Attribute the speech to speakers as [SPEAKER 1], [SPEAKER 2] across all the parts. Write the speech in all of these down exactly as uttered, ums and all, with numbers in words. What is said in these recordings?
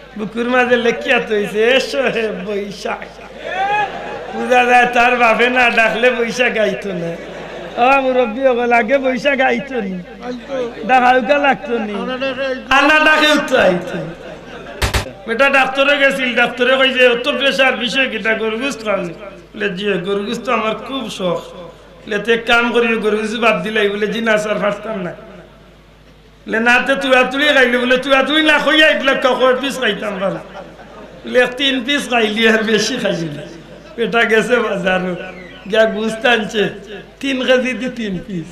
[SPEAKER 1] বুকুর মাঝে লেখিয়া তৈছে এসো হে বৈশাখ বুঝা যায় তার বাপে না ডাকলে বৈশাখ গাইতো না ও মুরব্বী হল আগে বৈশাখ গাইতো নি ডাকা লাগতো নি আনা ডাকে উঠতো আইতো বেটা ডাক্তারে গেছিল ডাক্তারে কইছে অত প্রেশার বিষয় কিটা গরুগুস খাওয়ানি বলে জি গরুগুস তো আমার খুব শখ বলে তো এক কাম করি গরুগুস বাদ দিলাই বলে জি না স্যার ফার্স্টাম না বলে না তো তুয়া তুলি খাইলি বলে তুয়া তুই না খাইয়া এগুলো কখন পিস খাইতাম বলে বলে তিন পিস খাইলি আর বেশি খাইলি বেটা গেছে বাজার গিয়া গুস্ত আনছে তিন কেজি দি তিন পিস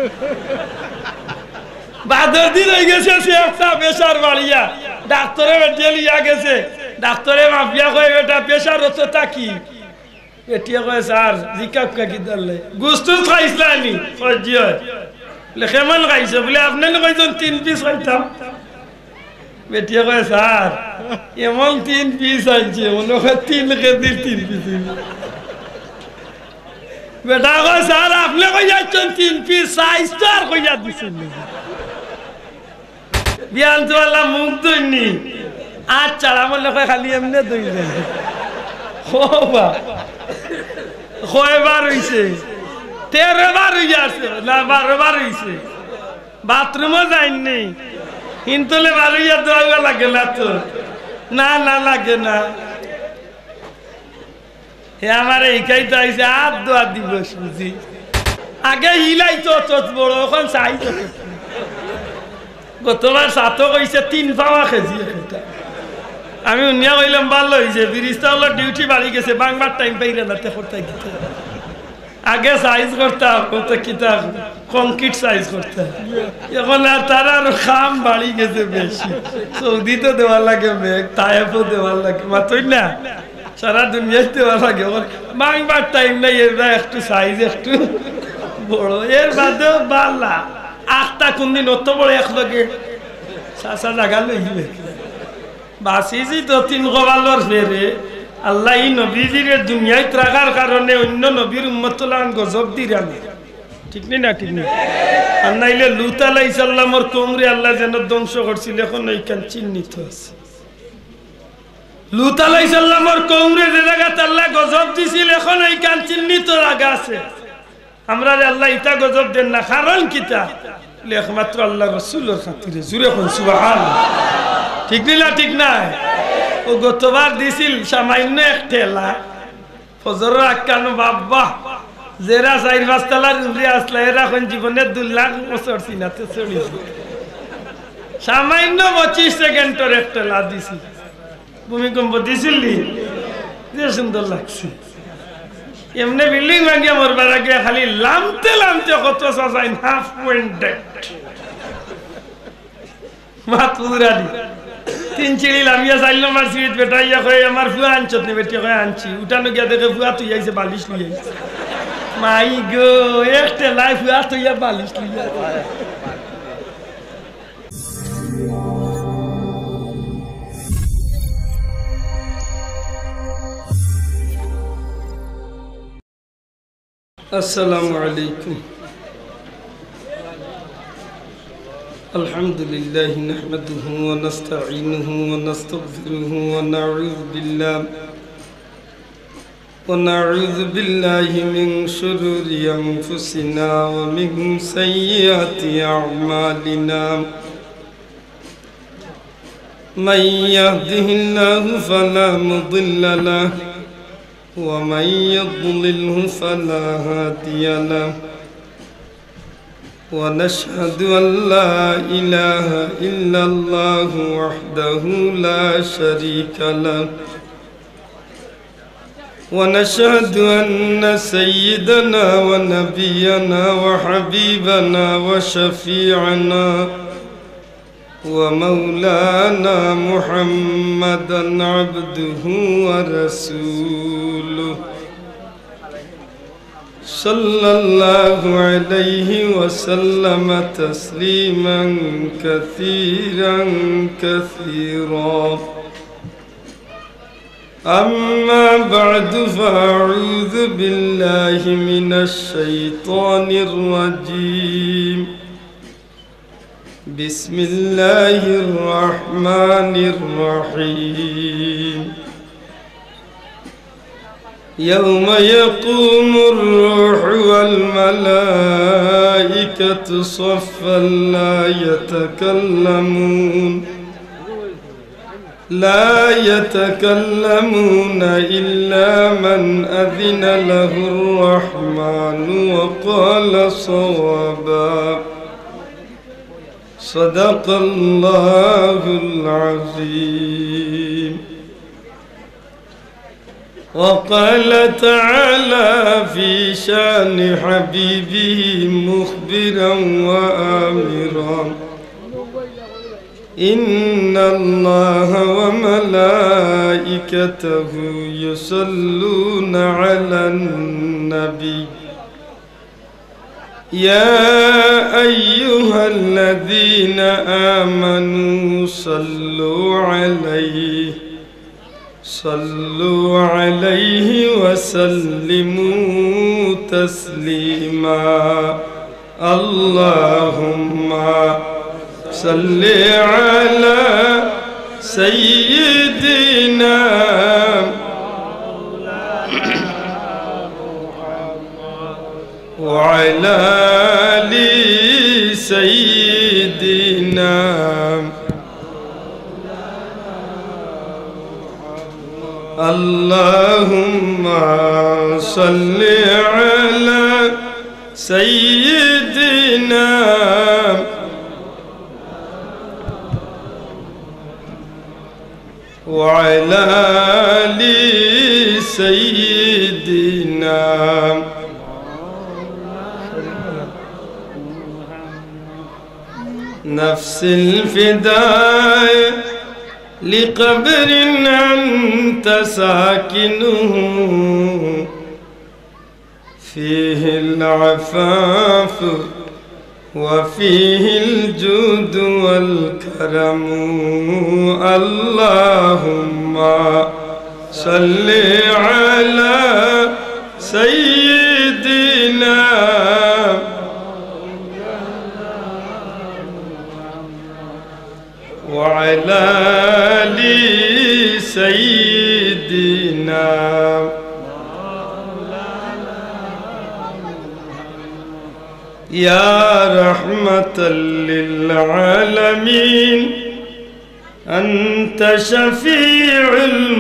[SPEAKER 1] বাদর দিন হয়ে গেছে সে একটা প্রেশার বাড়িয়া ডাক্তারে বেটিয়ে লিয়া গেছে ডাক্তারে মাফিয়া কয়ে বেটা প্রেশার হতো তা কি বেটিয়ে কয়ে স্যার জিকাপ কাকি দলে গুস্তু খাইছিলানি জি হয় বলে কেমন খাইছে বলে আপনার কয়জন তিন পিস খাইতাম বেটিয়ে কয়ে স্যার এমন তিন পিস আনছে মনে হয় তিন কেজির তিন পিস বেটা কয় স্যার আপনি কই যাচ্ছেন তিন পিস সাইজ তো আর কইয়া দিচ্ছেন বিয়ান তো আল্লাহ মুখ দইনি আচ্ছা আমার লোক খালি এমনি দই যায় বা কয়বার হইছে তেরো বার হয়ে যাচ্ছে না বারো বার হইছে বাথরুমও যায়নি কিন্তু বার হইয়া দেওয়া লাগে না তো না না লাগে না হে আমার এইটাই তো আইসে আর দোয়া দিব বুঝি আগে হিলাই তো বড় এখন চাই তো গতবার সাতও কইছে তিন পাওয়া কেজি আমি উনিয়া কইলাম ভালো হয়েছে ব্রিজটা হলো ডিউটি বাড়ি গেছে বাংবার টাইম পাইলে না তে করতে গেছে আগে সাইজ করতাম কত কিতাব কংক্রিট সাইজ করতাম এখন আর তারা আরো খাম বাড়ি গেছে বেশি সৌদিতে দেওয়ার লাগে মেঘ তায়েফও দেওয়ার লাগে মাত্রই না সারা দুনিয়ায় দেওয়া লাগে বাংবার টাইম নাই এরা একটু সাইজ একটু বড় এর বাদেও বালা আটটা কোন দিন অত বড় এক লগে চাষা জাগা লইলে বাসিজি তো তিন গবালর ফেরে আল্লাহ এই নবীজিরে দুনিয়ায় রাখার কারণে অন্য নবীর উম্মতুল্লাহ গজব দিরানি ঠিক নেই না ঠিক নেই আর নাইলে লুত আলাইহিস সালামের কওমরে আল্লাহ যেন ধ্বংস করছিল এখন এইখান চিহ্নিত আছে লুত আলাইহিস সালামের কওমরে যে জায়গাতে আল্লাহ গজব দিছিল এখন এইখান চিহ্নিত জায়গা আছে আমরা আল্লাহ ইটা গজব দেন না কারণ কিটা একমাত্র আল্লাহ রাসূলের খাতিরে জুরে কোন সুবহানাল্লাহ ঠিক না ঠিক না ও গতবার দিছিল সামান্য এক ঠেলা ফজরের আকানো বাবা জেরা চার পাঁচ তলার উপরে আসলা এরা কোন জীবনে দুই লাখ বছর সিনাতে চড়িছে সামান্য পঁচিশ সেকেন্ডের এক ঠেলা দিছিল ভূমিকম্প দিছিল যে সুন্দর লাগছে এমনি বিল্ডিং ভাঙিয়া মরবার আগে খালি লামতে লামতে কত চাচাই হাফ পয়েন্ট ডেট মাতুরালি তিন চিড়ি লামিয়া চাইল আমার সিট বেটাইয়া কয়ে আমার ফুয়া আনছত নি বেটিয়া কয়ে আনছি উঠানো গিয়া দেখে ফুয়া তুই আইছে বালিশ লুই আইছে মাই গো একটা লাই ফুয়া তুই বালিশ লুই السلام عليكم الحمد لله نحمده ونستعينه ونستغفره ونعوذ بالله ونعوذ بالله من شرور أنفسنا ومن سيئات أعمالنا من يهده الله فلا مضل له ومن يضلله فلا هادي له ونشهد أن لا إله إلا الله وحده لا شريك له ونشهد أن سيدنا ونبينا وحبيبنا وشفيعنا ومولانا محمدا عبده ورسوله صلى الله عليه وسلم تسليما كثيرا كثيرا أما بعد فأعوذ بالله من الشيطان الرجيم بسم الله الرحمن الرحيم يوم يقوم الروح والملائكة صفا لا يتكلمون لا يتكلمون إلا من أذن له الرحمن وقال صوابا صدق الله العظيم. وقال تعالى في شان حبيبه مخبرا وآمرا إن الله وملائكته يصلون على النبي يا أيها الذين آمنوا صلوا عليه صلوا عليه وسلموا تسليما اللهم صل على سيدنا وعلى آل سيدنا اللهم صل على سيدنا وعلى آل سيدنا نفس الفداء لقبر أنت ساكنه فيه العفاف وفيه الجود والكرم اللهم صل على سيدنا وعلى آل سيدنا يا رحمة للعالمين أنت شفيع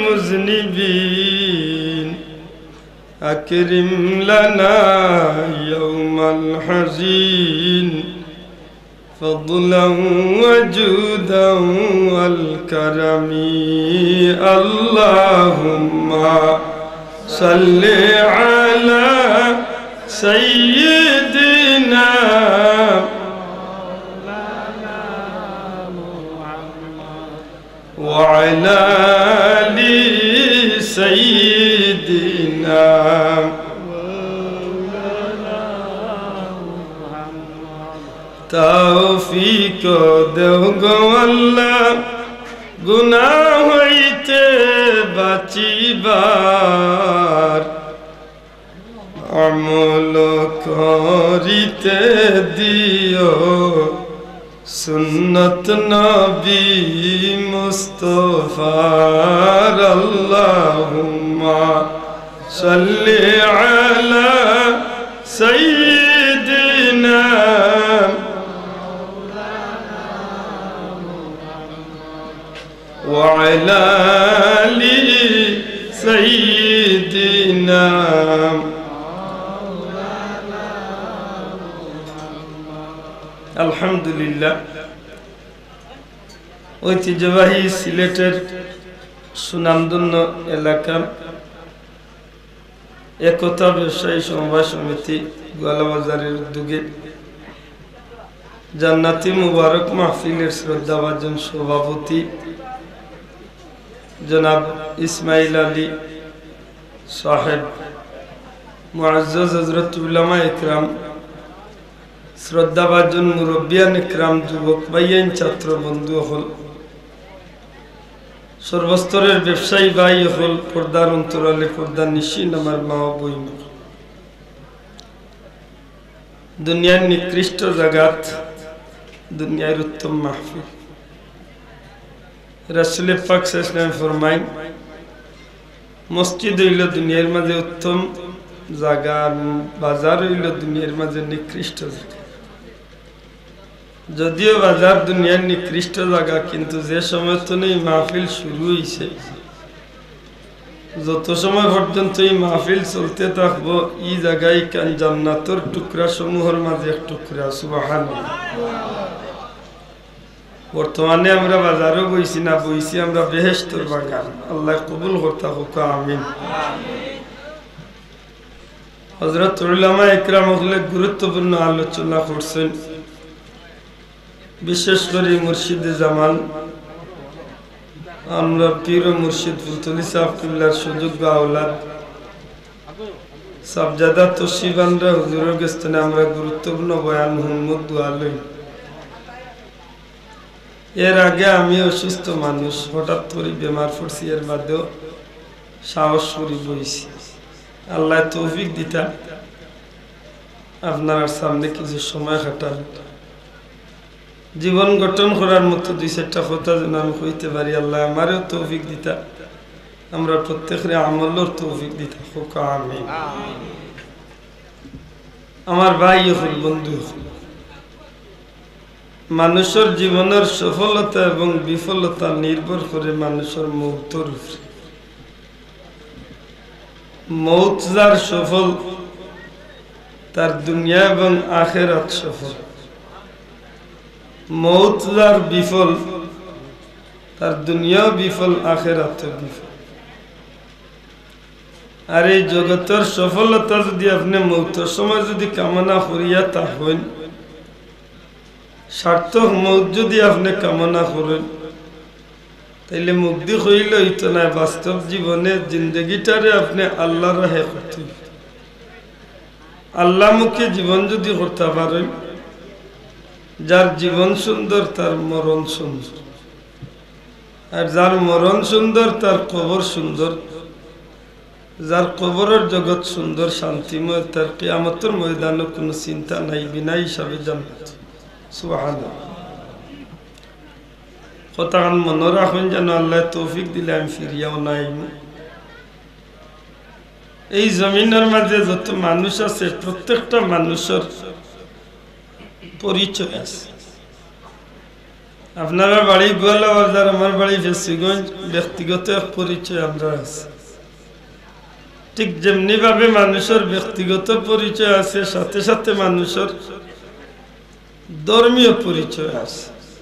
[SPEAKER 1] المذنبين أكرم لنا يوم الحزين فضلا وجودا والكرم اللهم صل على سيدنا وعلى آل سيدنا তৌফিক দেও গো আল্লাহ গুনাহ হইতে বাঁচিবার আমল করিতে দিও সুন্নত নবী মুস্তাফার আল্লাহুম্মা সাল্লি আলা সাইয়্যিদিনা وعلى آل سيدنا الحمد لله ঐতিহ্যবাহী সিলেটের সুনামধন্য এলাকা একতা ব্যবসায়ী সমবায় সমিতি গোয়ালাবাজারের উদ্যোগে জান্নাতি মুবারক মাহফিলের শ্রদ্ধাভাজন সভাপতি জনাব ইসমাইল আলী সাহেব মুআজ্জাজ হযরত উলামা ইকরাম শ্রদ্ধাভাজন মুরব্বিয়ান ইকরাম যুবক ভাইয়ান ছাত্র বন্ধু হল সর্বস্তরের ব্যবসায়ী ভাই হল পর্দার অন্তরালে পর্দার নিশিন আমার মা ও বই দুনিয়ার নিকৃষ্ট জাগাত দুনিয়ার উত্তম মাহফিল। রাসূল পাক সাল্লাল্লাহু আলাইহি ওয়াসাল্লাম ফরমায় মসজিদ হইল দুনিয়ার মাঝে উত্তম জায়গা, বাজার হইল দুনিয়ার মাঝে নিকৃষ্ট জায়গা। যদিও বাজার দুনিয়ার নিকৃষ্ট জায়গা, কিন্তু যে সময় তো এই মাহফিল শুরু হয়েছে, যত সময় পর্যন্ত এই মাহফিল চলতে থাকবো, এই জায়গায় কান জান্নাতের টুকরা সমূহের মাঝে এক টুকরা। সুবহানাল্লাহ। বর্তমানে আমরা বাজারও বইছি না, বইছি আমরা বেহেশতের বাগান। আল্লাহ কবুল করতে হোক, আমিন। হযরত উলামা ইকরাম হলে গুরুত্বপূর্ণ আলোচনা করছেন, বিশেষ করে মুর্শিদে জামান আমরা পীর ও মুর্শিদ ফুলতলি সাহেব কিবলার সুযোগ্য আওলাদ সাবজাদা তশরিফানরা হুজুরের স্থানে আমরা গুরুত্বপূর্ণ বয়ান হুম্মত দোয়া লই। এর আগে আমি অসুস্থ মানুষ, হঠাৎ করে বেমার পড়ছি, এর বাদেও সাহস করি বইছি। আল্লাহ তৌফিক দিতা আপনার সামনে কিছু সময় কাটাল, জীবন গঠন করার মতো দুই চারটা কথা যেন আমি কইতে পারি। আল্লাহ আমারও তৌফিক দিতা, আমরা প্রত্যেকের আমলের তৌফিক দিতা হোক, আমিন। আমার ভাই হল, বন্ধু হল, মানুষের জীবনের সফলতা এবং বিফলতা নির্ভর করে মানুষের মৌতের উপরে। মৌত যার সফল, তার দুনিয়া এবং আখিরাত সফল। মৌত যার বিফল, তার দুনিয়াও বিফল, আখিরাতও বিফল। আর এই জগতের সফলতা যদি আপনি মৌতের সময় যদি কামনা করিয়া থাকেন, সার্থক মৌত যদি আপনি কামনা করেন, তাইলে মুক্তি হইল হইতো না। বাস্তব জীবনে জিন্দগিটারে আপনি আল্লাহ রাহে করতে, আল্লাহ মুখে জীবন যদি করতে পারেন, যার জীবন সুন্দর তার মরণ সুন্দর, আর যার মরণ সুন্দর তার কবর সুন্দর, যার কবরের জগৎ সুন্দর শান্তিময়, তার কিয়ামতের ময়দানে কোনো চিন্তা নাই, বিনা হিসাবে জান্নাত। সুবহানাল্লাহ। কথাখান মনে রাখুন যেন আল্লাহ তৌফিক দিলে আমি ফিরিয়াও নাই। এই জমিনের মাঝে যত মানুষ আছে, প্রত্যেকটা মানুষের পরিচয় আছে। আপনারা বাড়ি গোয়ালা বাজার, আমার বাড়ি ফেসিগঞ্জ, ব্যক্তিগত এক পরিচয় আমরা আছে। ঠিক যেমনি ভাবে মানুষের ব্যক্তিগত পরিচয় আছে, সাথে সাথে মানুষের ধর্মীয় পরিচয় আছে।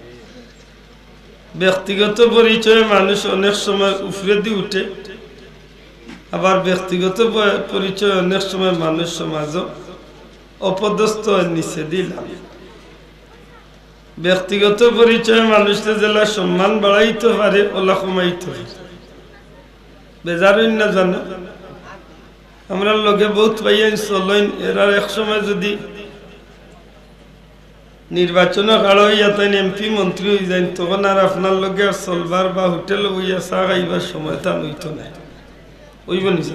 [SPEAKER 1] ব্যক্তিগত পরিচয়ে মানুষ অনেক সময় উপরে দিয়ে উঠে, আবার ব্যক্তিগত পরিচয় অনেক সময় মানুষ সমাজ অপদস্থ নিচে দিলাম। ব্যক্তিগত পরিচয়ে মানুষের জেলা সম্মান বাড়াইতে পারে, ওলা কমাইতে পারে। বেজারই না জানো, আমরা লোকে বহুত পাইয়েন চলেন, এরা এক সময় যদি নির্বাচন কাল হইয়া তাই এমপি মন্ত্রী হয়ে যায়, তখন আর আপনার লগে আর চলবার বা হোটেল হইয়া চা খাইবার সময় তা নইত নাই, ওইব নি।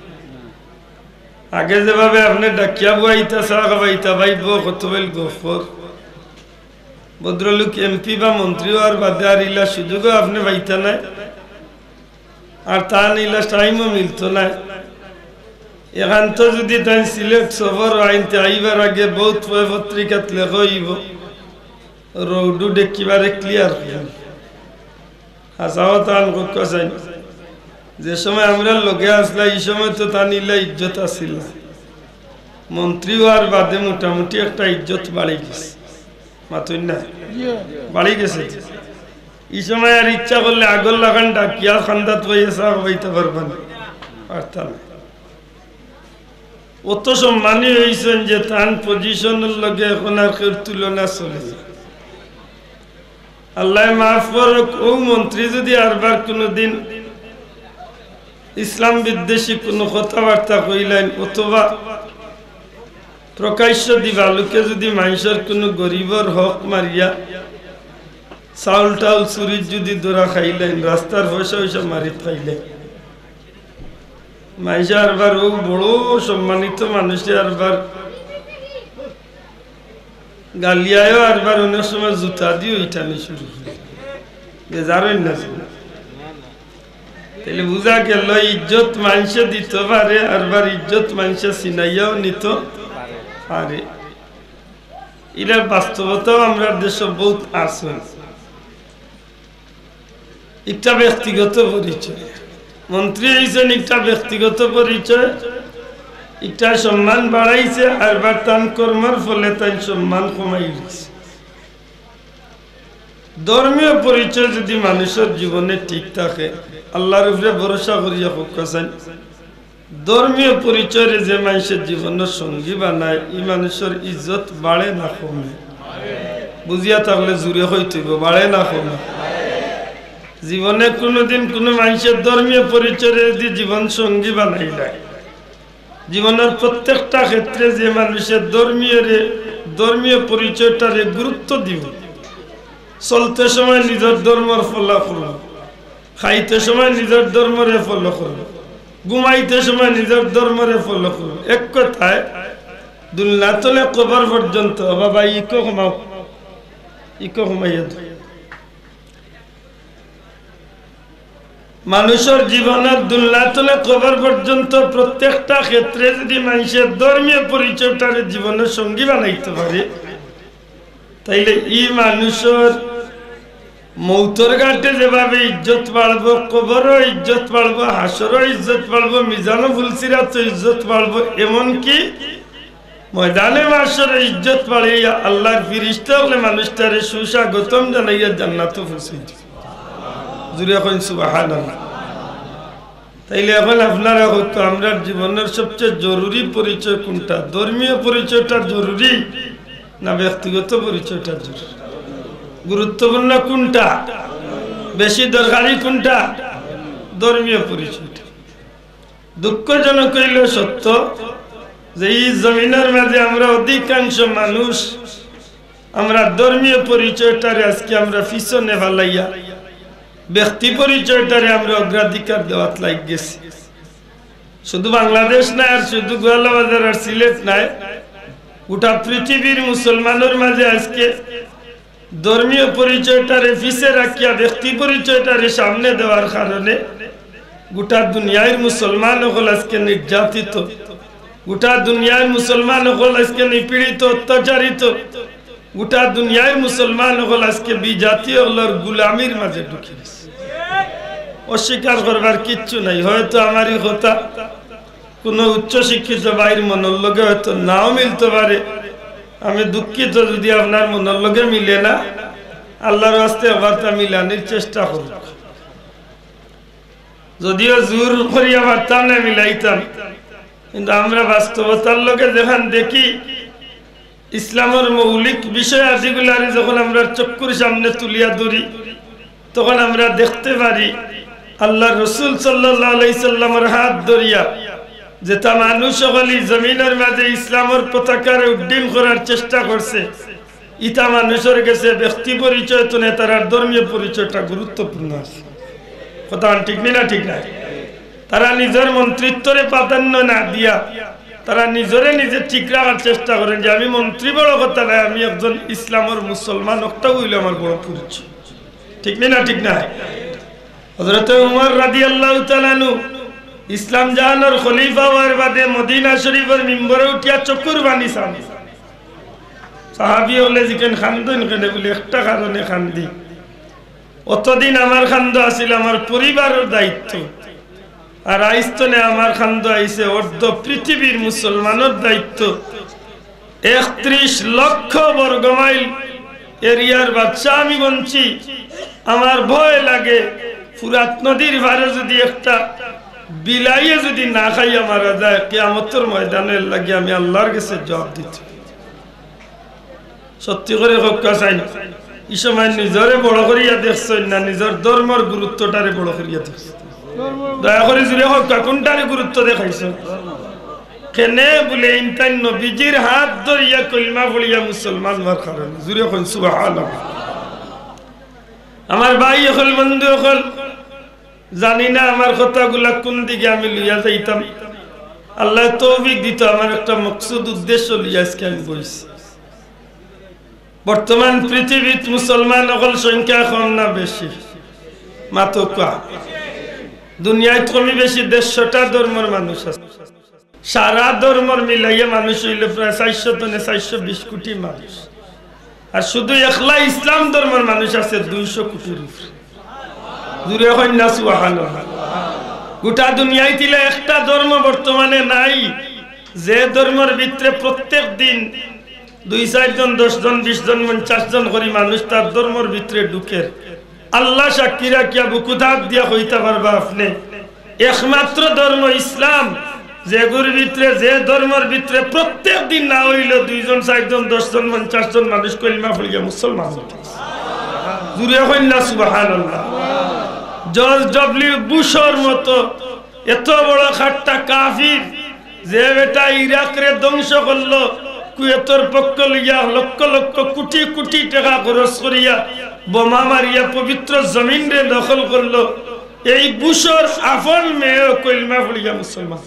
[SPEAKER 1] আগে যেভাবে আপনি ডাকিয়া বইতা চা খাবাইতা, ভাইব কত বেল গফর ভদ্রলোক এমপি বা মন্ত্রী আর বাদে আর ইলা সুযোগও আপনি পাইতা নাই, আর তা নিলা টাইমও মিলত নাই। এখান তো যদি তাই সিলেট সফর আইনতে আইবার আগে বহুত পত্রিকাত লেখা হইব, রৌডু দেখিবারে ক্লিয়ার হইব। হাসাও তান চাই, যে সময় আমরা লগে আসলা এই সময় তো তা নিলা ইজ্জত আসিল, মন্ত্রী হওয়ার বাদে মোটামুটি একটা ইজ্জত বাড়ি গেছে, মাতুই না বাড়ি গেছে। এই সময় আর ইচ্ছা করলে আগল লাগান ডাকিয়া খান্দাত বইয়ে চা খাইতে পারবেন, পারতাম। অত সম্মানী হয়েছেন যে তান পজিশনের লগে এখন আর কেউ তুলনা চলে। আল্লাহ মাফ করুক, ও মন্ত্রী যদি আরবার কোনোদিন ইসলাম বিদ্বেষী কোনো কথাবার্তা কইলেন, অথবা প্রকাশ্য দিবালুকে যদি মানুষের কোনো গরিবর হক মারিয়া চাউল টাউল চুরির যদি দোরা খাইলেন, রাস্তার পয়সা পয়সা মারি খাইলেন, মাইসা আরবার ও বড় সম্মানিত মানুষে আরবার গালিয়ায়ও আরবার অনেক সময় জুতা দিয়ে ওইটানি শুরু করে বেজারই না তাহলে বুঝা গেল ইজ্জত মানুষে দিতে পারে আরবার ইজ্জত মানুষে চিনাইয়াও নিত পারে। এটার বাস্তবতাও আমরা দেশে বহুত আছে। একটা ব্যক্তিগত পরিচয়, মন্ত্রী হয়েছেন একটা ব্যক্তিগত পরিচয়, একটা সম্মান বাড়াইছে আরবার তান কর্মের ফলে তাই সম্মান কমাই গেছে। ধর্মীয় পরিচয় যদি মানুষের জীবনে ঠিক থাকে, আল্লাহর উপরে ভরসা করিয়া হোকাছেন, ধর্মীয় পরিচয়ে যে মানুষের জীবনের সঙ্গী বানায় এই মানুষের ইজ্জত বাড়ে না কমে? বুঝিয়া থাকলে জুড়ে হইতেইব, বাড়ে না কমে? জীবনে কোনোদিন কোনো মানুষের ধর্মীয় পরিচয়ে যদি জীবন সঙ্গী বানাই দেয়, জীবনের প্রত্যেকটা ক্ষেত্রে যে মানুষের ধর্মীয় ধর্মীয় পরিচয়টারে গুরুত্ব দিব, চলতে সময় নিজের ধর্মের ফলো করব, খাইতে সময় নিজের ধর্মরে ফলো করব, ঘুমাইতে সময় নিজের ধর্মরে ফলো করব, এক কথায় দুনিয়া তলে কবর পর্যন্ত। বাবা ইকো কমাও, ইকো কমাইয়া মানুষের জীবনের দুনিয়া তলে কবর পর্যন্ত প্রত্যেকটা ক্ষেত্রে যদি মানুষের ধর্মীয় পরিচয়টারে জীবনের সঙ্গী বানাইতে পারে, তাইলে এই মানুষের মৌতর ঘাটে যেভাবে ইজ্জত বাড়বো, কবরও ইজ্জত বাড়বো, হাসরও ইজ্জত বাড়বো, মিজানো ফুলসিরাত ইজ্জত বাড়বো, এমনকি ময়দানে মাসরে ইজ্জত বাড়িয়া আল্লাহর ফিরিস্তা হলে মানুষটারে সুস্বাগতম জানাইয়া জান্নাতে পৌঁছে দিবে। জুড়ে এখন সুবহানাল্লাহ। তাইলে এখন আপনারা হয়তো আমরা জীবনের সবচেয়ে জরুরি পরিচয় কোনটা? ধর্মীয় পরিচয়টা জরুরি না ব্যক্তিগত পরিচয়টা জরুরি? গুরুত্বপূর্ণ কোনটা? বেশি দরকারি কোনটা? ধর্মীয় পরিচয়টা। দুঃখজনক হইল সত্য যে এই জমিনের মাঝে আমরা অধিকাংশ মানুষ আমরা ধর্মীয় পরিচয়টারে আজকে আমরা পিছনে ফেলাইয়া ব্যক্তি পরিচয়টারে আমরা অগ্রাধিকার দেওয়াত লাগ গেছি। শুধু বাংলাদেশ নাই আর শুধু গোয়ালাবাজার আর সিলেট নাই, গোটা পৃথিবীর মুসলমানের মাঝে আজকে ধর্মীয় পরিচয়টারে পিছে রাখিয়া ব্যক্তি পরিচয়টারে সামনে দেওয়ার কারণে গোটা দুনিয়ার মুসলমান হল আজকে নির্যাতিত, গোটা দুনিয়ার মুসলমান হল আজকে নিপীড়িত, অত্যাচারিত, গোটা দুনিয়ার মুসলমান হল আজকে বিজাতীয় হলর গুলামির মাঝে ঢুকে গেছে। অস্বীকার করবার কিচ্ছু নাই। হয়তো আমারই কথা কোনো উচ্চ শিক্ষিত ভাইয়ের মনের লগে হয়তো নাও মিলতে পারে, আমি দুঃখিত যদি আপনার মনের লগে মিলে না, আল্লাহর রাস্তায় কথা মিলানোর চেষ্টা করব। যদিও জোর করিয়া পারতাম না মিলাইতাম, কিন্তু আমরা বাস্তবতার লগে যখন দেখি ইসলামের মৌলিক বিষয় আদিগুলারে যখন আমরা চক্ষুর সামনে তুলিয়া ধরি, তখন আমরা দেখতে পারি আল্লাহ রসুল সাল্লাল্লাহু আলাইহি সাল্লামের হাত ধরিয়া যেটা মানুষ সকলই জমিনের মাঝে ইসলামের পতাকার উড্ডীন করার চেষ্টা করছে, ইটা মানুষের কাছে ব্যক্তি পরিচয় তো নেই, তার ধর্মীয় পরিচয়টা গুরুত্বপূর্ণ আছে। কথা ঠিক না? ঠিক না? তারা নিজের মন্ত্রিত্বরে প্রাধান্য না দিয়া তারা নিজরে নিজে ঠিক রাখার চেষ্টা করেন যে আমি মন্ত্রী বড় কথা নাই, আমি একজন ইসলামের মুসলমান, একটা হইল আমার বড় পরিচয়। ঠিক না? ঠিক না? হযরত উমর রাদিয়াল্লাহু তাআলা আনহু ইসলাম জাহানের খলিফা হওয়ার বাদে মদিনা শরীফের মিম্বরে উঠিয়া চকুর বানি চান। সাহাবী হলে যেখান খান্দন কেনে বলে একটা কারণে খান্দি, অতদিন আমার খান্দ আছিল আমার পরিবারের দায়িত্ব, আর আইস্তনে আমার খান্দ আইছে অর্ধ পৃথিবীর মুসলমানের দায়িত্ব। একত্রিশ লক্ষ বর্গমাইল এরিয়ার বাচ্চা আমি বলছি, আমার ভয় লাগে ফুরাত নদীর ভারে যদি একটা বিলাইয়ে যদি না খাইয়া মারা যায়, কিয়ামতের ময়দানের লাগে আমি আল্লাহর কাছে জবাব দিতে। সত্যি করে হক্কা চাই না, এই সময় নিজরে বড় করিয়া দেখছেন না নিজের ধর্মের গুরুত্বটারে বড় করিয়া দেখছেন? দয়া করে জুড়ে হক্কা কোনটারে গুরুত্ব দেখাইছ? কেনে বলে ইনতান নবীজির হাত ধরিয়া কলমা পড়িয়া মুসলমান হওয়ার কারণে। জুড়ে কইন সুবহানাল্লাহ। আমার ভাই হল, বন্ধু হল, জানি না আমার কথাগুলা কোন দিকে আমি লইয়া যাইতাম, আল্লাহ তৌফিক দিত। আমার একটা মকসুদ উদ্দেশ্য লইয়া আজকে আমি বলছি। বর্তমান পৃথিবীত মুসলমান অকল সংখ্যা কম না বেশি? মাত্র কা দুনিয়ায় কমই বেশি দেড়শোটা ধর্মের মানুষ আছে। সারা ধর্মর মিলাইয়া মানুষ হইল প্রায় চারশো তনে চারশো বিশ কোটি মানুষ, আর শুধু একলা ইসলাম ধর্মের মানুষ আছে দুইশো কোটির উপরে। দূরে হয় না সুবহানাল্লাহ। গোটা দুনিয়ায় তিলে একটা ধর্ম বর্তমানে নাই যে ধর্মের ভিতরে প্রত্যেক দিন দুই চারজন দশ জন বিশ জন পঞ্চাশ জন করে মানুষ তার ধর্মের ভিতরে ঢুকে। আল্লাহ সাক্ষী রাখিয়া বুকু দাঁত দিয়া হইতে পারবা আপনি একমাত্র ধর্ম ইসলাম, যেগুর ভিতরে যে ধর্মের ভিতরে প্রত্যেক দিন না হইল দুইজন চারজন দশ জন পঞ্চাশ জন মানুষ কলিমা পড়িয়া মুসলমান। জুড়ে হইল না সুবহানাল্লাহ। জর্জ ডব্লিউ বুশর মতো এত বড় খাট্টা কাফির যে বেটা ইরাকরে ধ্বংস করলো, কুয়েতর পক্ষ লইয়া লক্ষ লক্ষ কোটি কোটি টাকা খরচ করিয়া বোমা মারিয়া পবিত্র জমিন রে দখল করলো, এই বুশর আফল মেয়ে কলিমা পড়িয়া মুসলমান।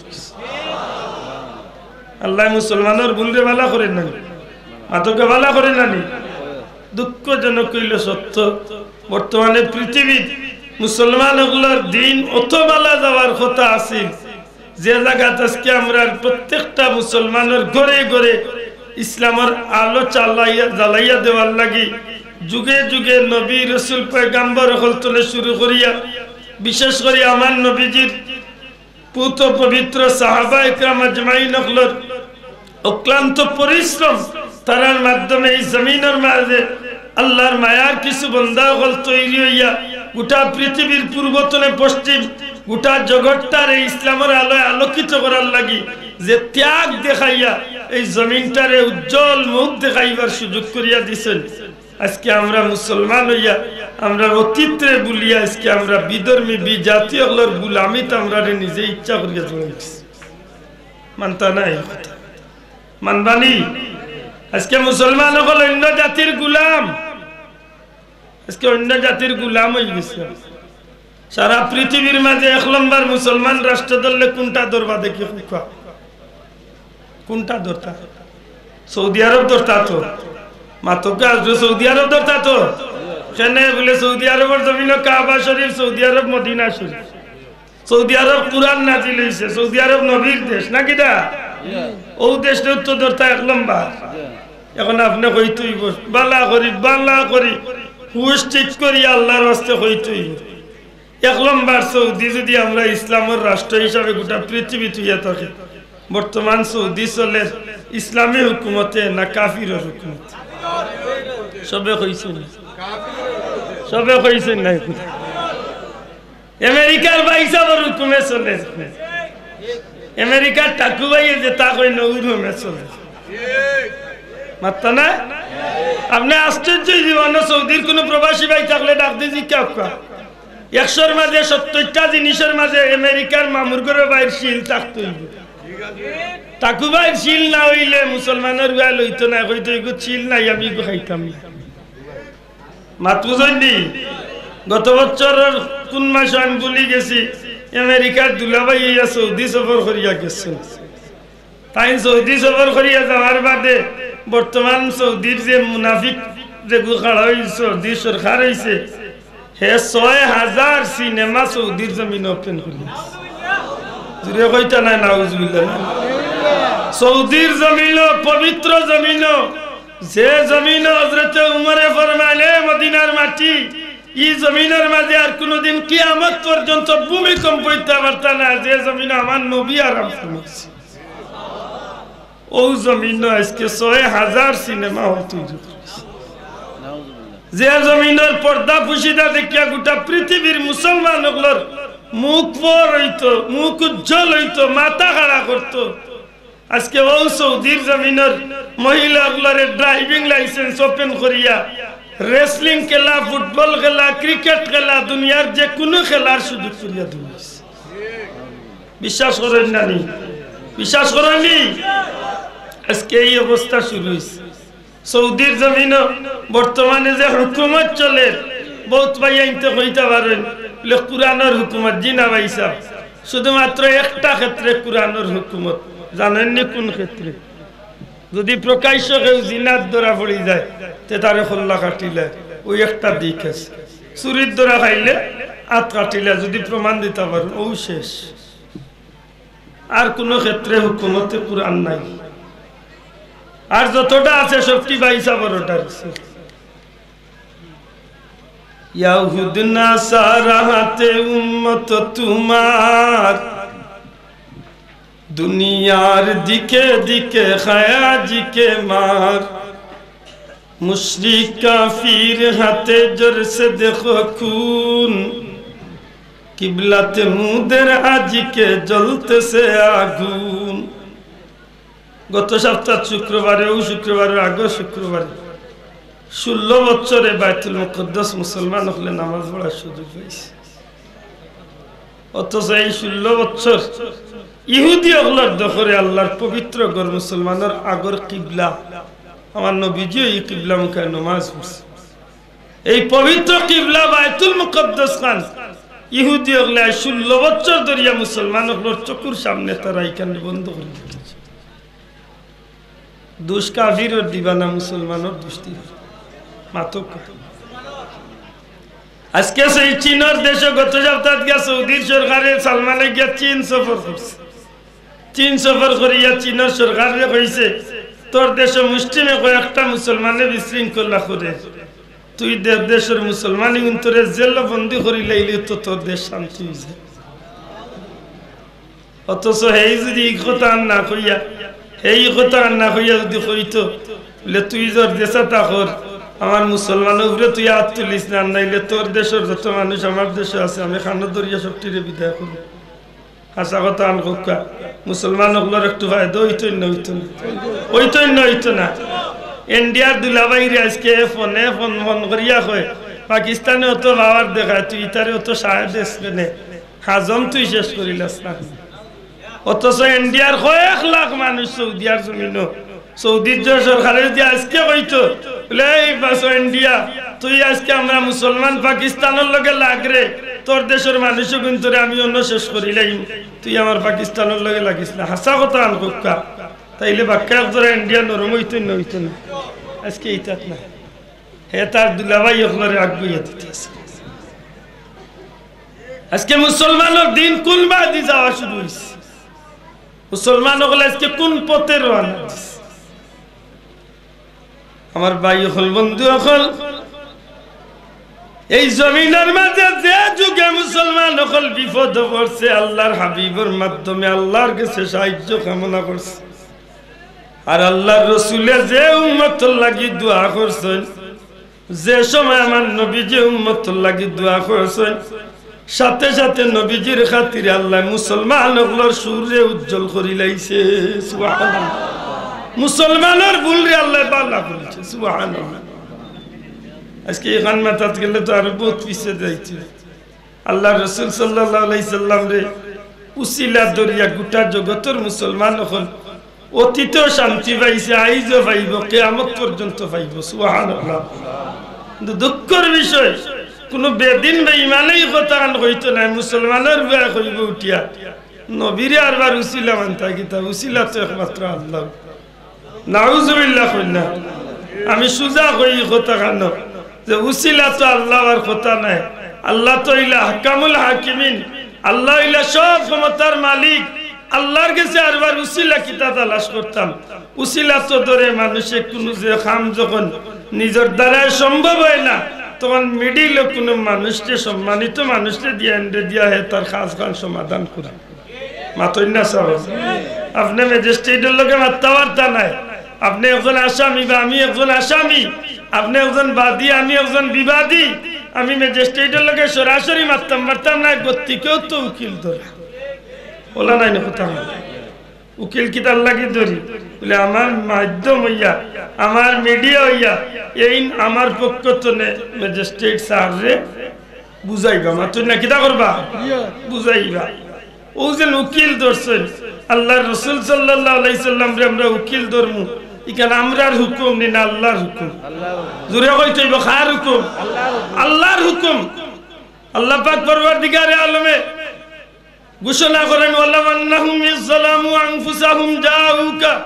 [SPEAKER 1] আল্লাহ মুসলমানের বুলরে ভালা করে না, মাতকে ভালা করে না। দুঃখজনক কইল সত্য, বর্তমানে পৃথিবীর মুসলমানগুলোর দিন অত বালা যাওয়ার কথা আছে যে জায়গাত আজকে আমরা প্রত্যেকটা মুসলমানের ঘরে ঘরে ইসলামের আলো চালাইয়া জ্বালাইয়া দেওয়ার লাগি যুগে যুগে নবী রসুল পয়গাম্বর হলতলে শুরু করিয়া বিশেষ করে আমার নবীজির পুত পবিত্র সাহাবা ইকরাম আজমাইন হলর অক্লান্ত পরিশ্রম তারার মাধ্যমে এই জমিনের মাঝে আল্লাহর মায়ার কিছু বন্দা হল তৈরি হইয়া গোটা পৃথিবীর পূর্বতনে পশ্চিম গোটা জগৎটার এই ইসলামের আলোয় আলোকিত করার লাগি যে ত্যাগ দেখাইয়া এই জমিনটারে উজ্জ্বল মুখ দেখাইবার সুযোগ করিয়া দিছেন। আজকে আমরা মুসলমান হইয়া আমরা অতীতে বলিয়া আজকে আমরা বিধর্মী বিজাতীয় হলর গুলামিত আমরা নিজে ইচ্ছা করিয়া জড়াইছি। মানতা নাই কথা মানবানি? আজকে মুসলমান হল অন্য জাতির গুলাম, আজকে অন্য জাতির গুলাম হয়ে গেছে। সারা পৃথিবীর মাঝে এক নম্বর মুসলমান রাষ্ট্র ধরলে কোনটা ধরবা দেখি? কোনটা ধরতা? সৌদি আরব ধরতা তো মাতকে আসবে, সৌদি আরব ধরতা তো সেনে বলে সৌদি আরবের জমিন কাবা শরীফ, সৌদি আরব মদিনা শরীফ, সৌদি আরব কুরআন নাজিল হইছে, সৌদি আরব নবীর দেশ নাকি দা ও দেশটা তো ধরতা এক নম্বর। এখন আপনি কইতুই বালা করি বালা করি হুশ ঠিক করি আল্লাহর রাস্তে হইতুই এক নম্বর সৌদি। যদি আমরা ইসলামের রাষ্ট্র হিসাবে গোটা পৃথিবী তুইয়া থাকি, বর্তমান সৌদি চলে ইসলামী হুকুমতে না কাফির হুকুমতে? সবে কইছেন সবে কইছেন না? আমেরিকার বাইসাবর হুকুমে চলে, আমেরিকার টাকু বাইয়ে যে তা কই নৌরুমে চলে। মাত্তা না? আপনি আশ্চর্য জীবন সৌদির কোন প্রবাসী ভাই থাকলে ডাক দিয়ে জিজ্ঞাসা একশোর মাঝে সত্তরটা জিনিসের মাঝে আমেরিকার মামুর ঘরে বাইর শিল থাকতো। টাকু বাইর শিল না হইলে মুসলমানের গায়ে লইতো না, হইতো এগো শিল নাই আমি এগো খাইতাম না। মাত বুঝলি? গত বছরের কোন মাসে আমি বলি গেছি আমেরিকার দুলাভাই ইয়া সৌদি সফর করিয়া গেছেন। তাই সৌদি সফর করিয়া যাওয়ার বাদে বর্তমান সৌদির যে মুনাফিক যে খাড়া হয়েছে সৌদি সরকার হয়েছে, হে ছয় হাজার সিনেমা সৌদির জমিন ওপেন করিয়াছে। জুড়ে কইতা নাই নাউজুবিল্লাহ? সৌদির জমিন পবিত্র জমিন, যে জমিন হযরত উমরে ফরমাইলে মদিনার মাটি ই জমিনের মাঝে আর কোনদিন কিয়ামত পর্যন্ত ভূমিকম্প হইতে পারতা না, যে জমিন আমার নবী আরাম ফরমাইছে ও জমিন আজকে ছয় হাজার সিনেমা হল তৈরি করেছে। যে জমিনের পর্দা পুশিদা দেখিয়া গোটা পৃথিবীর মুসলমান হলর মুখ পর হইতো, মুখ উজ্জ্বল হইতো, মাথা খাড়া করতো। আজকে ও সৌদির জমিনের মহিলা হলরের ড্রাইভিং লাইসেন্স ওপেন করিয়া রেসলিং খেলা, ফুটবল খেলা, ক্রিকেট খেলা, দুনিয়ার যে কোনো খেলার সুযোগ করিয়া দিয়েছে। বিশ্বাস করেন না? বিশ্বাস করেননি? আজকে এই অবস্থা শুরু হয়েছে সৌদির জমিন। বর্তমানে যে হুকুমত চলে বহুত ভাই আইনতে কইতে পারেন কুরআনের হুকুমত। জি না ভাই সাহেব, শুধুমাত্র একটা ক্ষেত্রে কুরআনের হুকুমত। জানেননি কোন ক্ষেত্রে? যদি প্রকাশ্য কেউ জিনার ধরা পড়ি যায় তে তারে খোল্লা কাটিলে ওই একটা দিক আছে, চুরির ধরা খাইলে হাত কাটিলে যদি প্রমাণ দিতে পারেন ও শেষ। আর কোনো ক্ষেত্রে হুকুমতে কুরআন নাই। আর যতটা আছে সবটি বাইসা বড়টার ইয়াহুদ নাসারা হাতে উম্মত তোমার, দুনিয়ার দিকে দিকে খায়াজিকে মার, মুশরিক কাফির হাতে জোরসে দেখো খুন, কিবলাতে মুদের আজিকে জ্বলতেছে আগুন। গত সপ্তাহ শুক্রবারে ও শুক্রবারের আগে শুক্রবারে ষোলো বছরে বাইতুল মুকদ্দাস মুসলমান হলে নামাজ পড়ার সুযোগ হয়েছে। অথচ এই ষোলো বছর ইহুদি হলার দখরে আল্লাহর পবিত্র ঘর মুসলমানের আগর কিবলা, আমার নবীজিও এই কিবলা মুখে নামাজ পড়ছে। এই পবিত্র কিবলা বাইতুল মুকদ্দাস খান ইহুদি হলে ষোলো বছর ধরিয়া মুসলমান হলোর চকুর সামনে তারা এখানে বন্ধ করে দিয়েছে। দুষ কাফির দিবানা মুসলমানের দুষ্টি মাতক। আজকে সেই চীনের দেশে গত সপ্তাহ গিয়া সৌদির সরকারের সালমানে গিয়া চীন সফর করছে। চীন সফর করিয়া চীনের সরকারে কইছে তোর দেশে মুসলিমে কয়েকটা মুসলমানে বিশৃঙ্খলা করে, তুই দেশের মুসলমান তোরে জেল বন্দি করি লাইলে তো তোর দেশ শান্তি হয়েছে। অথচ এই যদি এই কথা না কইয়া এই কথা না কইয়া যদি কইতো বলে তুই তোর দেশে থাকর আমার মুসলমানের উপরে তুই হাত তুলিস না, নাইলে তোর দেশের যত মানুষ আমার দেশে আছে আমি খানো দরিয়া সবটিরে বিদায় করব। হাসা কথা আন কোকা মুসলমান হলোর একটু ফায়দা হইতই না হইতো না হইতই না হইতো না। ইন্ডিয়ার দুলাবাইরে আজকে ফোনে ফোন ফোন করিয়া কয় পাকিস্তানে অত পাওয়ার দেখায়, তুই তারে অত সাহায্য দেশ কেনে হাজম তুই শেষ করিলাস না। অথচ ইন্ডিয়ার কয়েক লাখ মানুষ সৌদিয়ার জমিন, সৌদির সরকারের যে আজকে কইতো বলে এই বাস ইন্ডিয়া তুই আজকে আমরা মুসলমান পাকিস্তানের লগে লাগরে, তোর দেশের মানুষও কিন্তু আমি অন্য শেষ করিলাম, তুই আমার পাকিস্তানের লগে লাগিস না। হাসা কথা আন কোকা তাইলে বাক্কা ধরে ইন্ডিয়া নরম হইতো না হইতো না। আজকে এইটাত না, হে তার দুলাভাই ওগুলোরে আগুইয়া দিতেছে। আজকে মুসলমানের দিন কোন বাদি যাওয়া শুরু হয়েছে, মুসলমান হলে আজকে কোন পথে রওনা দিছে। আমার ভাই হল বন্ধু হল এই জমিনের মাঝে যে যুগে মুসলমান হল বিপদ পড়ছে আল্লাহর হাবিবের মাধ্যমে আল্লাহর কাছে সাহায্য কামনা করছে। আর আল্লাহর রসুলে যে উম্মতের লাগি দোয়া করছেন, যে সময় আমার নবী যে উম্মতের লাগি দোয়া করছেন, সাথে সাথে নবীজির খাতিরে আল্লাহ মুসলমান হলোর সূর্যে উজ্জ্বল করি লাইছে। সুবহানাল্লাহ, মুসলমানের ভুলরে আল্লাহ বালা করেছে। সুবহানাল্লাহ, আজকে এখান মাথাত গেলে তো আরো বহুত পিছিয়ে যাইছে। আল্লাহ রসুল সাল্লাল্লাহু আলাইহি সাল্লাম রে উসিলা দরিয়া গোটা জগতের মুসলমান হল অতীতেও শান্তি পাইছে, আইজও পাইব, কিয়ামত পর্যন্ত পাইব। সুবহানাল্লাহ, কিন্তু দুঃখের বিষয় কোন বেদিন বেঈমানেই কথা হইতো না, মুসলমানের বয়া কইব উঠিয়া নবীরে আরবার উসিলা মানতা কিতা, উসিলা তো একমাত্র আল্লাহ। নাউজুবিল্লাহ কইনা আমি সুজা কই কথা কেন যে উসিলা তো আল্লাহ আর কথা নাই। আল্লাহ তো ইলা হাকামুল হাকিমিন, আল্লাহ ইলা সব ক্ষমতার মালিক। আল্লাহর কাছে আরবার উসিলা কিতা তালাশ করতাম। উসিলা তো ধরে মানুষে কোনো যে কাম যখন নিজের দ্বারা সম্ভব হয় না তখন মিডিল কোনো মানুষকে সম্মানিত মানুষকে দিয়া এন্ডে দিয়া হে তার খাস খান সমাধান করে মাতই না সব। আপনি ম্যাজিস্ট্রেটের লোকে মারতে পারতা নাই, আপনি একজন আসামি বা আমি একজন আসামি, আপনি একজন বাদী আমি একজন বিবাদী, আমি ম্যাজিস্ট্রেটের লোকে সরাসরি মারতাম পারতাম না, গতিকেও তো উকিল ধরে বলা নাই না কথা। উকিল কি তার লাগি ধরি বলে আমার মাধ্যম হইয়া আমার মিডিয়া হইয়া এই আমার পক্ষ তো ম্যাজিস্ট্রেট স্যাররে বুঝাইবা মাত্র না কিতা করবা বুঝাইবা। ও যে উকিল ধরছেন আল্লাহর রাসূল সাল্লাল্লাহু আলাইহি সাল্লাম রে আমরা উকিল ধরমু, এখানে আমরার হুকুম নি না আল্লাহর হুকুম। জোরে কইতে হইব কার হুকুম? আল্লাহর হুকুম। আল্লাহ পাক পরওয়ারদিগারে আলমে ঘোষণা করেন ওয়ালাম আন্নাহুম ইয়াযলামু আনফুসাহুম জাউকা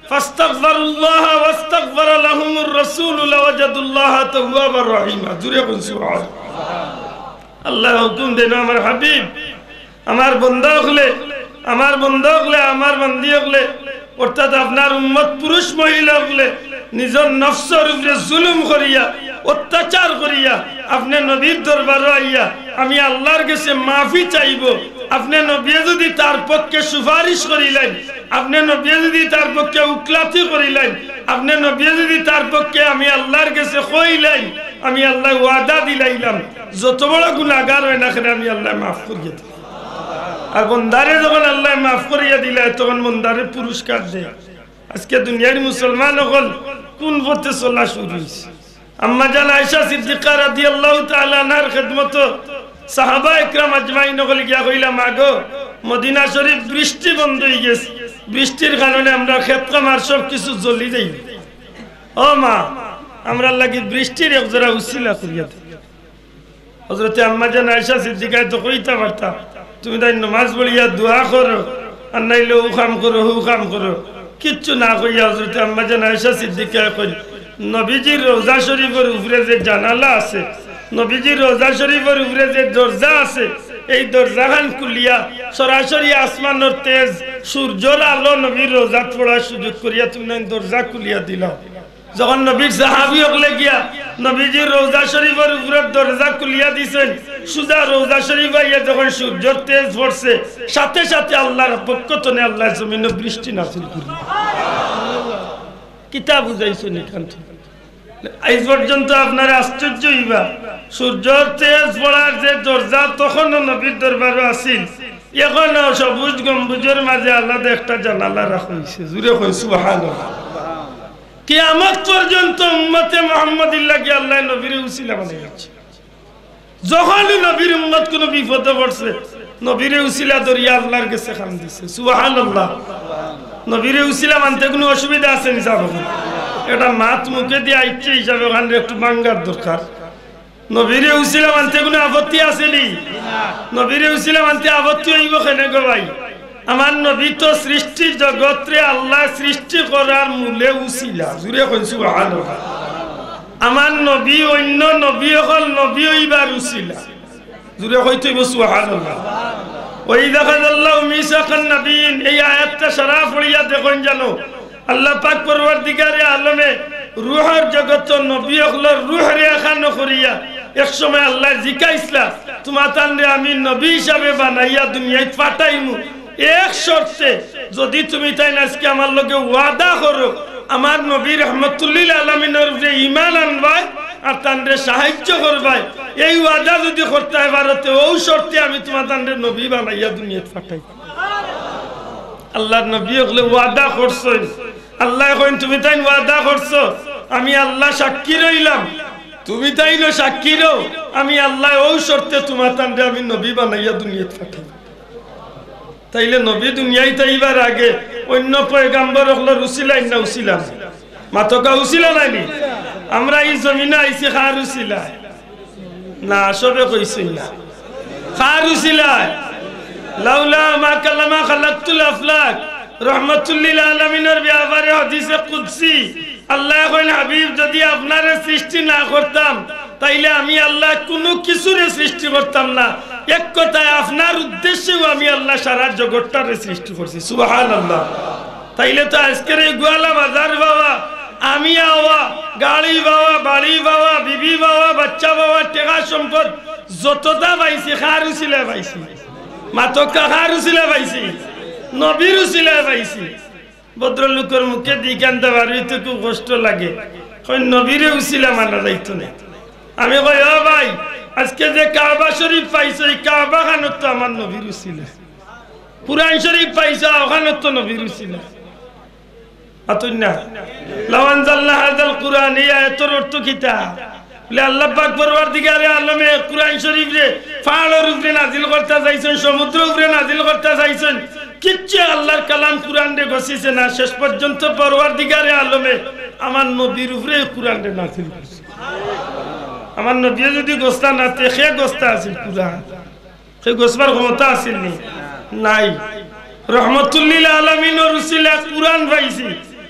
[SPEAKER 1] ফাস্তাগফিরুল্লাহ ওয়াস্তাগফার লাহুমুর রাসূল লাওয়াজাদুল্লাহ তাওয়াবার রহিমা। জুরে কোন সুবহানাল্লাহ। আল্লাহ হুকুম দেন আমার হাবিব আমার বান্দা হলে আমার বান্দা হলে আমার বান্দি হলে অর্থাৎ আপনার উম্মত পুরুষ মহিলা হলে নিজের নফসের উপরে জুলুম করিয়া অত্যাচার করিয়া আপনি নবীর দরবারে আইয়া আমি আল্লাহর কাছে মাফি চাইব। আপনি নবী যদি তার পক্ষে সুপারিশ করিলেন, আপনি নবী যদি তার পক্ষে উকলাতি করিলেন, আপনি নবী যদি তার পক্ষে আমি আল্লাহর কাছে কইলেন, আমি আল্লাহ ওয়াদা দিলাইলাম যত বড় গুনাহগার হয় না কেন আমি আল্লাহ মাফ করিয়ে দিই। আর বন্দারে যখন আল্লাহ মাফ করিয়া দিলে তখন বন্দারে পুরস্কার দেয়। আজকে দুনিয়ার মুসলমান হল কোন পথে চলা শুরু হয়েছে। আম্মা জান আয়েশা সিদ্দিকা রাদিয়াল্লাহু তাআলা আনহার খিদমত সাহাবা একরাম আজমাইন হল গিয়া কইলা মাগো মদিনা শরীফ বৃষ্টি বন্ধ হয়ে গেছে, বৃষ্টির কারণে আমরা ক্ষেত কামার সব কিছু জ্বলি যাই। ও মা আমরা লাগি বৃষ্টির এক জোড়া উসিলা করিয়া দিই। হযরতে আম্মা জান আয়েশা সিদ্দিকা তো কইতা পারতা তুমি তাই নামাজ পড়িয়া দোয়া করো আর নাইলে ও কাম করো হু কাম করো, কিচ্ছু না কইয়া হযরতে আম্মা জান আয়েশা সিদ্দিকা কই নবীজির রওজা শরীফের উপরে যে জানালা আছে, নবীজির রওজা শরীফের উপরে যে দরজা আছে, এই দরজাখান খুলিয়া সরাসরি আসমানের তেজ সূর্যের আলো নবীর রওজাত পড়ার সুযোগ করিয়া তুমি দরজা খুলিয়া দিলা। যখন নবীর সাহাবী হলে গিয়া নবীজির রওজা শরীফের উপরে দরজা খুলিয়া দিছেন, সুজা রওজা শরীফ আইয়া যখন সূর্যের তেজ পড়ছে সাথে সাথে আল্লাহর পক্ষ থেকে আল্লাহ জমিনে বৃষ্টি নাযিল করলেন। কিতাব বুঝাইছেন এখান থেকে আজ পর্যন্ত আপনারা আশ্চর্য হইবা সূর্যের তেজ পড়ার যে দরজা তখনও নবীর দরবারে আসিল, এখনো সবুজ গম্বুজের মাঝে আলাদা একটা জানালা রাখা হয়েছে। জুড়ে কই সুবহানাল্লাহ। কিয়ামত পর্যন্ত উম্মতে মুহাম্মাদিল্লাহ কি আল্লাহ নবীর উসিলা বানাইছে। যখন নবীর উম্মত কোন বিপদে পড়ছে নবীর উসিলা দরিয়া আল্লাহর কাছে খান দিছে। সুবহানাল্লাহ। নবীর উসিলা মানতে কোনো অসুবিধা আছে নি সাহেব? এটা মাত মুখে দিয়ে আইছে হিসাবে ওখানে একটু বাঙ্গার দরকার। নবীর উসিলা মানতে কোনো আপত্তি আছে নি? নবীর উসিলা মানতে আপত্তি হইব কেন গো ভাই? আমার নবী তো সৃষ্টি জগৎরে আল্লাহ সৃষ্টি করার মূলে উসিলা। জুড়ে কইন সুবহানাল্লাহ। আমার নবী অন্য নবী হল নবী হইবার উসিলা। জুড়ে কইতে হইব সুবহানাল্লাহ। ওই দেখা আল্লাহ মিসাকান নবীন এই আয়াতটা সারা পড়িয়া দেখুন জানো আল্লাহ পাক পরওয়ারদিগারে আলমে রূহের জগৎ নবী হলর রূহরে খানো করিয়া এক সময় আল্লাহ জিকাইছলা তোমার তানরে আমি নবী হিসাবে বানাইয়া দুনিয়ায় পাঠাইমু এক শর্তে যদি তুমি তাই আজকে আমার লগে ওয়াদা করো আমার নবী রহমতুল্লিল আলামিনের উপরে ঈমান আনবাই আর তানরে সাহায্য করবাই, এই ওয়াদা যদি করতে পারতে ও শর্তে আমি তোমার তানরে নবী বানাইয়া দুনিয়ায় পাঠাই। আল্লাহর নবী হলে ওয়াদা করছেন, আল্লাহ কইন তুমি তাই ওয়াদা করছো আমি আল্লাহ সাক্ষী রইলাম, তুমি তাই না সাক্ষী রও আমি আল্লাহ ও শর্তে তোমার তানরে আমি নবী বানাইয়া দুনিয়ায় পাঠাই। তাইলে নবী দুনিয়ায় তাইবার আগে অন্য পয়গাম্বর হলো উসিলা না উসিলা মাতকা উসিলা নাইনি? আমরা এই জমিনে আইছি খার উসিলা না? সবে কইছি না খার উসিলা। লাউলা মা কালামা খালাকতুল আফলাক রহমাতুল্লিল আলামিনের ব্যাপারে হাদিসে কুদসি আল্লাহ কইন হাবিব যদি আপনারে সৃষ্টি না করতাম তাইলে আমি আল্লাহ কোনো কিছুরে সৃষ্টি করতাম না, এক কথায় আপনার উদ্দেশ্যেও আমি আল্লাহ সারা জগৎটারে সৃষ্টি করছি। সুবহানাল্লাহ। তাইলে তো আজকের এই গোয়ালা বাজার বাবা আমি আওয়া গাড়ি বাবা বাড়ি বাবা বিবি বাবা বাচ্চা বাবা টেকা সম্পদ যতটা পাইছি খার উসিলা পাইছি, মাতকা খার উসিলা পাইছি, নবীর উসিলা পাইছি। ভদ্রলোকের মুখে দিয়ে কান্দা পারি তো খুব কষ্ট লাগে, নবীরে উসিলা মানা যাইতো না। আমি কই ও ভাই আজকে যে কাবা শরীফ পাইছো এই কাবা খানত তো আমার নবীর উসিলা, কুরআন শরীফ পাইছো ওখানে তো নবীর উসিলা। আতুন না লাওয়ান জাল্লা হাযাল কুরআন এই আয়াতের অর্থ কিতা বলে আল্লাহ পাক পরওয়ারদিগারে আলমে কুরআন শরীফ রে পাহাড়ের উপরে নাজিল করতে যাইছেন, সমুদ্রের উপরে নাজিল করতে যাইছেন, কিচ্ছু আল্লাহর কালাম কুরআন রে গছিছে না। শেষ পর্যন্ত পরওয়ারদিগারে আলমে আমার নবীর উপরে কুরআন রে নাজিল করছে। আমার নবী যদি গোস্তা না তে সে গোস্তা আছিল কুরআন, সে গোসবার ক্ষমতা আছিল নি? নাই। রহমতুল্লিল আলামিনের উসিলা কুরআন পাইছি,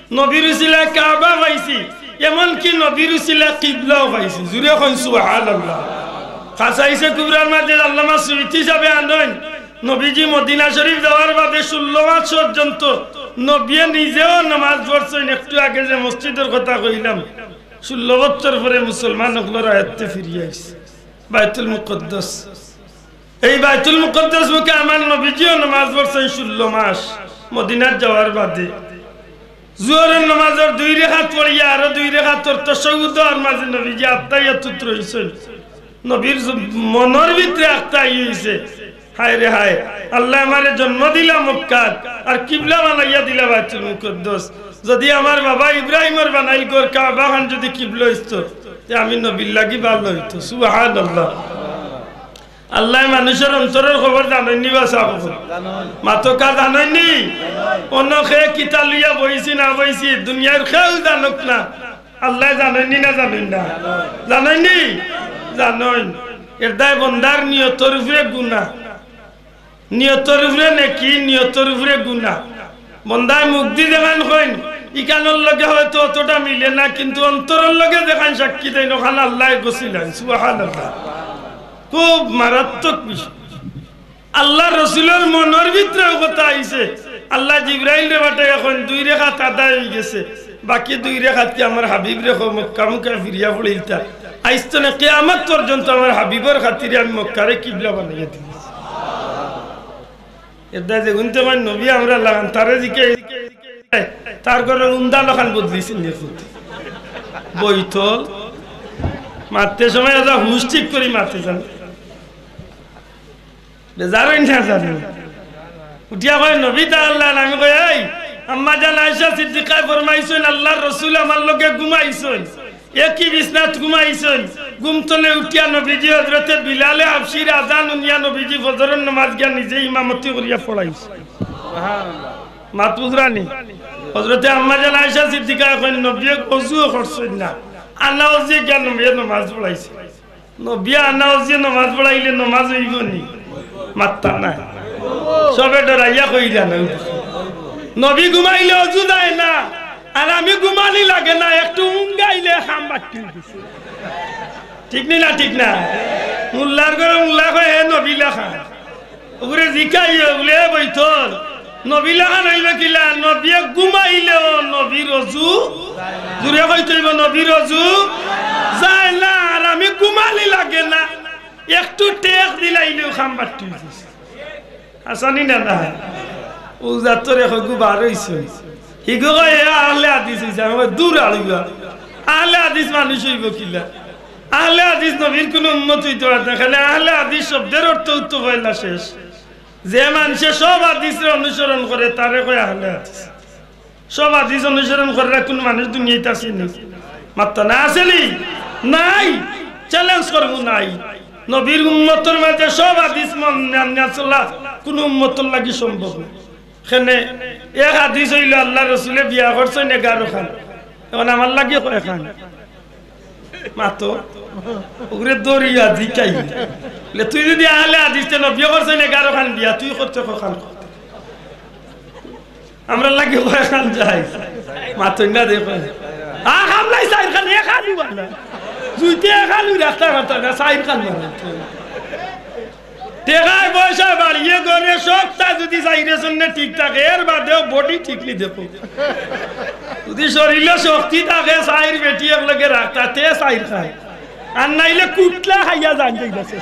[SPEAKER 1] নবীর উসিলায় কাবা পাইছি, এমনকি নবীর উসিলায় কিবলাও পাইছি। জুড়ে কইন সুবহানাল্লাহ। খাসাইসে কুবরার মাঝে আল্লামা সুইতি হিসাবে আনন নবীজি মদিনা শরীফ যাওয়ার বাদে ষোলো মাস পর্যন্ত নবী নিজেও নামাজ পড়ছেন। একটু আগে যে মসজিদের কথা কইলাম, ষোলো বছর পরে মুসলমান হকলর আয়ত্তে ফিরিয়ে আইছে বাইতুল মুকদ্দাস। এই বাইতুল মুকদ্দাস মুখে আমার নবীজিও নামাজ পড়ছেন ষোলো মাস মদিনার যাওয়ার বাদে। জোহরের নামাজের দুই রেখাত পড়িয়া আরো দুই রেখাত তাশাহুদ আর মাঝে নবীজি আত্তাহিয়াতুত রইছেন। নবীর মনের ভিতরে আত্তাই হইছে, হায় রে হায়, আল্লাহ আমারে জন্ম দিলা মক্কাত আর কিবলা বানাইয়া দিলা বাইতুল মুকদ্দাস। যদি আমার বাবা ইব্রাহিমের বানাইল গোর কাবা খান যদি কিবলা হইতো, তে আমি নবীর লাগি ভালো হইতো। সুবহানাল্লাহ। আল্লাহ মানুষের অন্তরের খবর জানেননি বা সাবক মাতো কা জানেননি? অন্য খেয়ে কিতা লইয়া বইছি না বইছি দুনিয়ার খেয়েও জানুক না, আল্লাহ জানেননি না জানেন না? জানেননি? জানেন। এর দায় বন্দার নিয়তর উপরে গুণা, নিয়তর উপরে নাকি নিয়তর উপরে গুণা। বন্দায় মুখ দি দেখান কইন ইকানোর লগে হয়তো অতটা মিলে না, কিন্তু অন্তরের লগে দেখান সাক্ষী দেন ওখানে আল্লাহ গছিলেন। সুবহানাল্লাহ। খুব মারাত্মক বিষয়। আল্লাহ রসুলের মনের ভিতরে কথা আইছে। আল্লাহ জিবরাইল রে বাটে এখন দুই রেখাত আদায় হয়ে গেছে, বাকি দুই রেখাত কি আমার হাবিব রে মক্কা মুখে ফিরিয়া পড়িলতা আইতো না কিয়ামত পর্যন্ত আমার হাবিবের খাতিরে আমি মক্কারে কিবলা বানাইয়া দিই। এদা যে গুনতে মান নবী আমরা লাগান তারে দিকে তার ঘরে উন্দা লখান বদলিছেন দেখুন। বইতল মারতে সময় এত হুশ ঠিক করে মারতে যান বেজারেন না জানেন। উঠিয়া কয় নবী তা আল্লাহ, আমি কই এই আম্মা জান আয়েশা সিদ্দিকা ফরমাইছেন আল্লাহর রাসূল আমার লগে ঘুমাইছেন, একই বিছনাত ঘুমাইছেন। ঘুম তলে উঠিয়া নবীজি হযরতে বিলালে হাবশীর আযান উনিয়া নবীজি ফজরের নামাজ গিয়া নিজে ইমামতি করিয়া পড়াইছে। সুবহানাল্লাহ। মাতুজরানি হযরতে আম্মা জান আয়েশা সিদ্দিকা কয় নবী ওযু করছেন না, আনাওজি জ্ঞান নবী নামাজ পড়াইছে। নবী আনাওজি নামাজ পড়াইলে নামাজ হইব নি? মাত্তা না, সবে ডরাইয়া কইরা না। নবী ঘুমাইলে ওযু দেয় না, আর আমি ঘুমানি লাগে না, একটু উঙ্গাইলে খাম বাটি দিছে। ঠিক নি না? ঠিক না? মুল্লার ঘরে মুল্লা কয় হে নবী লেখা ওরে জিকাই বলে বইতল নবী লেখা হইবে কিলা? নবী ঘুমাইলেও নবীর ওযু জুরে কইতেইব নবীর ওযু যায় না, আর আমি ঘুমানি লাগে না, একটু টেক দিলাইলেও খাম বাটি দিছে। আসনি না? না ও জাতরে হগু বার হইছে হিগো কয় আহলে হাদিস হইছে। আমি দূর আলুগা আহলে হাদিস মানুষ হইব কিলা? আহলে হাদিস নবীর কোন উম্মত হইতে পারে না। খালি আহলে হাদিস শব্দের অর্থ উত্তর হইলা শেষ। যে মানুষে সব হাদিসের অনুসরণ করে তারে কয় আহলে হাদিস। সব হাদিস অনুসরণ করে কোন মানুষ দুনিয়াতে আছে নাকি? মাত্র না আসেনি? নাই। চ্যালেঞ্জ করবো নাই। নবীর উম্মতের মাঝে সব হাদিস মানিয়া চলা কোন উম্মতের লাগি সম্ভব না। এখানে এক হাদিস হইল আল্লাহ রসুলে বিয়া করছেন এগারো খান, এখন আমার লাগে কয় খান? মাতো ওগুলো দরিয়া দিকাই তুই যদি আহলে হাদিস বিয়ে করছেন এগারো খান বিয়া, তুই করতে খান আমরা লাগে কয় খান যাই মাতো না দেখো আ খাম নাই চাইর খান এক খান না দুইতে খান রাস্তা মাতা না চাইর খান টেকায় পয়সা বাড়িয়ে গনে সবটা যদি চাইরে শুনলে ঠিক থাকে, এর বাদেও বডি ঠিকলি দেখো। যদি শরীরে শক্তি থাকে চাইর বেটি একলগে রাখতা তে চাইর খায়, আর নাইলে কুটলা খাইয়া যান যাইছে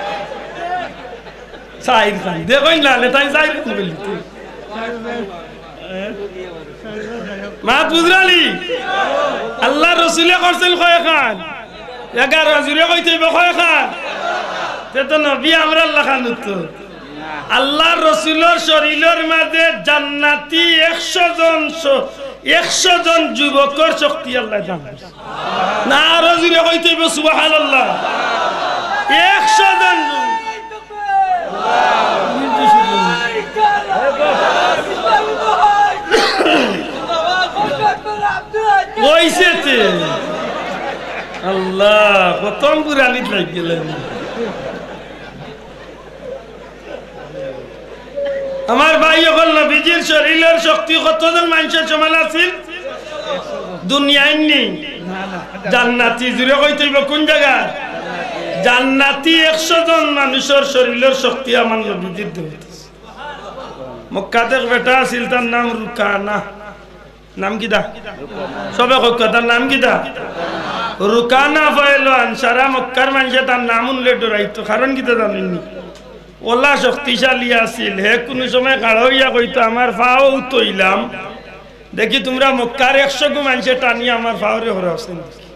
[SPEAKER 1] চাইর খাই দেখো না তাই চাইর বলি মা বুঝরালি আল্লাহ রসুলে করছেন কয় খান? এগারো জুড়ে কইতে কয় খান? তো নবী আমরা লাখান উত্তর আল্লাহ রসুলের শরীরের মাঝে জান্নাতি একশো জন একশো জন যুবকর শক্তি আল্লাহ দান না। আরো জুড়ে হইতে সুবহানাল্লাহ। একশো জন আল্লাহ প্রথম পুরানিত লাগ গেলেন। আমার ভাই হল নবীজির শরীরের শক্তি কতজন মানুষের সমান আছিল? দুনিয়ায় নেই জান্নাতি জুড়ে কইতেইব কোন জায়গা জান্নাতি একশো জন মানুষের শরীরের শক্তি আমার নবীজির দেহ মক্কাতে বেটা আছিল তার নাম রুকানা নাম কি দা সবে কইক তার নাম কি দা রুকানা ফয়লান সারা মক্কার মানুষে তার নাম উল্লেখ ডরাইতো কারণ কি তো জানেননি ওলা শক্তিশালী আছিল হে কোনো সময় কাড় হইয়া কইতো আমার ফাও তৈলাম দেখি তোমরা মক্কার একশো গো মানুষে টানিয়া আমার ফাওরে হরাছেন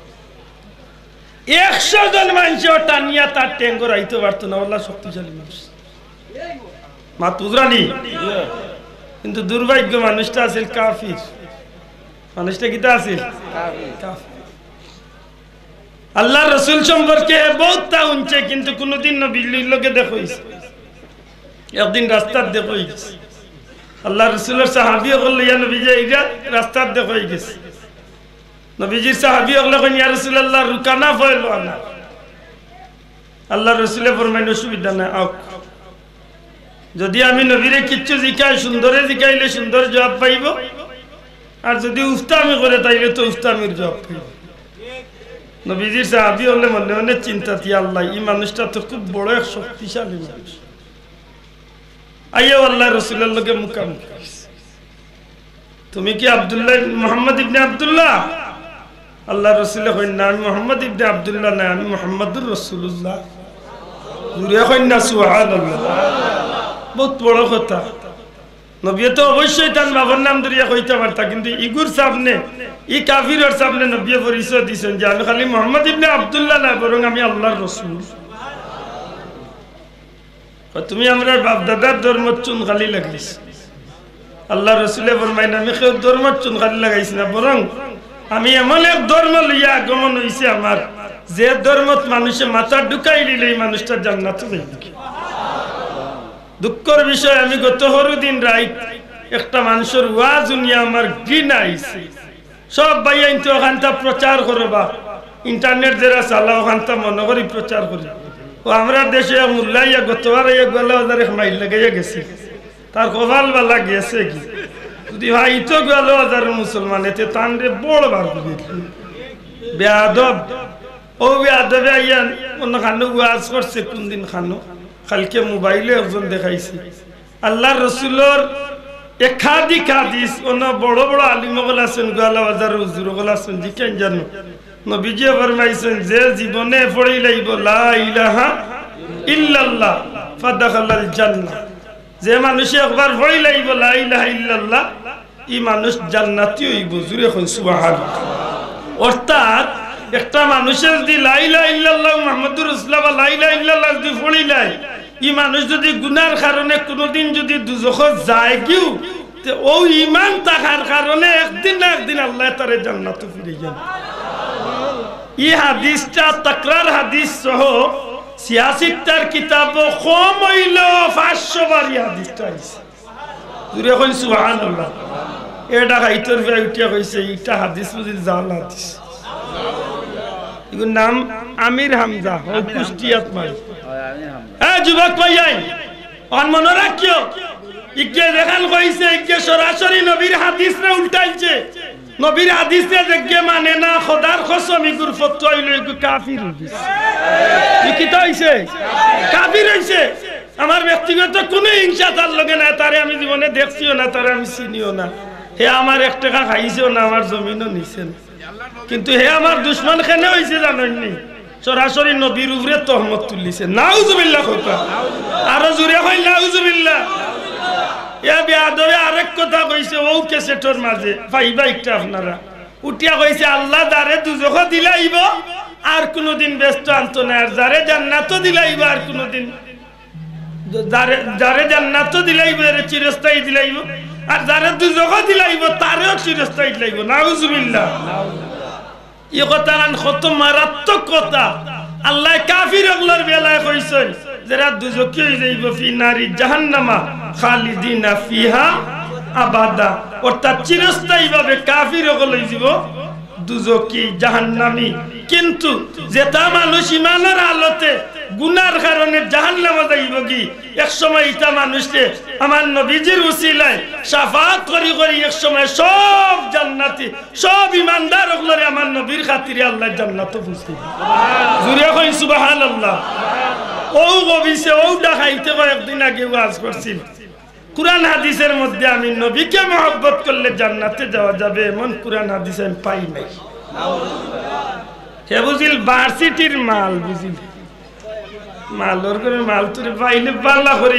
[SPEAKER 1] একশো জন মানুষ টানিয়া তার ট্যাঙ্গ রাইতে পারতো না ওলা শক্তিশালী মানুষ মা তুজরানি কিন্তু দুর্ভাগ্য মানুষটা আছিল কাফির মানুষটা কিতা আছিল কাফির আল্লাহ রসুল সম্পর্কে বহুতটা উনছে কিন্তু কোনদিন নবীর লোকে দেখইছে একদিন রাস্তার দেখই গেছে আল্লাহ রসুলের সাহাবী হল ইয়া নবীজি এইটা রাস্তার দেখই গেছে নবীজির সাহাবী হল ইয়া রাসূলুল্লাহ রুকানা ফয়লো না আল্লাহ রসুলে ফরমাইল অসুবিধা নাই আও যদি আমি নবীরে কিচ্ছু জিকাই সুন্দরে জিকাইলে সুন্দর জবাব পাইব আর যদি উস্তামি করে তাইলে তো উস্তামির জবাব পাইব নবীজির সাহাবী হলে মনে মনে চিন্তা তিয়া আল্লাহ এই মানুষটা তো খুব বড় এক শক্তিশালী মানুষ আইয়া আল্লাহ রসুলের লোকে মুখামুখি তুমি কি আব্দুল্লাহ মোহাম্মদ ইবনে আব্দুল্লাহ আল্লাহ রসুলে কইন না আমি মোহাম্মদ ইবনে আব্দুল্লাহ না আমি মোহাম্মদুর রাসূলুল্লাহ জুরে কইন না সুবহানাল্লাহ বহুত বড় কথা নবী তো অবশ্যই তার বাবার নাম ধরিয়া কইতে পারতা কিন্তু ইগুর সামনে ই কাফিরের সামনে নবী পরিচয় দিয়েছেন যে আমি খালি মোহাম্মদ ইবনে আব্দুল্লাহ না বরং আমি আল্লাহর রাসূল তুমি আমরা বাপ দাদার ধর্ম চুন খালি লাগাইছ আল্লাহ রসুলে ফরমাইন আমি কেউ ধর্ম চুন খালি লাগাইছি না বরং আমি এমন এক ধর্ম লইয়া আগমন হইছে আমার যে ধর্মত মানুষে মাথা ঢুকাই দিলে এই মানুষটা জান্নাতে যাইবে দুঃখের বিষয় আমি গত হরুদিন রাইত একটা মানুষের ওয়াজ উনিয়া আমার ঘৃণা আইছে সব ভাই আইনতে ওখানটা প্রচার করবা ইন্টারনেট যারা চালা ওখানটা মনে করি প্রচার করি ও আমরা দেশে মুল্লাইয়া গতবার গেল হাজার মাইল লাগাইয়া গেছি তার কপাল বালা গেছে কি যদি ভাই তো গেল হাজার মুসলমান এতে তান্ডে বড় বার বেয়াদব ও বেয়াদবে আইয়ান অন্য খানো ওয়াজ করছে কোন দিন খানো কালকে মোবাইলে একজন দেখাইছে আল্লাহ রসুলোর একাধিক হাদিস অন্য বড় বড় আলিমগল আছেন গোয়ালা বাজার হুজুরগল আছেন জি কেন জানো নবীজি ফরমাইছেন যে জীবনে পড়ি লাইব লা ইলাহা ইল্লাল্লাহ ফাদাখালাল জান্নাহ যে মানুষ একবার পড়ি লাইব লা ইলাহা ইল্লাল্লাহ এই মানুষ জান্নাতি হইব জুরে কই সুবহানাল্লাহ অর্থাৎ একটা মানুষের যদি লা ইলাহা ইল্লাল্লাহ মুহাম্মাদুর রাসূলুল্লাহ লা ইলাহা ইল্লাল্লাহ যদি পড়ি লাই এই মানুষ যদি গুনার কারণে কোনোদিন যদি দুজখত যায় কিউ তে ও ঈমান থাকার কারণে একদিন না একদিন আল্লাহ তারে জান্নাতে ফিরিয়ে যান এই হাদিসটা তাকরার হাদিস সহ সিয়াসিতার কিতাব কম হইল পাঁচশো বার এই হাদিসটা আইছে জুরে কই সুবহানাল্লাহ এটা গাইতর উঠিয়া কইছে এটা হাদিস বুঝি জাল হাদিস এগুর নাম আমির হামজা ও কুষ্টিয়াত মাই হ্যাঁ যুবক ভাই অন মনে রাখিও ইকে দেখান কইছে ইকে সরাসরি নবীর হাদিসরে উল্টাইছে নবীর হাদিসে দেখে মানে না খোদার কসম ইগুর ফতোয়া হইল ইগু কাফির হইছে ই কি হইছে কাফির হইছে আমার ব্যক্তিগত কোনো হিংসা তার লগে না তারে আমি জীবনে দেখছিও না তারে আমি চিনিও না হে আমার এক টাকা খাইছেও না আমার জমিনও নিছে না কিন্তু হে আমার দুশমন কেনে হইছে জানেননি সরাসরি নবীর উপরে তহমত তুলিছে নাউজুবিল্লাহ কইতা আর জুরে কই নাউজুবিল্লাহ এ বেয়াদবে আরেক কথা কইছে ও কেসেটর মাঝে ভাইবা একটা আপনারা উঠিয়া কইছে আল্লাহ দারে দুজখ দিলাইব আর কোনদিন ব্যস্ত আনতো না আর যারে জান্নাত দিলাইব আর কোনদিন যারে যারে জান্নাত দিলাইব এর চিরস্থায়ী দিলাইব আর যারে দুজখ দিলাইব তারেও চিরস্থায়ী দিলাইব নাউজুবিল্লাহ ই কথা আন কত মারাত্মক কথা আল্লাহ কাফির ওগুলোর বেলায় কইছেন যারা দুজকি হয়ে যাইব ফি নারি জাহান্নামা খালিদিনা ফিহা আবাদা অর্থাৎ চিরস্থায়ী ভাবে কাফির ওগুলো হয়ে যাব দুজকি জাহান্নামী কিন্তু যেটা মানুষ ইমানের আলোতে গুনার কারণে জাহান্নামে যাইব কি এক সময় ইটা মানুষে আমার নবীজির উসিলায় শাফাত করি করি এক সময় সব জান্নাতি সব ইমানদার ওগুলোরে আমার নবীর খাতিরে আল্লাহ জান্নাতে পৌঁছে দিবেন জুরে কই সুবহানাল্লাহ ও গবিছে ও দেখাইতে কয়েকদিন আগে ওয়াজ করছিল কুরআন হাদিসের মধ্যে আমি নবীকে মহব্বত করলে জান্নাতে যাওয়া যাবে এমন কুরআন হাদিস আমি পাই নাই হে বুঝিল ভার্সিটির মাল বুঝিল মালর করে মাল তুলে পাইলে পাল্লা করি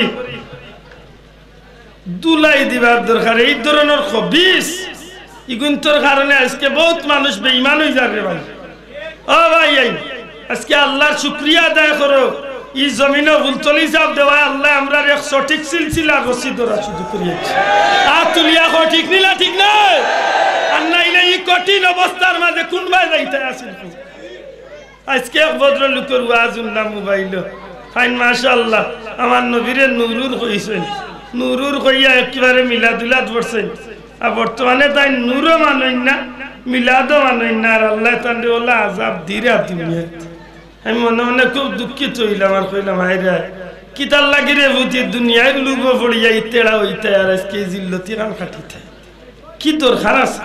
[SPEAKER 1] দুলাই দিবার দরকার এই ধরনের খবিস ইগুন্তর কারণে আজকে বহুত মানুষ বেঈমান হয়ে যাবে ভাই ও ভাই আজকে আল্লাহর শুকরিয়া আদায় করো এই জমিনে উলতলি সাহেব দেওয়া আল্লাহ আমরা এক সঠিক সিলসিলা গছি ধরা শুধু করিয়েছি আর তুলিয়া কো ঠিক নিলা ঠিক নাই আর নাইলে এই কঠিন অবস্থার মাঝে কোনবাই যাইতে আসিল আজকে এক ভদ্রলোকের ওয়াজ শুনলাম মোবাইল ফাইন মাশাআল্লাহ আমার নবীরে নুরুর কইছেন নুরুর কইয়া একেবারে মিলাদুলাদ পড়ছেন আর বর্তমানে তাই নূরও মানেন না মিলাদও মানেন না আর আল্লাহ তাআলা ওলা আযাব দিরা দুনিয়াতে আমি মনে মনে খুব দুঃখিত হইলাম আর কইলাম হায়রে কিতার লাগি রে বুঝি দুনিয়ার লুব পড়িয়া ইতেড়া হইতে আর আজকে জিল্লতি কাম খাটিতে কি দরকার আছে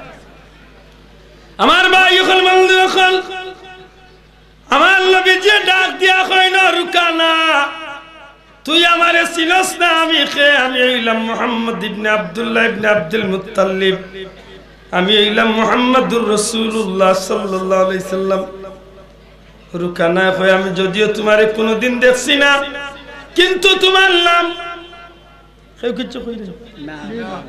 [SPEAKER 1] আমার ভাই হল বন্ধু হল আমার নবী যে ডাক দিয়া কই না রুকানা তুই আমারে চিনস না আমি কে আমি হইলাম মুহাম্মদ ইবনে আব্দুল্লাহ ইবনে আব্দুল মুত্তালিব আমি হইলাম মুহাম্মদুর রাসূলুল্লাহ সাল্লাল্লাহু আলাইহি সাল্লাম রুকানা কই আমি যদিও তোমারে কোনোদিন দেখছি না কিন্তু তোমার নাম কেউ কিছু কই না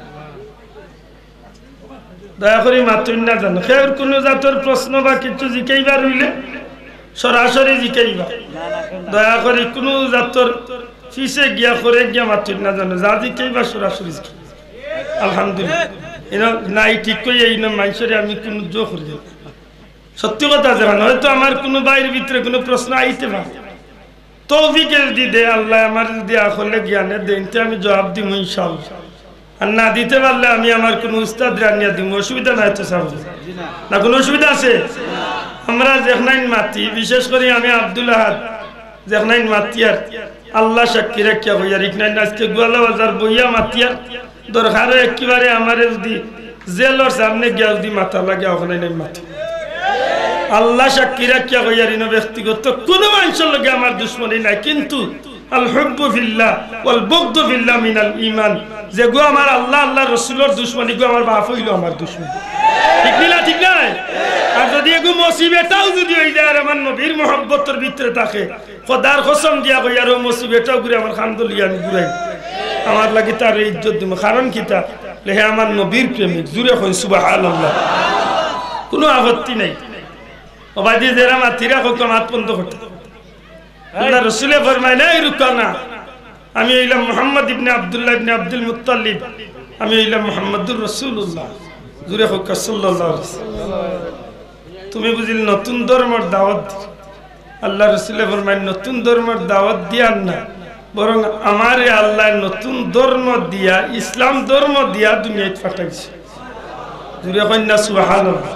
[SPEAKER 1] দয়া করে মাতুন না জানো কেউ কোন জাতর প্রশ্ন বা কিছু জিকাইবার হইলে সরাসরি জিকাইবা দয়া করে কোন জাতর ফিসে গিয়া করে গিয়া মাতুন না জানো যা জিকাইবা সরাসরি আলহামদুলিল্লাহ এরা নাই ঠিক কই এই না মানুষের আমি কোন জো করি সত্যি কথা জানো হয়তো আমার কোনো বাইরের ভিতরে কোনো প্রশ্ন আইতে পারে তৌফিক যদি দে আল্লাহ আমার যদি আকলে জ্ঞানে দেন তে আমি জবাব দিব ইনশাআল্লাহ আর না দিতে পারলে আমি আমার কোনো উস্তাদ রানিয়া দিব অসুবিধা নাই তো সাহেব না কোনো অসুবিধা আছে আমরা যেখানে মাতি বিশেষ করে আমি আব্দুল আহাদ যেখানে মাতিয়ার আল্লাহ সাক্ষী রাখিয়া হইয়া রিকনাই আজকে গোয়ালা বাজার বইয়া মাতিয়ার দরকার একেবারে আমার যদি জেলর সামনে গিয়া যদি মাথা লাগে ওখানে নাই মাথা আল্লাহ সাক্ষী রাখিয়া হইয়ারিন ব্যক্তিগত কোন মানুষের লগে আমার দুশ্মনী নাই কিন্তু আল হুব্বু ফিল্লাহ ওয়াল বুগদু ফিল্লাহ মিনাল ঈমান যে গো আমার আল্লাহ আল্লাহ রাসূলের দুশ্মনী গো আমার বাপ হইলো আমার দুশ্মন ঠিক না ঠিক না আর যদি এগো মুসিবতটাও যদি হই যায় আর আমার নবীর মহব্বতের ভিতরে থাকে খোদার কসম দিয়া কইয়ার ও মুসিবতটাও ঘুরে আমার খামদুলিয়া আমি ঘুরাই আমার লাগি তার ইজ্জত দিব কারণ কিতা লেহে আমার নবীর প্রেমিক জুরে কই সুবহানাল্লাহ কোনো আপত্তি নাই ওবাদি যারা মাতিরা কত মাত বন্ধ করতে আল্লাহ রাসূলে ফরমায় নাই রুকানা আমি হইলাম মুহাম্মদ ইবনে আব্দুল্লাহ ইবনে আব্দুল মুত্তালিব আমি হইলাম মুহাম্মদুর রাসূলুল্লাহ জুরে হক সাল্লাল্লাহু আলাইহি ওয়াসাল্লাম তুমি বুঝিল নতুন ধর্মের দাওয়াত আল্লাহ রাসূলে ফরমায় নতুন ধর্মের দাওয়াত দিয়ান না বরং আমারে আল্লাহ নতুন ধর্ম দিয়া ইসলাম ধর্ম দিয়া দুনিয়াতে পাঠাইছে জুরে কন্যা সুবহানাল্লাহ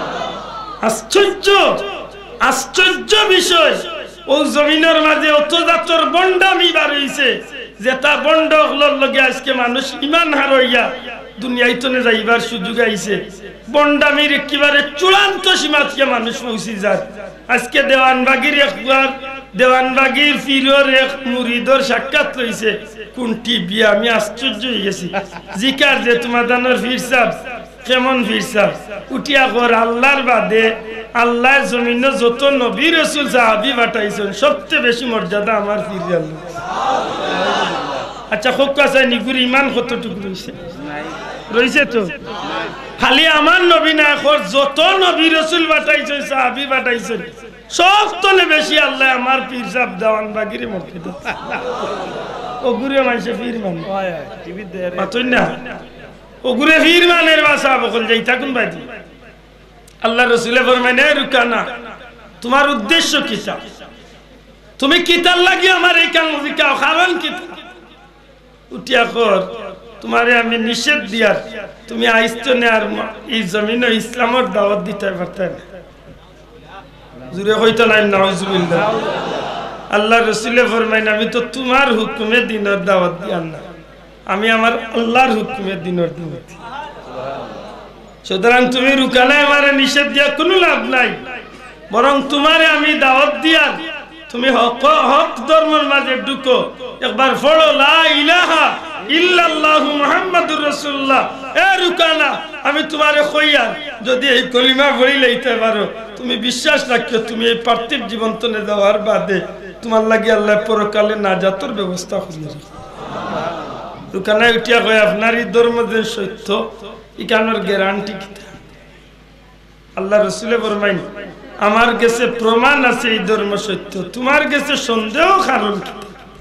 [SPEAKER 1] আশ্চর্য আশ্চর্য বিষয় ও জমিনের মাঝে অত জাতর বন্ডামি বার হইছে যেটা বন্ড হলোর লগে আজকে মানুষ ইমান হারাইয়া দুনিয়ায় তনে যাইবার সুযোগ আইছে বন্ডামির একেবারে চূড়ান্ত সীমা থেকে মানুষ পৌঁছে যায় আজকে দেওয়ানবাগির একবার দেওয়ানবাগির ফিরর এক মুরিদর সাক্ষাৎ রইছে কোনটি বিয়া আমি আশ্চর্য হয়ে গেছি জিকার যে তোমার দানোর ফির সাহেব কেমন ফির সাহেব উঠিয়া কর আল্লাহর বাদে আল্লাহর জমিনে যত নবী রাসূল সাহাবী পাঠাইছেন সবচেয়ে বেশি মর্যাদা আমার ফির আল্লাহ আচ্ছা খুব কাছে নিগুর ইমান কতটুকু রইছে রইছে তো খালি আমার নবী না এখন যত নবী রাসূল পাঠাইছেন সাহাবী পাঠাইছেন সব তলে বেশি আল্লাহ আমার পীর সাহেব দেওয়ান বাগিরে মর্যাদা ও গুরে মানুষে পীর মান হয় টিভি দেয় মাতই না ও গুরে পীর মানের ভাষা বকল যাই থাকুন ভাই আল্লাহ রাসূলে ফরমায় না রুকানা তোমার উদ্দেশ্য কি তা তুমি কিতার লাগি আমার এই কাম বিকাও কারণ কি উঠিয়া কর তোমারে আমি নিষেধ দিয়ার তুমি আইছো না আর এই জমিনে ইসলামের দাওয়াত দিতে পারতে না জুরে হইতো না নাউজুবিল্লাহ আল্লাহ রসুলে ফরমাইন আমি তো তোমার হুকুমে দিনের দাওয়াত দিয়ার না, আমি আমার আল্লাহর হুকুমে দিনের দাওয়াত দিই। সুতরাং তুমি রুকানায় আমারে নিষেধ দিয়া কোনো লাভ নাই, বরং তোমারে আমি দাওয়াত দিয়ার তুমি হক হক ধর্মের মাঝে ঢুকো। একবার পড়ো লা ইলাহা ইল্লাল্লাহু মুহাম্মাদুর রাসূলুল্লাহ। এ রুকানা আমি তোমারে কইয়ার যদি এই কলিমা পড়ি লইতে পারো, তুমি বিশ্বাস রাখিও তুমি এই পার্থিব জীবন তনে যাওয়ার বাদে তোমার লাগি আল্লাহ পরকালে নাজাতের ব্যবস্থা করিয়া রাখে। রুকানা উঠিয়া কয় আপনার এই ধর্ম যে সত্য ইকানোর গ্যারান্টি কি? আল্লাহ রসুলে ফরমাইন আমার কাছে প্রমাণ আছে এই ধর্ম সত্য, তোমার কাছে সন্দেহ কারণ কি?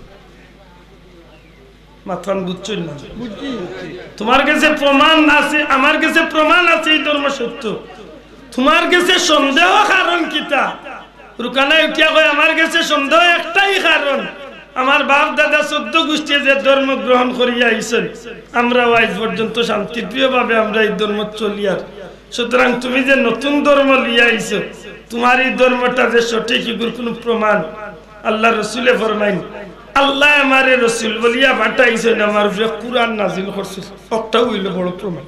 [SPEAKER 1] মাথান বুঝছো না? তোমার কাছে প্রমাণ আছে, আমার কাছে প্রমাণ আছে এই ধর্ম সত্য, তোমার কাছে সন্দেহ কারণ কিতা? রুকানা উঠিয়া কয় আমার কাছে সন্দেহ একটাই কারণ, আমার বাপ দাদা চোদ্দ গোষ্ঠী যে ধর্ম গ্রহণ করিয়া আইছেন, আমরা আজ পর্যন্ত শান্তিপ্রিয় ভাবে আমরা এই ধর্ম চলিয়ার। সুতরাং তুমি যে নতুন ধর্ম লিয়া আইছো, তোমার এই ধর্মটা যে সঠিক এগুলোর কোন প্রমাণ? আল্লাহ রসুলে ফরমাইন আল্লাহ আমারে রসুল বলিয়া পাঠাইছেন, আমার উপরে কুরআন নাজিল করছে, একটা হইল বড় প্রমাণ।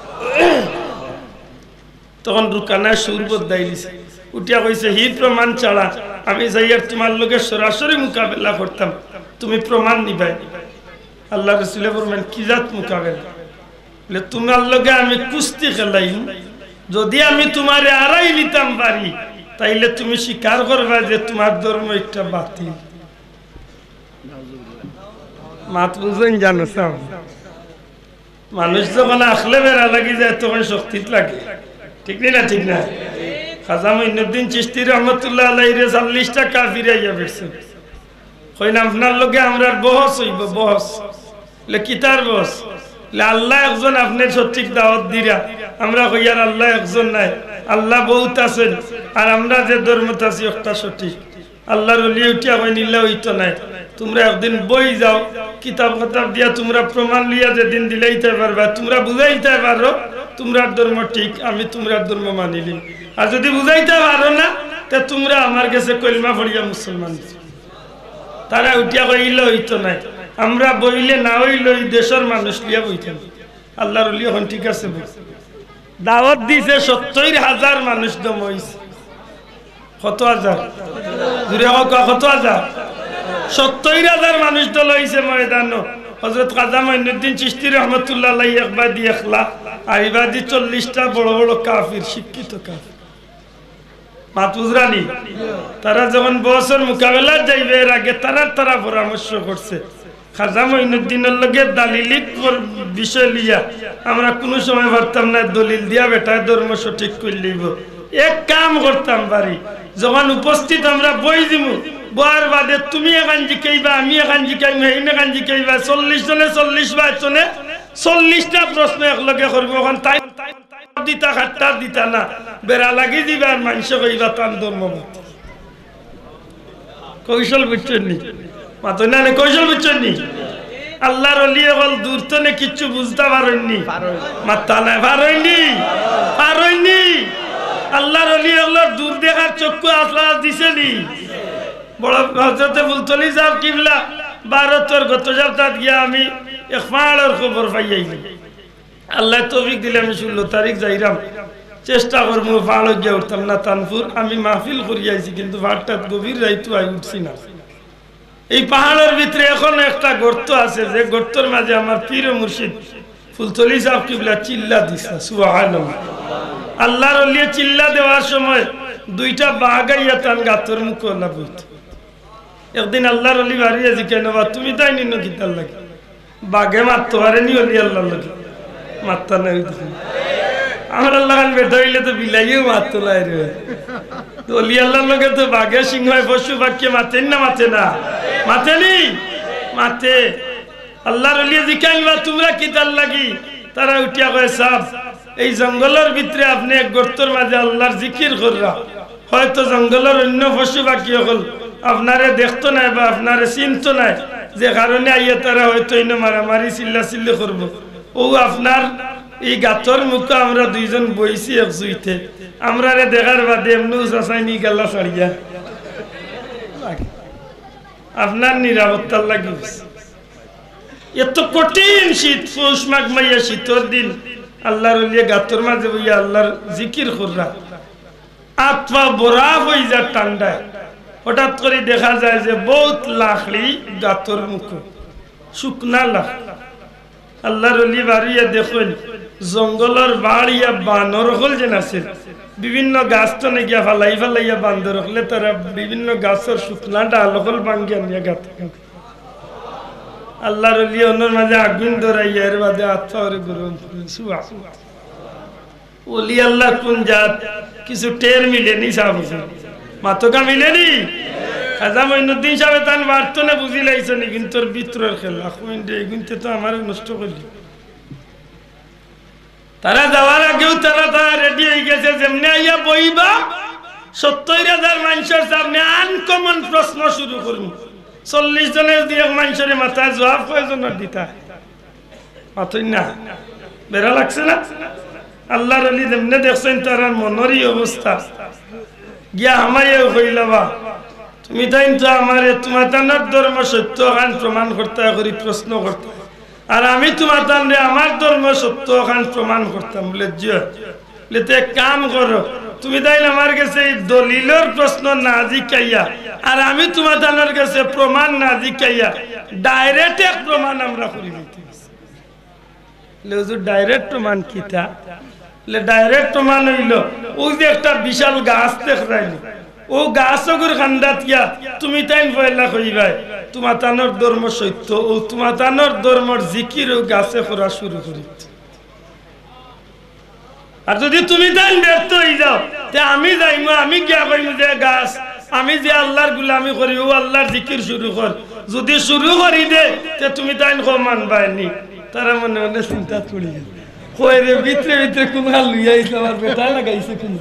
[SPEAKER 1] তখন রুকানা সুর বদলাই দিছে, উঠিয়া কইছে হি প্রমাণ ছাড়া আমি যাইয়ার তোমার লোকে সরাসরি মোকাবেলা করতাম, তুমি প্রমাণ নিবাই। আল্লাহ রসুলে ফরমাইন কি জাত মোকাবেলা? বলে তোমার লোকে আমি কুস্তি খেলাই, যদি আমি তোমারে আড়াই নিতাম পারি তাইলে তুমি স্বীকার করবা যে তোমার ধর্ম একটা বাতিল। মাত বুঝেন জানো সাম, মানুষ যখন আখলে বেড়া লাগি যায় তখন শক্তি লাগে, ঠিক না? ঠিক না? খাজা মঈনুদ্দিন চিশতি রহমতুল্লাহ আলাইহি চল্লিশটা কাফির আইয়া বেরছে, কই না আপনার লগে আমরার বহস হইব। বহস লে কিতার বহস? লে আল্লাহ একজন, আপনি সঠিক দাওয়াত দিরা। আমরা কই আর আল্লাহ একজন নাই, আল্লাহ বহুত আছেন, আর আমরা যে ধর্মত আছি একটা সঠিক। আল্লাহর ওলি উঠিয়া কই নিল্লা হইতো নাই, তোমরা একদিন বই যাও কিতাব কিতাব দিয়া তোমরা প্রমাণ লিয়া যেদিন দিলাইতে পারবা, তোমরা বুঝাইতে পারো তোমরা ধর্ম ঠিক, আমি তোমরা ধর্ম মানিলি। আর যদি বুঝাইতে পারো না তা তোমরা আমার কাছে কলমা পড়িয়া মুসলমান। তারা উঠিয়া কইল হইতো নাই, আমরা বইলে না হইল দেশের মানুষ লিয়া বইতেন। আল্লাহর ওলি এখন ঠিক আছে দাওয়াত দিছে, সত্তর হাজার মানুষ দম হইছে। কত হাজার? দূরে কত হাজার? সত্তর হাজার মানুষ দল হইছে ময়দান। হযরত খাজা মঈনুদ্দিন চিশতি রহমতুল্লাহ আলাইহি একবার দি একলা আর এবার দি চল্লিশটা বড় বড় কাফির, শিক্ষিত কাফির মাতুজরানি। তারা যখন বছর মোকাবেলা যাইবে এর আগে তারা তারা পরামর্শ করছে খাজা মঈনুদ্দিনের লগে দালিলিক বিষয় লিয়া আমরা কোনো সময় পারতাম না দলিল দিয়া বেটায় ধর্ম সঠিক করে লইব। এক কাম করতাম পারি, যখন উপস্থিত আমরা বই দিমু, বয়ার বাদে তুমি এখান জিকাইবা, আমি এখান জিকাইবা, এই এখান জিকাইবা, চল্লিশ জনে চল্লিশ বা জনে চল্লিশটা প্রশ্ন একলগে করবো। এখন তাই দিতা খাট্টা দিতা না, বেড়া লাগি দিবা আর মানুষ কইবা তার ধর্ম। কৌশল বুঝছেন নি? মাতো না কৌশল বুঝছেন নি? আল্লাহর ওলি বল দূর তো নে কিচ্ছু বুঝতে পারেননি, মাথা নাই পারেননি, পারেননি। আল্লাহর ওলি হলো দূর দেখার চক্ষু আসলা দিছেনি। বড় হযরতে মুলতলি সাহেব কিবলা ভারতের গত সপ্তাহ গিয়া আমি এক পাহাড়ের খবর পাইয়াইনি। আল্লাহ তৌফিক দিলে আমি ষোলো তারিখ যাইরাম, চেষ্টা করবো পাহাড় গিয়ে উঠতাম না তানপুর। আমি মাহফিল করিয়াছি কিন্তু পাহাড়টা গভীর রাইতো আই উঠছি না। এই পাহাড়ের ভিতরে এখন একটা গর্ত আছে, যে গর্তর মাঝে আমার পীর ও মুর্শিদ ফুলতলি সাহেব কিবলা চিল্লা দিছে সুবহানাল্লাহ। আল্লাহর ওলি চিল্লা দেওয়ার সময় দুইটা বাগাইয়া তান গাতর মুখ আল্লাহ বইত। একদিন আল্লাহর ওলি বাড়িয়ে জিজ্ঞেস বা তুমি তাই নিন কিতার লাগে বাঘে মারতে পারেনি ওলি আল্লাহর লাগে মারতা নাই। আমার আল্লাহ বেটা হইলে তো বিলাইও মারতো নাই রে। তো ওলি আল্লাহর লগে তো বাঘে সিংহ পশু বাক্যে মাতেন না? মাতে না? মাতেনি? মাতে। আল্লাহর ওলি জিজ্ঞাসা বা তোমরা কিতার লাগি? তারা উঠিয়া কয় সাহেব এই জঙ্গলের ভিতরে আপনি এক গর্তর মাঝে আল্লাহর জিকির কররা, হয়তো জঙ্গলের অন্য পশু পাখি হল আপনারে দেখতো নাই বা আপনারে চিনতো নাই, যে কারণে আইয়া তারা হয়তো এনে মারামারি চিল্লা চিল্লি করবো। ও আপনার এই গাতর মুখে আমরা দুইজন বইছি এক জুইতে, আমরা দেখার বাদে এমনি চাচাইনি গাল্লা ছাড়িয়া আপনার নিরাপত্তার লাগে এত কঠিন শীত, পৌষ মাঘ মাইয়া শীতর দিন আল্লাহর ওলিয়ে গাতর মাঝে বইয়া আল্লাহর জিকির কররা, আত্মা বরাফ হয়ে যায় ঠান্ডায়। হঠাৎ করে দেখা যায় যে বহুত লাখড়ি গাতর মুখ শুকনা লাখ। আল্লাহর ওলি বাড়িয়া দেখুন জঙ্গলের বাড়িয়া বানর হল যেন আছে, বিভিন্ন গাছ তো গিয়া ফালাই ফালাইয়া বান্দর হলে তারা বিভিন্ন গাছের শুকনা ডাল হল ভাঙ্গিয়া নিয়ে গাত। আল্লাহর ওলি অন্যর মাঝে আগুন ধরাইয়া এর বাদে আত্মা ওরে গরম ওলি আল্লাহ কোন জাত কিছু টের মিলেনি সাহেব মাতকা মিলেনি। খাজা মঈনুদ্দিন সাহেব তান বার্তো না বুঝি লাইছনি কিন্তু তোর বিত্রের খেলা এগুনতে তো আমার নষ্ট করলি। তারা যাওয়ার আগেও তারা তারা রেডি হয়ে গেছে যেমনি আইয়া বইবা সত্তর হাজার মানুষের সামনে আনকমন প্রশ্ন শুরু করুন। চল্লিশ জনের দিয়ে মানুষের মাথায় জবাব কয়জনের দিতা মাথই না বেড়া লাগছে না। আল্লাহর ওলি যেমনে দেখছেন তার মনেরই অবস্থা গিয়া আমাইও কইলাবা তুমি তাই তো আমার তোমার তানার ধর্ম সত্য খান প্রমাণ করতে করি প্রশ্ন করতে, আর আমি তোমার তানরে আমার ধর্ম সত্য খান প্রমাণ করতাম। বলে বলে তো এক কাম করো, তুমি তাই আমার কাছে দলিলের প্রশ্ন না জিকাইয়া আর আমি তোমার তানার কাছে প্রমাণ না জিকাইয়া ডাইরেক্ট এক প্রমাণ আমরা করি দিতে। ডাইরেক্ট প্রমাণ কিতা? ডাইরেক্ট প্রমাণ হইল ওই যে একটা বিশাল গাছ দেখাইল, ও গাছগুর খান্দাত গিয়া তুমি তাই পয়লা কইবাই তোমার তানোর ধর্ম সত্য, ও তোমার তানোর ধর্মর জিকির ও গাছে করা শুরু করি। আর যদি তুমি তাই ব্যর্থ হয়ে যাও তে আমি যাইম, আমি গিয়া কইম যে গাছ আমি যে আল্লাহর গুলামি করি ও আল্লাহর জিকির শুরু কর। যদি শুরু করি দে তে তুমি তাই মানবাইনি। তারা মনে মনে চিন্তা পড়ি গেল কইরে ভিতরে ভিতরে কোন হাল লইয়া ইসলাম আর বেটা লাগাইছে কোন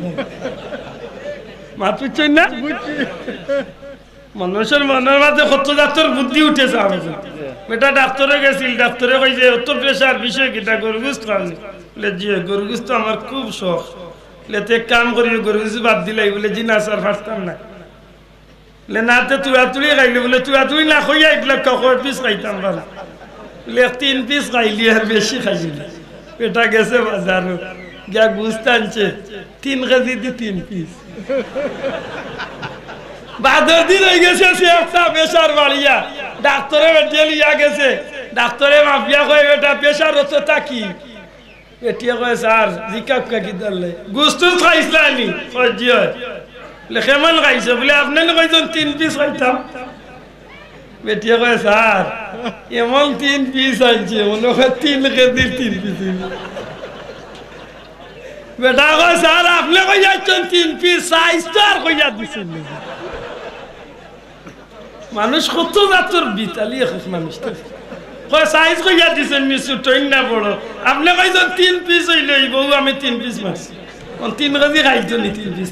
[SPEAKER 1] মাত বুঝছেন না? মানুষের মনের মাঝে কত ডাক্তার বুদ্ধি উঠেছে। আমি বেটা ডাক্তারে গেছিল, ডাক্তারে কইছে অত প্রেশার বিষয় কিটা গরুগুস্ত খাওয়ানি। বলে জি গরুগুস্ত তো আমার খুব শখ, বলে এক কাম করি গরুগুস্ত বাদ দিলাই। বলে জি না স্যার ফার্স্টাম না। বলে না তো তুই তুই খাইলি। বলে তুই তুই না খাইয়া এগুলো কয় পিস খাইতাম ভালো। বলে তিন পিস খাইলি আর বেশি খাইলি। বেটা গেছে বাজার গিয়া গুস্ত আনছে তিন কেজি দিয়ে তিন পিস। বাদর দিন হয়ে গেছে একটা প্রেশার বাড়িয়া ডাক্তারে লিয়া গেছে। ডাক্তারে মাফিয়া কয়ে বেটা প্রেশার হতো তা কি? এটিয়া কয়ে স্যার জিকাপ কাকি দলে গুস্ত খাইছিলানি সহ্য হয়। বলে কেমন খাইছে? বলে আপনার কয়জন তিন পিস খাইতাম। বেটিয়া কয়ে স্যার এমন তিন পিস আনছে মনে হয় তিন কেজির তিন পিস। বেটা কয় স্যার আপনি কই যাচ্ছেন তিন পিস সাইজ তো আর কইয়া দিচ্ছেন। মানুষ কত জাতর বিতালি মানুষ কয় সাইজ কইয়া দিচ্ছেন মিশু টইন না বড়। আপনি কইছেন তিন পিস হইলে বউ আমি তিন পিস মারছি তিন কেজি খাইছো নি তিন পিস।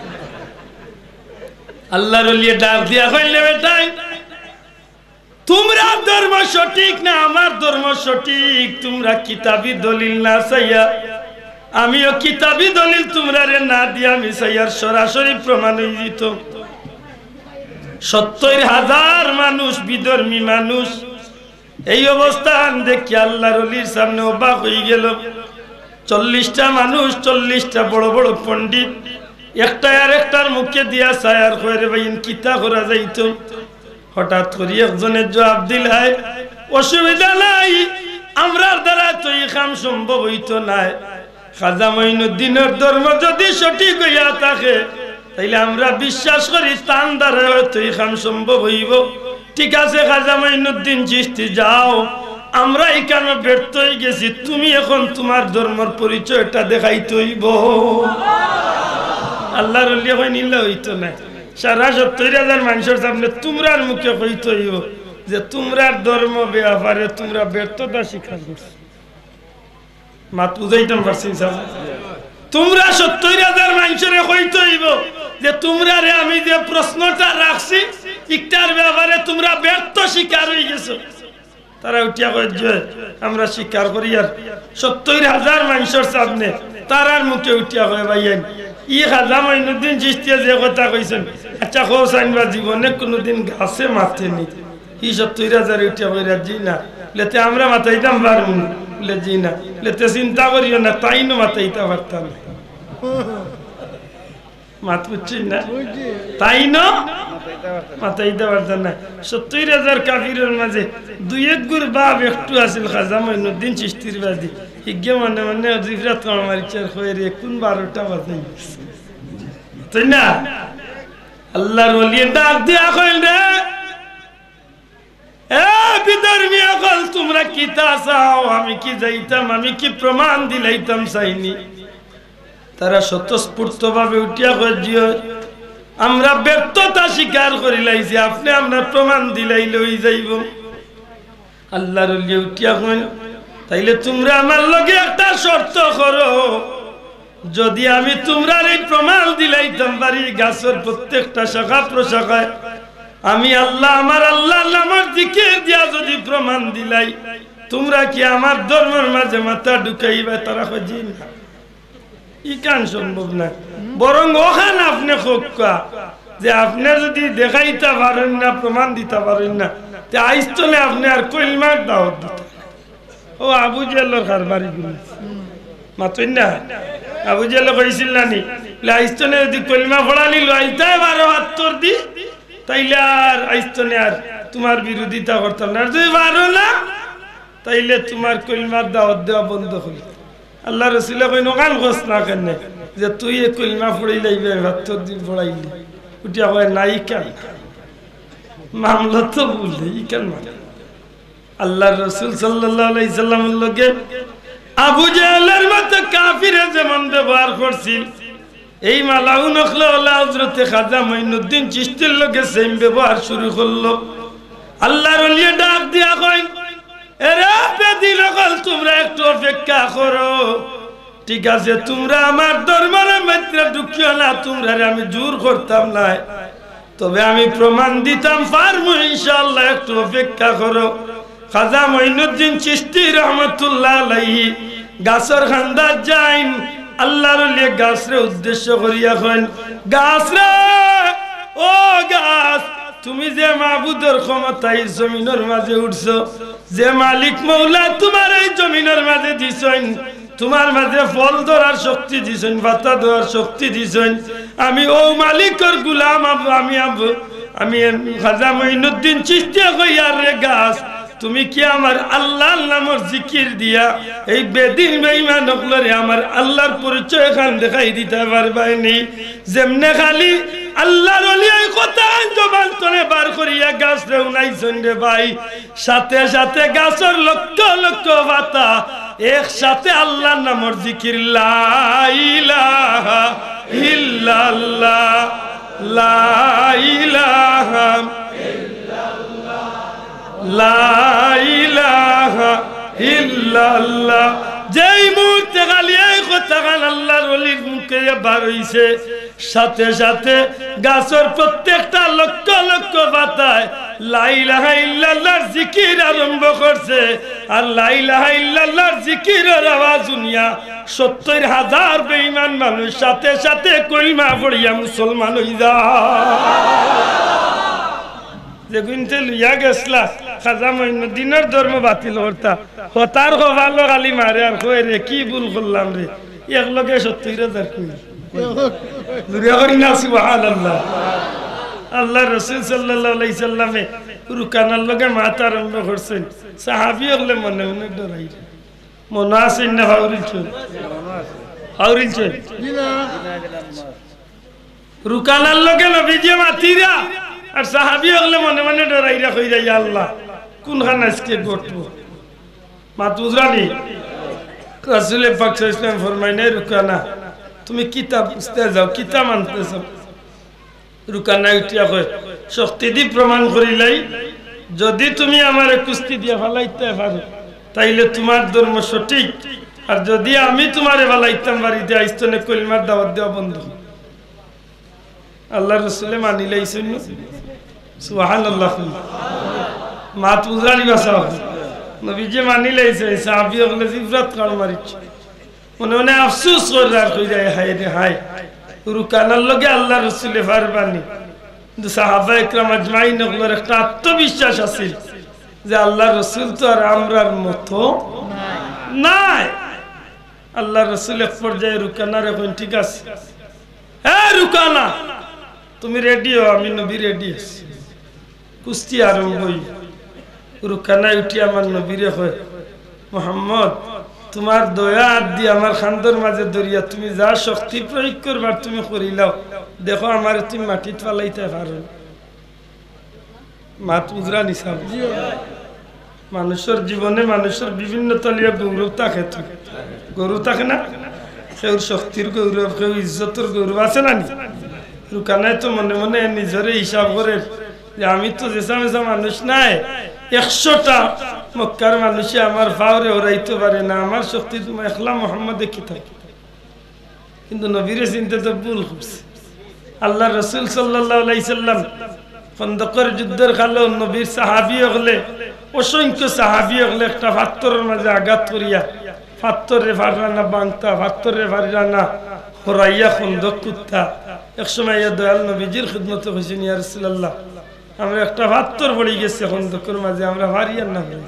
[SPEAKER 1] আল্লাহর ওলিয়ে ডাক দিয়া কইলে বেটাই তোমরা ধর্ম সঠিক না আমার ধর্ম সঠিক, তোমরা কিতাবি দলিল না চাইয়া আমিও কিতাবি দলিল তোমরা রে না দিয়া আমি চাইয়ার সরাসরি প্রমাণ হয়ে যেত। সত্তর হাজার মানুষ বিধর্মী মানুষ এই অবস্থান দেখি আল্লাহর ওলির সামনে অবাক হয়ে গেল। চল্লিশটা মানুষ, চল্লিশটা বড় বড় পণ্ডিত একটা আর একটার মুখে দিয়া ছায়ার করে ভাই কিতা করা যাইত। হঠাৎ করে একজনের জবাব দিলাই অসুবিধা নাই, আমরার দ্বারা তো এই কাম সম্ভব হইতো নাই। খাজা মঈনুদ্দিনের ধর্ম যদি সঠিক হইয়া থাকে তাইলে আমরা বিশ্বাস করি তান দ্বারা হয়তো এই কাম সম্ভব হইব। ঠিক আছে খাজা মঈনুদ্দিন চিশতি যাও, আমরা এখানে ব্যর্থ হয়ে গেছি, তুমি এখন তোমার ধর্মের পরিচয়টা দেখাইতে হইব। আল্লাহর ওলিয়া কই নিলে হইতো না, সারা সত্তর হাজার মানুষের সামনে তোমরার মুখে কইতে হইব যে তোমরার ধর্ম ব্যাপারে তোমরা ব্যর্থতা স্বীকার করছো। মাত বুঝাইতাম পারছি তোমরা সত্তর হাজার মানুষের কইতে হইব যে তোমরা রে আমি যে প্রশ্নটা রাখছি ইকটার ব্যাপারে তোমরা ব্যর্থ স্বীকার হয়ে গেছো। তারা উঠিয়া কয় যে আমরা স্বীকার করি। আর সত্তর হাজার মানুষের সামনে তারার মুখে উঠিয়া কয় ভাইয়েন ই খাজা মঈনুদ্দিন চিশতিয়া যে কথা কইছেন আচ্ছা হোসাইন বা জীবনে কোনোদিন গাছে মাথেনি ই সত্তর হাজার উঠিয়া কইরা জি না লেতে আমরা মাথাইতাম পারবো না বলে জি না লেতে চিন্তা করিও না তাই না মাথাইতে পারতাম মাত বুঝছি না তাই না মাথাইতে পারতাম না সত্তর হাজার কাফিরের মাঝে দুই এক গুর বাপ একটু আছিল খাজা মঈনুদ্দিন চিশতির বাদি হিগে মনে মনে জিফরাত আমার ইচ্ছার হয়ে রে কোন বারোটা বাজাই তাই না আল্লাহর ওলি ডাক দিয়া কইল রে এ বিধর্মী আকল তোমরা কি তা চাও আমি কি যাইতাম আমি কি প্রমাণ দিলাইতাম চাইনি তারা স্বতঃস্ফূর্ত ভাবে উঠিয়া কইজিও আমরা ব্যর্থতা স্বীকার করি লাইছি আপনি আমরা প্রমাণ দিলাই লই যাইব আল্লাহর ওলি উঠিয়া কইল তাইলে তোমরা আমার লগে একটা শর্ত করো যদি আমি তোমরা এই প্রমাণ দিলাইতাম পারি গাছের প্রত্যেকটা শাখা প্রশাখায় আমি আল্লাহ আমার আল্লাহর নামের জিকির দিয়া যদি প্রমাণ দিলাই তোমরা কি আমার ধর্মের মাঝে মাথা ঢুকাইবা তারা কইজি না ই কান সম্ভব না বরং ওখান আপনি খোকা যে আপনি যদি দেখাইতে পারেন না প্রমাণ দিতে পারেন না তে আইস্তলে আপনি আর কইলমার দাওয়াত দিতে ও আবু জেলের কারবারি গুলো মাতই না আবু জেলে কইছিল না নি আইস্তনে যদি কলমা পড়ালি লইতে পারো আত্তর দি তাইলে আর আইস্তনে আর তোমার বিরোধিতা করতাম না যদি পারো না তাইলে তোমার কলমার দাওয়াত দেওয়া বন্ধ হইল আল্লাহ রসুলে কইন কান খোঁজ না কেন যে তুই এ কলমা পড়াই লাইবে আত্তর দি পড়াইলি উঠিয়া কয় নাই কেন মামলা তো বললে ই কেন মানে আল্লাহর রাসূল সাল্লাল্লাহু আলাইহি সাল্লামের লগে আবু জাহলের মতো কাফিরে যেমন ব্যবহার করছিল এই মালাউ নখলা ওয়ালা হযরত খাজা মঈনুদ্দিন চিশতির লগে সেম ব্যবহার শুরু করলো আল্লাহর ওলি ডাক দিয়া কই এরে বেদি লগল তোমরা একটু অপেক্ষা করো ঠিক আছে তোমরা আমার ধর্মের মধ্যে ঢুকিও না তোমরা আমি জোর করতাম না তবে আমি প্রমাণ দিতাম পারবো ইনশাআল্লাহ একটু অপেক্ষা করো খাজা মঈনুদ্দিন চিশতি রহমাতুল্লাহ আলাইহি গাছর খান্দার যাইন আল্লাহর ওলি গাছরে উদ্দেশ্য করিয়া কইন গাছ রে ও গাছ তুমি যে মাবুদের ক্ষমতায় জমিনের মাঝে উঠছো যে মালিক মৌলা তোমার এই জমিনের মাঝে দিছেন তোমার মাঝে ফল ধরার শক্তি দিছেন পাতা দেওয়ার শক্তি দিছেন আমি ও মালিকের গোলাম আমি আমি খাজা মঈনুদ্দিন চিশতিয়া কইয়া রে গাছ তুমি কি আমার আল্লাহর নামের জিকির দিয়া এই বেদিন বেঈমান হকলরে আমার আল্লাহর পরিচয় খান দেখাই দিতে পারবাইনি যেমনে খালি আল্লাহর ওলি এই কথা জবান তনে বার করিয়া গাছ রে উনাইছেন রে ভাই সাথে সাথে গাছের লক্ষ লক্ষ পাতা একসাথে আল্লাহর নামের জিকির লা ইলাহা ইল্লাল্লাহ লা ইলাহা ইল্লাল্লাহ লা ইলাহা ইল্লাল্লাহ যেই মুহূর্তে খালি এই কথা গান আল্লাহর ওলির মুখে বার হইছে সাথে সাথে গাছের প্রত্যেকটা লক্ষ লক্ষ পাতায় লা ইলাহা ইল্লাল্লাহর জিকির আরম্ভ করছে আর লা ইলাহা ইল্লাল্লাহর জিকিরের আওয়াজ শুনিয়া সত্তর হাজার বেঈমান মানুষ সাথে সাথে কলিমা পড়িয়া মুসলমান হয়ে যায় যে গুনতে লইয়া গেছলা খাজা মঈনুদ্দিনের ধর্ম বাতিল করতা হতার ভালো গালি মারে আর কই রে কি ভুল করলাম রে এক লগে সত্তর হাজার কই দুরিয়া করি না সুবহানাল্লাহ আল্লাহ রাসূল সাল্লাল্লাহু আলাইহি সাল্লামে রুকানার লগে মাত আরম্ভ করছেন সাহাবী হলে মনে মনে ডরাই মনে আছে না হাউরিল চল হাউরিল চল রুকানার লগে নবীজি মাতিরা আর সাহাবী হলে মনে মনে ডরাইরা কই যায় আল্লাহ কোনখান আজকে ঘটবো মাতুজরানি রাসূল পাক সাল্লাল্লাহু আলাইহি ওয়াসাল্লাম ফরমায় নাই রুকানা তুমি কিতাব বুঝতে যাও কিতাব আনতে যাও রুকানা উঠিয়া কয় শক্তি দি প্রমাণ করিলাই যদি তুমি আমারে কুস্তি দিয়া ফলাইতে পারো তাইলে তোমার ধর্ম সঠিক আর যদি আমি তোমারে ফলাইতাম বাড়িতে আইস্তনে কলিমার দাওয়াত দেওয়া বন্ধ আল্লাহ রাসূলে মানি লাইছেন সুবহানাল্লাহ মাত বুঝালি ভাষা নবীজি মানি লাইছে সাহাবী হলে জিফরাত কাল মারিছে মনে মনে আফসোস করে আর কই যায় হায় রে হায় রুকানার লগে আল্লাহ রসুলে পারবানি কিন্তু সাহাবা একরাম আজমাইন ওগুলোর একটা আত্মবিশ্বাস আছে যে আল্লাহ রসুল তো আর আমরার মতো নাই। আল্লাহ রসুল এক পর্যায়ে রুকানার এখন ঠিক আছে, হ্যাঁ রুকানা তুমি রেডি হো, আমি নবী রেডি আছি। কুস্তি আরম্ভই। রুকানায় উঠি আমার নবীরে হয়, মোহাম্মদ তোমার দয়া আর দিয়ে আমার খান্দর মাঝে দরিয়া তুমি যা শক্তি প্রয়োগ করবার তুমি করিলাও, দেখো আমার তুমি মাটিত ফালাইতে পারো। মাত উজরা নিসাব মানুষের জীবনে মানুষের বিভিন্ন তলীয় গৌরব থাকে, গৌরব থাকে না, সেউর শক্তির গৌরব, কেউ ইজ্জতের গৌরব আছে না। রুকানায় তো মনে মনে নিজরে হিসাব করে যে আমি তো যেসা মেসা মানুষ নাই, একশোটা মক্কার মানুষে আমার ফাওরে ওরাইতে পারে না, আমার শক্তি তোমার একলা মোহাম্মদে কি থাকে। কিন্তু নবীরে চিন্তা তো ভুল করছে। আল্লাহ রসুল সাল্লাল্লাহু আলাইহি সাল্লাম খন্দকের যুদ্ধের কালে নবীর সাহাবী হলে অসংখ্য সাহাবী হলে একটা পাথরের মাঝে আঘাত করিয়া পাথরে ফাড়ানা বাংতা, পাথরে ফাড়ানা হরাইয়া খন্দক কুত্তা। এক সময় দয়াল নবীজির খিদমতে হয়েছেন, ইয়া রাসূলুল্লাহ আমরা একটা পাথর পড়ে গেছে খন্দকের মাঝে, আমরা হারিয়ার না হইতে।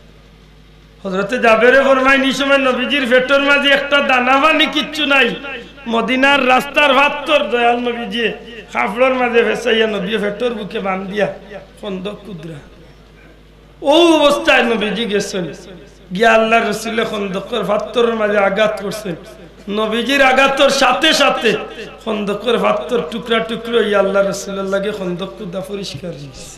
[SPEAKER 1] হযরতে জাবেরে ফরমায় এই সময় নবীজির পেটের মাঝে একটা দানা পানি কিচ্ছু নাই, মদিনার রাস্তার পাথর দয়াল নবীজি কাপড়ের মাঝে ফেসাইয়া নবী পেটের বুকে বান্ধিয়া খন্দক কুদরা। ও অবস্থায় নবীজি গেছেন, গিয়া আল্লাহ রসুল খন্দকের পাথরের মাঝে আঘাত করছেন। নবীজির আঘাতের সাথে সাথে খন্দকের পাথর টুকরা টুকরো ইয়া আল্লাহ রাসূলুল্লাহকে খন্দক কুদা পরিষ্কার হইছে।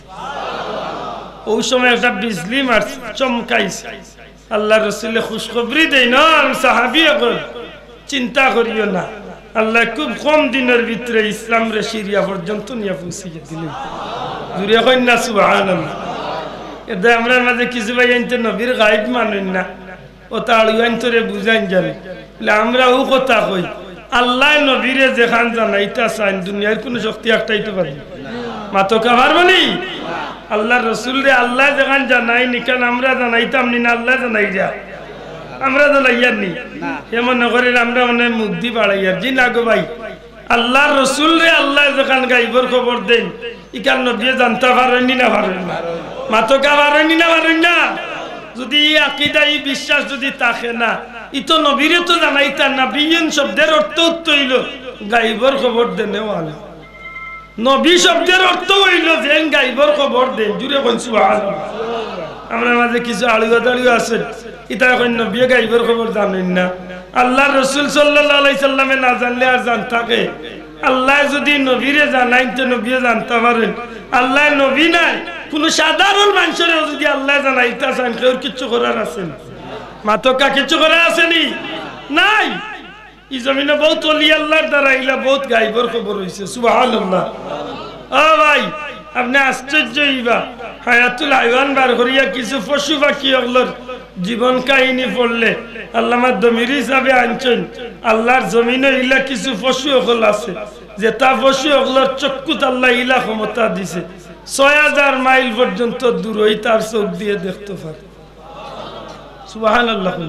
[SPEAKER 1] ওই সময় একটা বিজলি মার চমকাইছে। আল্লাহ রসুল খুশখবরি দেই না সাহাবী এখন চিন্তা করিও না, আল্লাহ খুব কম দিনের ভিতরে ইসলাম রে সিরিয়া পর্যন্ত নিয়ে পৌঁছিয়ে দিলেন। জুড়ে কইন না সুবহানাল্লাহ। এটা আমরা মাঝে কিছু ভাই আনতে নবীর গায়েব মানেন না, ও তাড়িয়ান তোরে বুঝাইন জানে। আমরা ও কথা কই আল্লাহ নবীরে যেখান জানাইতা চান দুনিয়ার কোনো শক্তি একটাইতে পারে মাতো কাবার বলি। আল্লাহ রসুল রে আল্লাহ যেখান জানাই নিকান আমরা জানাইতাম নি না, আল্লাহ জানাই যা আমরা জানাইয়ার নি এমন নগরের আমরা মনে মুক্তি বাড়াইয়ার জি না গো ভাই। আল্লাহ রসুল রে আল্লাহ যেখান গাইবর খবর দেন ইকান নবী জানতে পারেননি না পারেন না, মাতো কাবারেননি না পারেন না। যদি এই আকীদা এই বিশ্বাস যদি থাকে না, ইতো নবীরে তো জানাইতা না। বিয়ন শব্দের অর্থ হইল গাইবর খবর দেনে ওয়ালা। নবী শব্দের অর্থ হইল যে গাইবর খবর দেন। জুড়ে কোন সুবহানাল্লাহ। আমরা মাঝে কিছু আলিয়া দাঁড়িয়ে আছে ইতা এখন নবী গাইবর খবর জানেন না। আল্লাহ রসুল সাল্লাল্লাহু আলাইহি সাল্লামে না জানলে আর জান থাকে। আল্লাহ যদি নবীরে জানাই তো নবী জানতে পারেন। আল্লাহ নবী নাই, কোন সাধারণ মানুষের যদি আল্লাহ জানাইতে চান কেউ কিছু করার আছেন মাতকা কিছু করার আসেনি নাই। এই জমিনে বহুত ওলি আল্লাহর দ্বারা ইলা বহুত গাইবর খবর হইছে সুবহানাল্লাহ। ও ভাই আপনি আশ্চর্য হইবা, হায়াতুল হায়ওয়ান বার করিয়া কিছু পশু পাখি ওগুলোর জীবন কাহিনী পড়লে আল্লামা দমির হিসাবে আনছেন। আল্লাহর জমিনে ইলা কিছু পশু ওগুলো আছে যে তা পশু ওগুলোর চক্ষুত আল্লাহ ইলা ক্ষমতা দিছে ছয় হাজার মাইল পর্যন্ত দূর হই তার চোখ দিয়ে দেখতে পারে সুবহানাল্লাহ।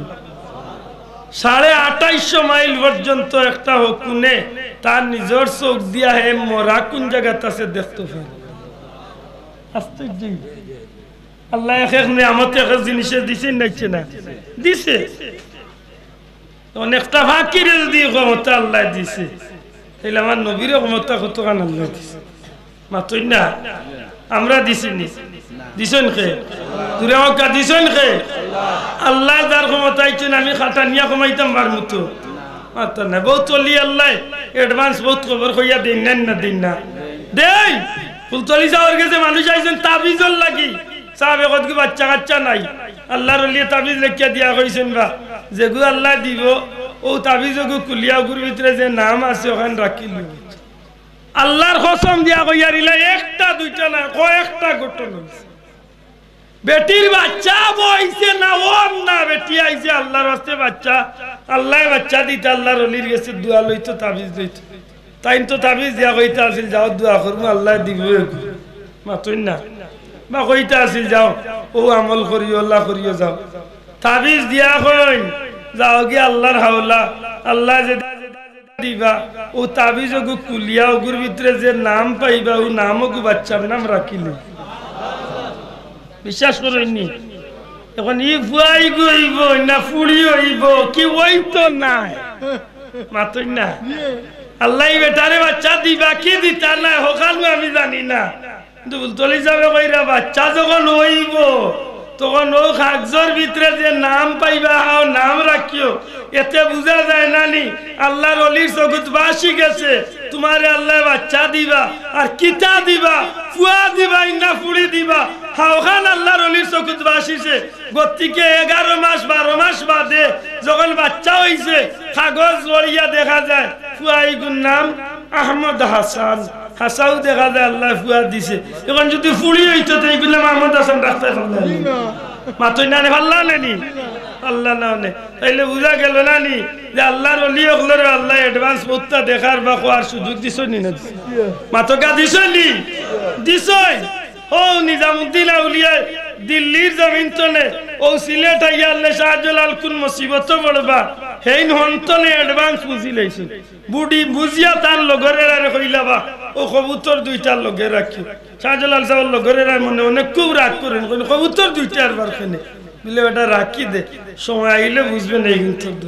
[SPEAKER 1] সাড়ে আঠাইশশো মাইল পর্যন্ত একটা হকুনে তার নিজের চোখ দিয়া হে মরা কোন জায়গাতে আছে দেখতে পারে। আশ্চর্য আল্লাহ এক এক নিয়ামত এক এক জিনিসে দিছে নাইছে না দিছে। অনেকটা ফাঁকিরে যদি ক্ষমতা আল্লাহ দিছে তাহলে আমার নবীর ক্ষমতা কতখান আল্লাহ দিছে মাতই না। আমরা দিছি নি দিছেন খে দূরে মক্কা দিছেন খে আল্লাহ যার ক্ষমতা আইছেন আমি খাটা নিয়া কমাইতাম বার মতো মাতা না। বহুত চলি আল্লাহ অ্যাডভান্স বহুত খবর কইয়া দিন না না দিন না দেই ফুলতলি যাওয়ার গেছে মানুষ আইছেন তাবিজর লাগি সাহাবে কত কি বাচ্চা কাচ্চা নাই আল্লাহর লিয়ে তাবিজ লেখিয়া দিয়া কইছেন বা যেগু আল্লাহ দিব ও তাবিজ গু কুলিয়া গুর ভিতরে যে নাম আছে ওখানে রাখিল। আল্লাহর কসম দিয়া কইয়ারিলা একটা দুইটা না কয়েকটা ঘটনা হইছে। বেটির বাচ্চা বইছে না ওম না বেটি আইছে আল্লাহর রাস্তে বাচ্চা আল্লাহ বাচ্চা দিতে আল্লাহর ওলির গেছে দোয়া লইতো তাবিজ লইতো তাই তো তাবিজ দিয়া কইতা আছিল যাও দোয়া করবো আল্লাহ দিব মাতই না বা কইতা আছিল যাও ও আমল করিও আল্লাহ করিও যাও তাবিজ দিয়া কই যাও গিয়ে আল্লাহর হাওলা আল্লাহ যে দিবা ও তাবিজ গু কুলিয়া ওগুর ভিতরে যে নাম পাইবা ও নামও গু বাচ্চার নাম রাখিলে বিশ্বাস করেননি এখন ই ফুয়াই গইব না ফুড়ি হইব কি ওই তো নাই মাতই না আল্লাহ বেটারে বাচ্চা দিবা কি দিতা না হোকালু আমি জানি না কিন্তু তলি যাবে কইরা বাচ্চা যখন হইব তখন ও কাগজের ভিতরে যে নাম পাইবা আর নাম রাখিও এতে বোঝা যায় না নি আল্লাহর ওলির জগৎ বাসি গেছে তোমারে আল্লাহ বাচ্চা দিবা আর কিতা দিবা ফুয়া দিবা ইন্না ফুড়ি দিবা হাওখান আল্লাহর ওলির জগৎ বাসিছে গতিকে এগারো মাস বারো মাস বাদে যখন বাচ্চা হইছে কাগজ লড়িয়া দেখা যায় ফুয়াইগুর নাম আহমদ হাসান হাসাও দেখা যায় আল্লাহ ফুয়া দিছে এখন যদি ফুড়ি হইতো তো এইগুলো মাহমুদ হাসান রাস্তায় ফেললাম মাতই না পাল্লা নেনি আল্লাহ না নে তাইলে বুঝা গেল না নি যে আল্লাহর ওলি হকলের আল্লাহ অ্যাডভান্স মুত্তা দেখার বা কোয়ার সুযোগ দিছ নি না মাতকা দিছ নি দিছই ও নিজামউদ্দিন আউলিয়া দিল্লির জমিন তনে ও সিলেট আইয়া আল্লাহ শাহজালাল কোন মুসিবত পড়বা হেইন হন্তনে অ্যাডভান্স বুঝি লাইছে বুডি বুঝিয়া তার লগরে রে কইলাবা ও কবুতর দুইটার লগে রাখি শাহজালাল সাহেব লগরে রে মনে অনেক খুব রাগ করেন কোন কবুতর দুইটার বারখানে বলে ওটা রাখি দে সময় আইলে বুঝবেন এই কিন্তু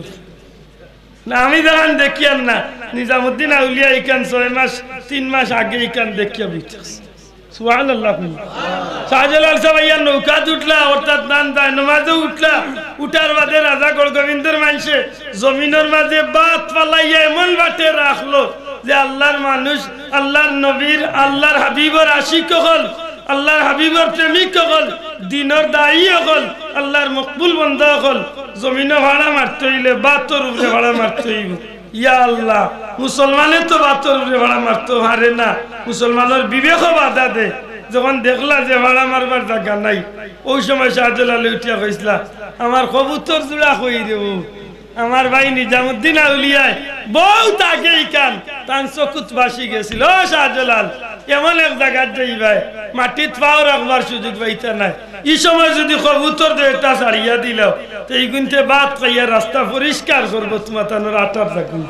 [SPEAKER 1] না আমি যখন দেখি আর না নিজামউদ্দিন আউলিয়া ইকান ছয় মাস তিন মাস আগে ইকান দেখিয়া বুঝতেছি সুবহানাল্লাহ শাহজালাল সাহেব ইয়া নৌকা উঠলা অর্থাৎ নান দায় নমাজে উঠলা উঠার বাদে রাজা গোবিন্দর মানসে জমিনের মাঝে বাত পালাইয়া এমন বাটে রাখলো যে আল্লাহর মানুষ আল্লাহর নবীর আল্লাহর হাবিবর আশিক হল আল্লাহর হাবিবর প্রেমিক হল দিনের দায়ী হল আল্লাহর মকবুল বন্ধা হল জমিনে ভাড়া মারতে হইলে বাতর উপরে ভাড়া মারতে হইব ইয়া আল্লাহ মুসলমানে তো বাতর উপরে ভাড়া মারতে পারে না মুসলমানের বিবেক বাধা দে যখন দেখলা যে ভাড়া মারবার জায়গা নাই ওই সময় শাহজালাল উঠিয়া কইসলা আমার কবুতর জোড়া কই দেব আমার ভাই নিজামউদ্দিন আউলিয়ায় বহুত আগে কান তান চকুত বাসি গেছিল ও শাহজালাল এমন এক জায়গা যাইবাই মাটিত পাও রাখবার সুযোগ পাইতা নাই এই সময় যদি কবুতর দেটা ছাড়িয়া দিল তো এই গুনতে বাদ খাইয়া রাস্তা পরিষ্কার করবো তোমার তানোর আটার থাকুন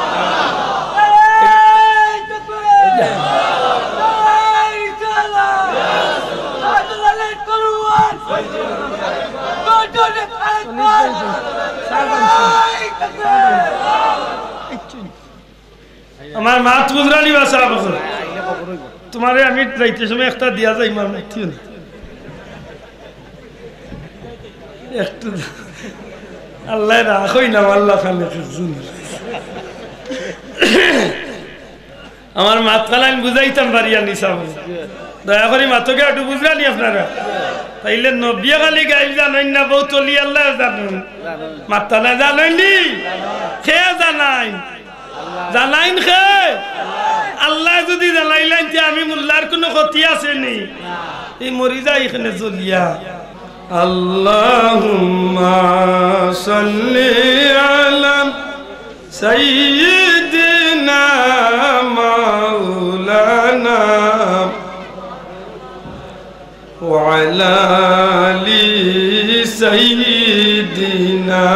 [SPEAKER 1] আমার মাত বুঝরানি বাসা বছর তোমারে আমি যাইতে সময় একটা দিয়া যাই মার মুক্তিও না একটু আল্লাহ রাখই না আল্লাহ খালে আমার মাত খালা আমি বুঝাইতাম বাড়িয়া নিসা দয়া করে মাতকে একটু বুঝরানি আপনারা তাইলে নবিয়া খালি গাইল জানেন না বউ তলি আল্লাহ জানেন মাতা না জানেননি খেয়ে জানাই জানাইন খে আল্লাহ যদি জানাইলেন যে আমি মোল্লার কোনো ক্ষতি আছে নি এই মরি যায় এখানে চলিয়া আল্লাহুম্মা সাল্লি আলা সাইয়্যিদিনা মাওলানা ওয়া আলা আলি সাইয়্যিদিনা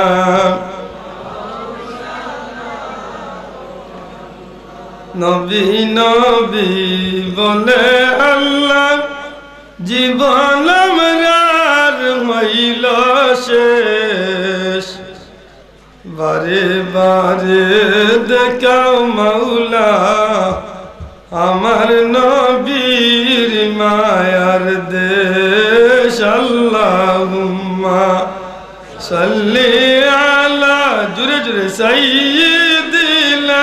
[SPEAKER 1] নবী নবী বলে আল্লাহ জীবন আমরার হইল শেষ বারে বারে দেখাও মাওলা আমার নবীর মায়ার দেশ আল্লাহুম্মা সাল্লি আলা জুরে জুরে সাইয়্যিদিনা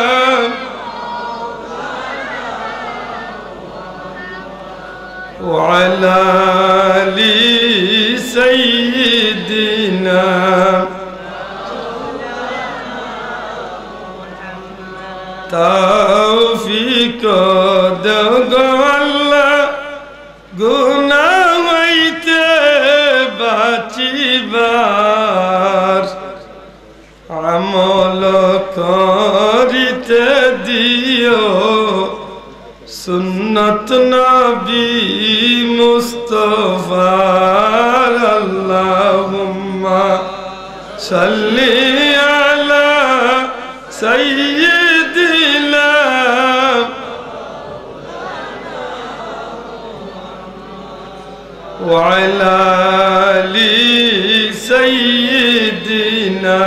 [SPEAKER 1] وعلى آل سيدنا توفيق دو الله গুনাহ হইতে বাঁচিবার আমল করিতে দিও সুন্নত নবী মুস্তাফার আল্লাহুম্মা সাল্লি আলা সাইয়্যিদিনা وعلى آل سيدنا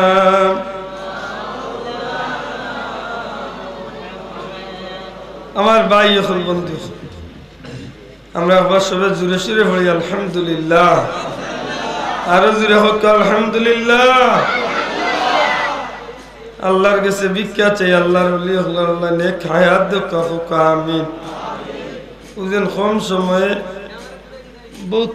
[SPEAKER 1] আমার ভাই এখন বন্ধু আমরা আবার সবাই জুড়ে সুরে পড়ি আলহামদুলিল্লাহ আরো জুড়ে হোক আলহামদুলিল্লাহ আল্লাহর কাছে ভিক্ষা চাই আল্লাহর ওলি আল্লাহ নেক হায়াত দেখ আমিন ওজন কম সময়ে বহুত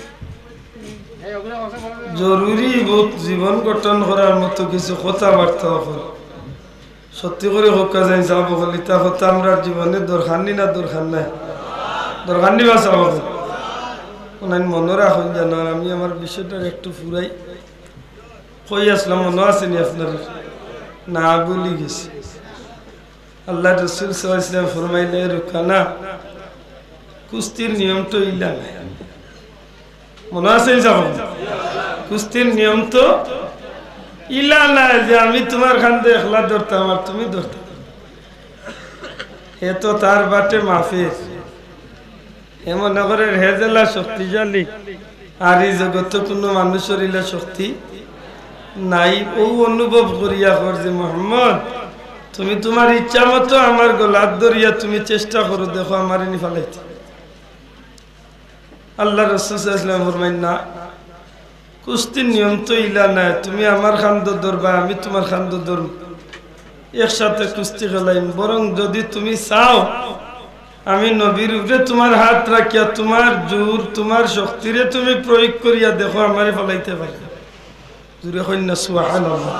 [SPEAKER 1] জরুরি বহুত জীবন গঠন করার মতো কিছু কথাবার্তা হল সত্যি করে হোকা যাই যাবো বলি তা হতো আমরা জীবনে দরকার নি না দরকার নাই দরকার নি বা চাবো ওনার মনে রাখুন জানো আমি আমার বিষয়টা একটু ফুরাই কই আসলাম মনে আসেনি আপনার না বলি গেছি আল্লাহ রসুল সাল্লাল্লাহু আলাইহি ওয়াসাল্লাম ফরমাইলে রুকানা কুস্তির নিয়ম তো ইলা নাই মনে আছে যাব কুস্তির নিয়ম তো ইলা নাই যে আমি তোমার খান্দে একলা ধরতাম আর তুমি ধরতাম এ তো তার বাটে মাফির এমন নগরের হেজেলা শক্তিশালী আর এই জগৎ কোনো মানুষের ইলা শক্তি নাই ও অনুভব করিয়া কর যে মোহাম্মদ তুমি তোমার ইচ্ছা মতো আমার গলাত ধরিয়া তুমি চেষ্টা করো দেখো আমার নি ফালাইতে আল্লাহ রাসূল সাল্লাল্লাহু আলাইহি ওয়াসাল্লাম ফরমাইন না কুস্তির নিয়ম তো ইলা নাই তুমি আমার খান্দ ধরবা আমি তোমার খান্দ ধরব একসাথে কুস্তি খেলাইম বরং যদি তুমি চাও আমি নবীর উপরে তোমার হাত রাখিয়া তোমার জোর তোমার শক্তিরে তুমি প্রয়োগ করিয়া দেখো আমারে ফলাইতে পারি জোরে কই না সুবহানাল্লাহ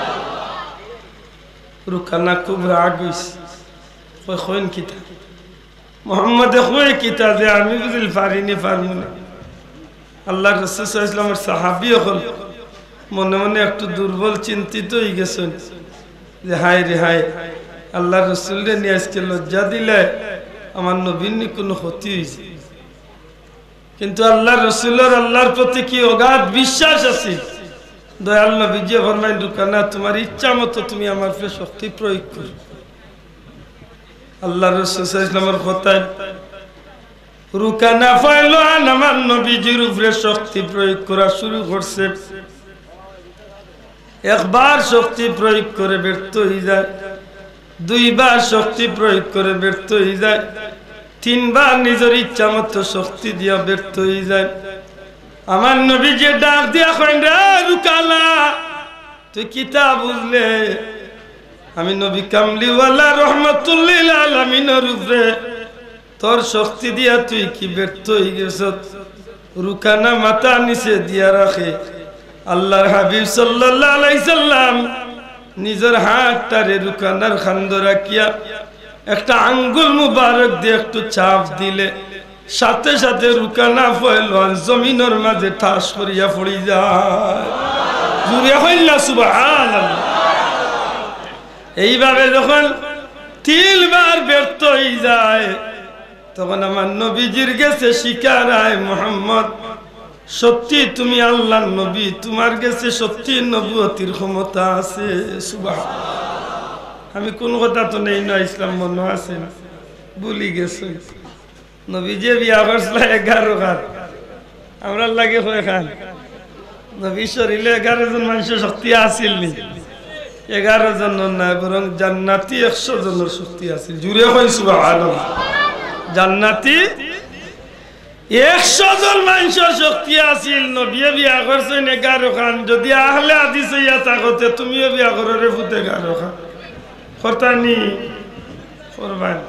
[SPEAKER 1] রুকানা খুব রাগ হইছে কই কইন কিতা মোহাম্মদ কই কিতা যে আমি বুঝিল পারিনি পারমু না আল্লাহ রাসূল সাল্লাল্লাহু আলাইহি ওয়াসাল্লামের সাহাবী হল মনে মনে একটু দুর্বল চিন্তিত হয়ে গেছেন যে হায় রে হায় আল্লাহ রাসূল রে নিয়ে আজকে লজ্জা দিলে আমার নবীর নি কোনো ক্ষতি হইছে কিন্তু আল্লাহ রাসূলের আল্লাহর প্রতি কি অগাধ বিশ্বাস আছে দয়াল নবী যে ফরমাইন রুকানা তোমার ইচ্ছা মতো তুমি আমার উপরে শক্তি প্রয়োগ করো আল্লাহ রাসূল সাল্লাল্লাহু আলাইহি ওয়াসাল্লামের কথায় রুকানা ফাইলো আমার নবীজির উপরে শক্তি প্রয়োগ করা শুরু করছে একবার শক্তি প্রয়োগ করে ব্যর্থ হয়ে যায় দুইবার শক্তি প্রয়োগ করে ব্যর্থ হয়ে যায় তিনবার নিজের ইচ্ছা মতো শক্তি দিয়া ব্যর্থ হয়ে যায় আমার নবী যে ডাক দিয়া কইন রে রুকানা তুই কিতা বুঝলে আমি নবী কামলিওয়ালা রাহমাতুল লিল আলামিনের উপরে তোর শক্তি দিয়া তুই কি ব্যর্থ হয়ে গেছ রুকানা মাথা নিচে দিয়া রাখে আল্লাহর হাবিব সাল্লাল্লাহু আলাইহি সাল্লাম নিজের হাতটারে রুকানার খান্দ রাখিয়া একটা আঙ্গুল মুবারক দিয়ে একটু চাপ দিলে সাথে সাথে রুকানা ফয়লান জমিনের মাঝে ঠাস করিয়া পড়ি যায় জুরে হইলা সুবহানাল্লাহ এইভাবে যখন তিনবার ব্যর্থ হয়ে যায় তখন আমার নবীজির কাছে স্বীকার হয় মুহাম্মদ সত্যি তুমি আল্লাহর নবী তোমার কাছে সত্যি নবুয়তির ক্ষমতা আছে সুবহানাল্লাহ আমি কোন কথা তো নেই না ইসলাম মনে আছে না ভুলি গেছি নবীজি বিয়া করছিল এগারো খান আমরা লাগে হয়ে খান নবী শরীরে এগারো জন মানুষের শক্তি আসিল নি এগারো জন না বরং জান্নাতি একশো জনের শক্তি আছিল জুড়ে হয় সুবহানাল্লাহ জান্নাতি একশো জন মানুষের শক্তি আছিল নবী বিয়া করছেন এগারো খান যদি আহলে হাদিস ইয়া থাকতে তুমিও বিয়া করো রে ফুতে এগারো খান করতানি করবান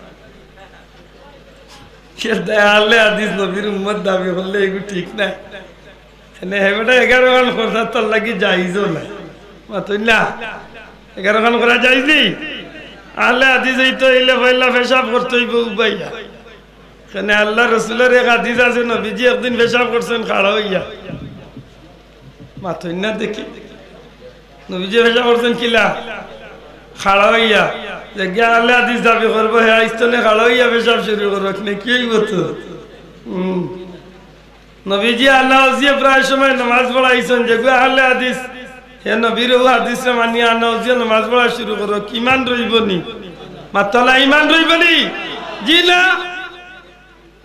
[SPEAKER 1] আহলে হাদিস নবীর উম্মত দাবি করলে এগুলো ঠিক না এনে হেবেটা এগারো খান করতে তোর লাগি যাইজও না মাতুই না এগারো খান করা যাইজি আহলে হাদিস এই তো এলে পয়লা পেশাব করতে হইব উবাইয়া কেন আল্লাহ রসুলের এক হাদিস আছে নবীজি একদিন পেশাব করছেন খাড়া হইয়া মাতুই না দেখি নবীজি পেশাব করছেন কিলা খাড়া হইয়া যে গিয়া আহলে হাদিস দাবি করবো হে আইস্তনে খাড়া হইয়া পেশাব শুরু করক না কি হইব তো হম নবীজি আল্লাহ প্রায় সময় নামাজ পড়াইছেন যে আহলে হাদিস হে নবীর হাদিস মানিয়া আনা নামাজ পড়া শুরু করো ইমান রইব নি মাতলা ইমান রইব নি জি না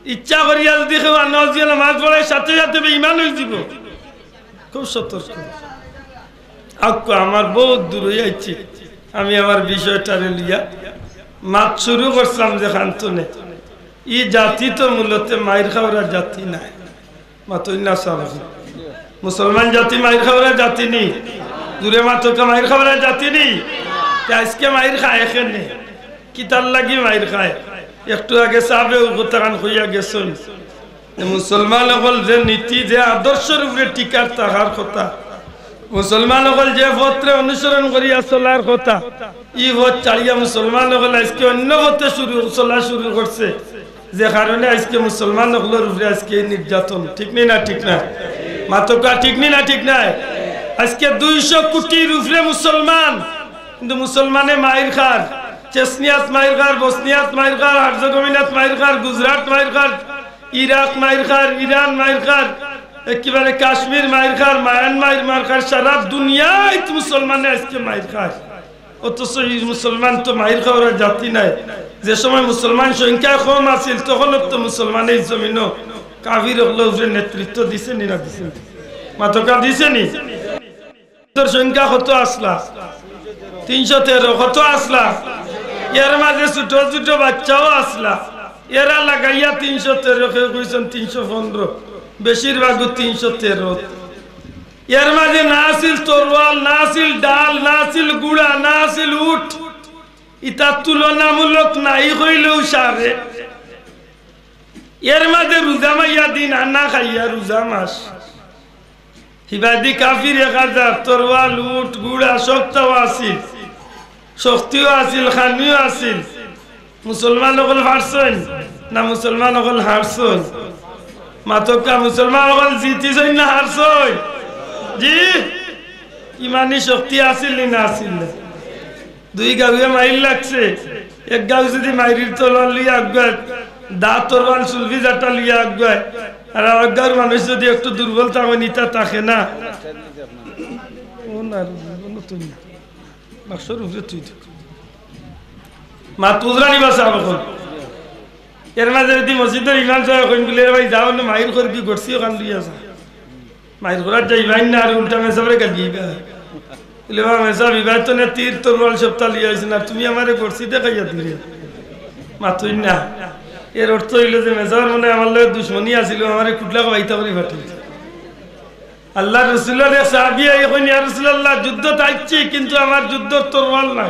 [SPEAKER 1] ইচ্ছা করিয়া যদি কেউ নজিয়া নামাজ পড়ে সাথে সাথে বেঈমান হয়ে যাব খুব সতর্ক আকু আমার বহুত দূর হয়ে যাচ্ছে আমি আমার বিষয়টারে লিয়া মাত শুরু করছিলাম যে খান্তনে ই জাতি তো মূলত মায়ের খাওয়ার জাতি নাই মাতই না সব মুসলমান জাতি মায়ের খাওয়ার জাতি নেই দূরে মাতকা মায়ের খাওয়ার জাতি নেই আজকে মায়ের খায় এখানে কি তার লাগি মায়ের খায় একটু আগে সাবে উগতান হইয়া গেছেন মুসলমান হল যে নীতি যে আদর্শের উপরে টিকার থাকার কথা মুসলমান হল যে পথে অনুসরণ করিয়া চলার কথা ই পথ চালিয়া মুসলমান হল আজকে অন্য পথে শুরু চলা শুরু করছে যে কারণে আজকে মুসলমান হলের উপরে আজকে নির্যাতন ঠিক নেই না ঠিক না মাতকা ঠিক নেই না ঠিক নাই আজকে দুইশো কোটির উপরে মুসলমান কিন্তু মুসলমানে মায়ের খার চেসনিয়াত মায়ের খার বসনিয়াত মায়ের খার হার্জেগোভিনাত মায়ের খার গুজরাট মায়ের খার ইরাক মায়ের খার ইরান মায়ের খার একেবারে কাশ্মীর মায়ের খার মায়ানমার মায়ের খার সারা দুনিয়ায় মুসলমানে আজকে মায়ের খার অথচ মুসলমান তো মায়ের খাওয়ার জাতি নাই যে সময় মুসলমান সংখ্যা কম আছিল তখন তো মুসলমান এই জমিন কাফির হলের নেতৃত্ব দিছে নি না দিছে মাতকা দিছে নি সংখ্যা কত আসলা তিনশো তেরো কত আসলা এর মাঝে ছোট ছোট বাচ্চাও আসলা এরা লাগাইয়া তিনশো তেরো কেউ কইছেন তিনশো পনেরো বেশিরভাগ তিনশো তেরো এর মাঝে না আসিল তরোয়াল না আসিল ডাল না আসিল গুড়া না আসিল উঠ ইতার তুলনামূলক নাই হইলেও সারে এর মাঝে রোজা মাইয়া দিন আনা খাইয়া রোজা মাস হিবাদি কাফির এক হাজার তরোয়াল উঠ গুড়া সবটাও আসিল শক্তিও আসিল খানিও আসিল মুসলমান হল হারছেন না মুসলমান হল হারছেন মাতকা মুসলমান হল জিতিছেন না হারছেন জি ইমানি শক্তি আসিল না আসিল দুই গাঁয়ে মাইল লাগছে এক গাঁও যদি মাইরির তরোয়াল লিয়া আগায় দা তরোয়াল সুলভি জাটা লিয়া আগায় আর এক গাঁর মানুষ যদি একটু দুর্বল থাকে নিতা থাকে না ও না নতুন না বাক্সর উপরে তুই মা তুজরানি বাসা এখন এর মাঝে যদি মসজিদের ইমাম সাহেব কইন বলে ভাই যাও না মাইর করবি গড়ছি ওখান দিয়ে আসা মাইর করার যাইবাই না আর উল্টা মেসাবরে গালিবা বলে বা মেসা বিবাহ তো না তীর তরোয়াল সপ্তাহ লিয়ে আসে না তুমি আমারে গড়ছি দেখাইয়া দিলে মাতুই না এর অর্থ হইল যে মেসার মনে আমার লোক দুশ্মনী আসিল আমার কুটলা বাইতা করে ফাটে আল্লাহ রসুল্লাহ সাহাবী এখন ইয়া রাসূলুল্লাহ যুদ্ধ চাইছি কিন্তু আমার যুদ্ধ তরোয়াল নাই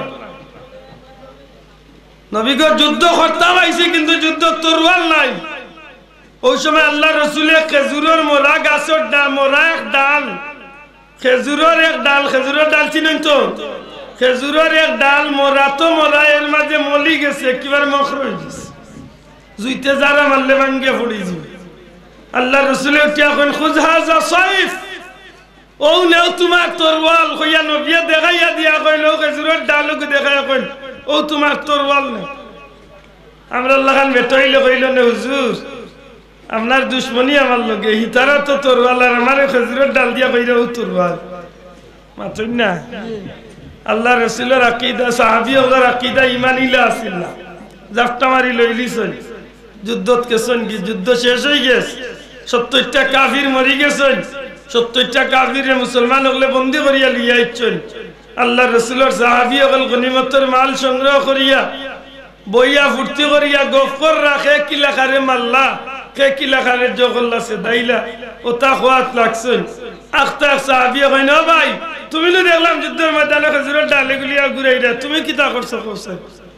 [SPEAKER 1] নবীগো যুদ্ধ করতাম আইছে কিন্তু যুদ্ধ তরোয়াল নাই ওই সময় আল্লাহ রসুলের খেজুরের মোরা গাছের ডাল মোরা এক ডাল খেজুরের এক ডাল খেজুরের ডাল চিনেন তো খেজুরের এক ডাল মোরা তো মোরা এর মাঝে মলি গেছে কিবার মখর হয়ে গেছে জুইতে যারা মারলে ভাঙ্গে পড়ে যাবে আল্লাহ রসুলের এখন খুজহা যা সাইফ ও নেও তোমার তরোয়াল কইয়া নবিয়া দেখাইয়া দিয়া কইল খেজুরের ডালকে দেখাইয়া কইল ও তোমার তরোয়াল না আমরা আল্লাহ খান বেটাইলে কইল না হুজুর আপনার দুশ্মনী আমার লগে হিতারা তো তরোয়াল আর আমার খেজুরের ডাল দিয়া কইরা ও তরোয়াল মাতুন না আল্লাহ রাসূলের আকীদা সাহাবী ওদের আকীদা ঈমানিলা আছিল না জাফটা মারি লইলিছেন যুদ্ধত কেছেন কি যুদ্ধ শেষ হয়ে গেছে সত্তরটা কাফির মরি গেছেন সত্তরটা কাফির মুসলমান হলে বন্দী করিয়া লিয়া ইচ্ছেন আল্লাহ রসুলের সাহাবী হল গনিমতের মাল সংগ্রহ করিয়া বইয়া ফুর্তি করিয়া গফর রাখে কি লেখারে মাল্লা কে কি লেখারে জগল্লা সে দাইলা ও তা খোয়াত লাগছেন আখতা সাহাবী কইন ভাই তুমি তো দেখলাম যুদ্ধের ময়দানে খেজুরের ডালে গুলিয়া ঘুরাইরা তুমি কি তা করছো কৌশল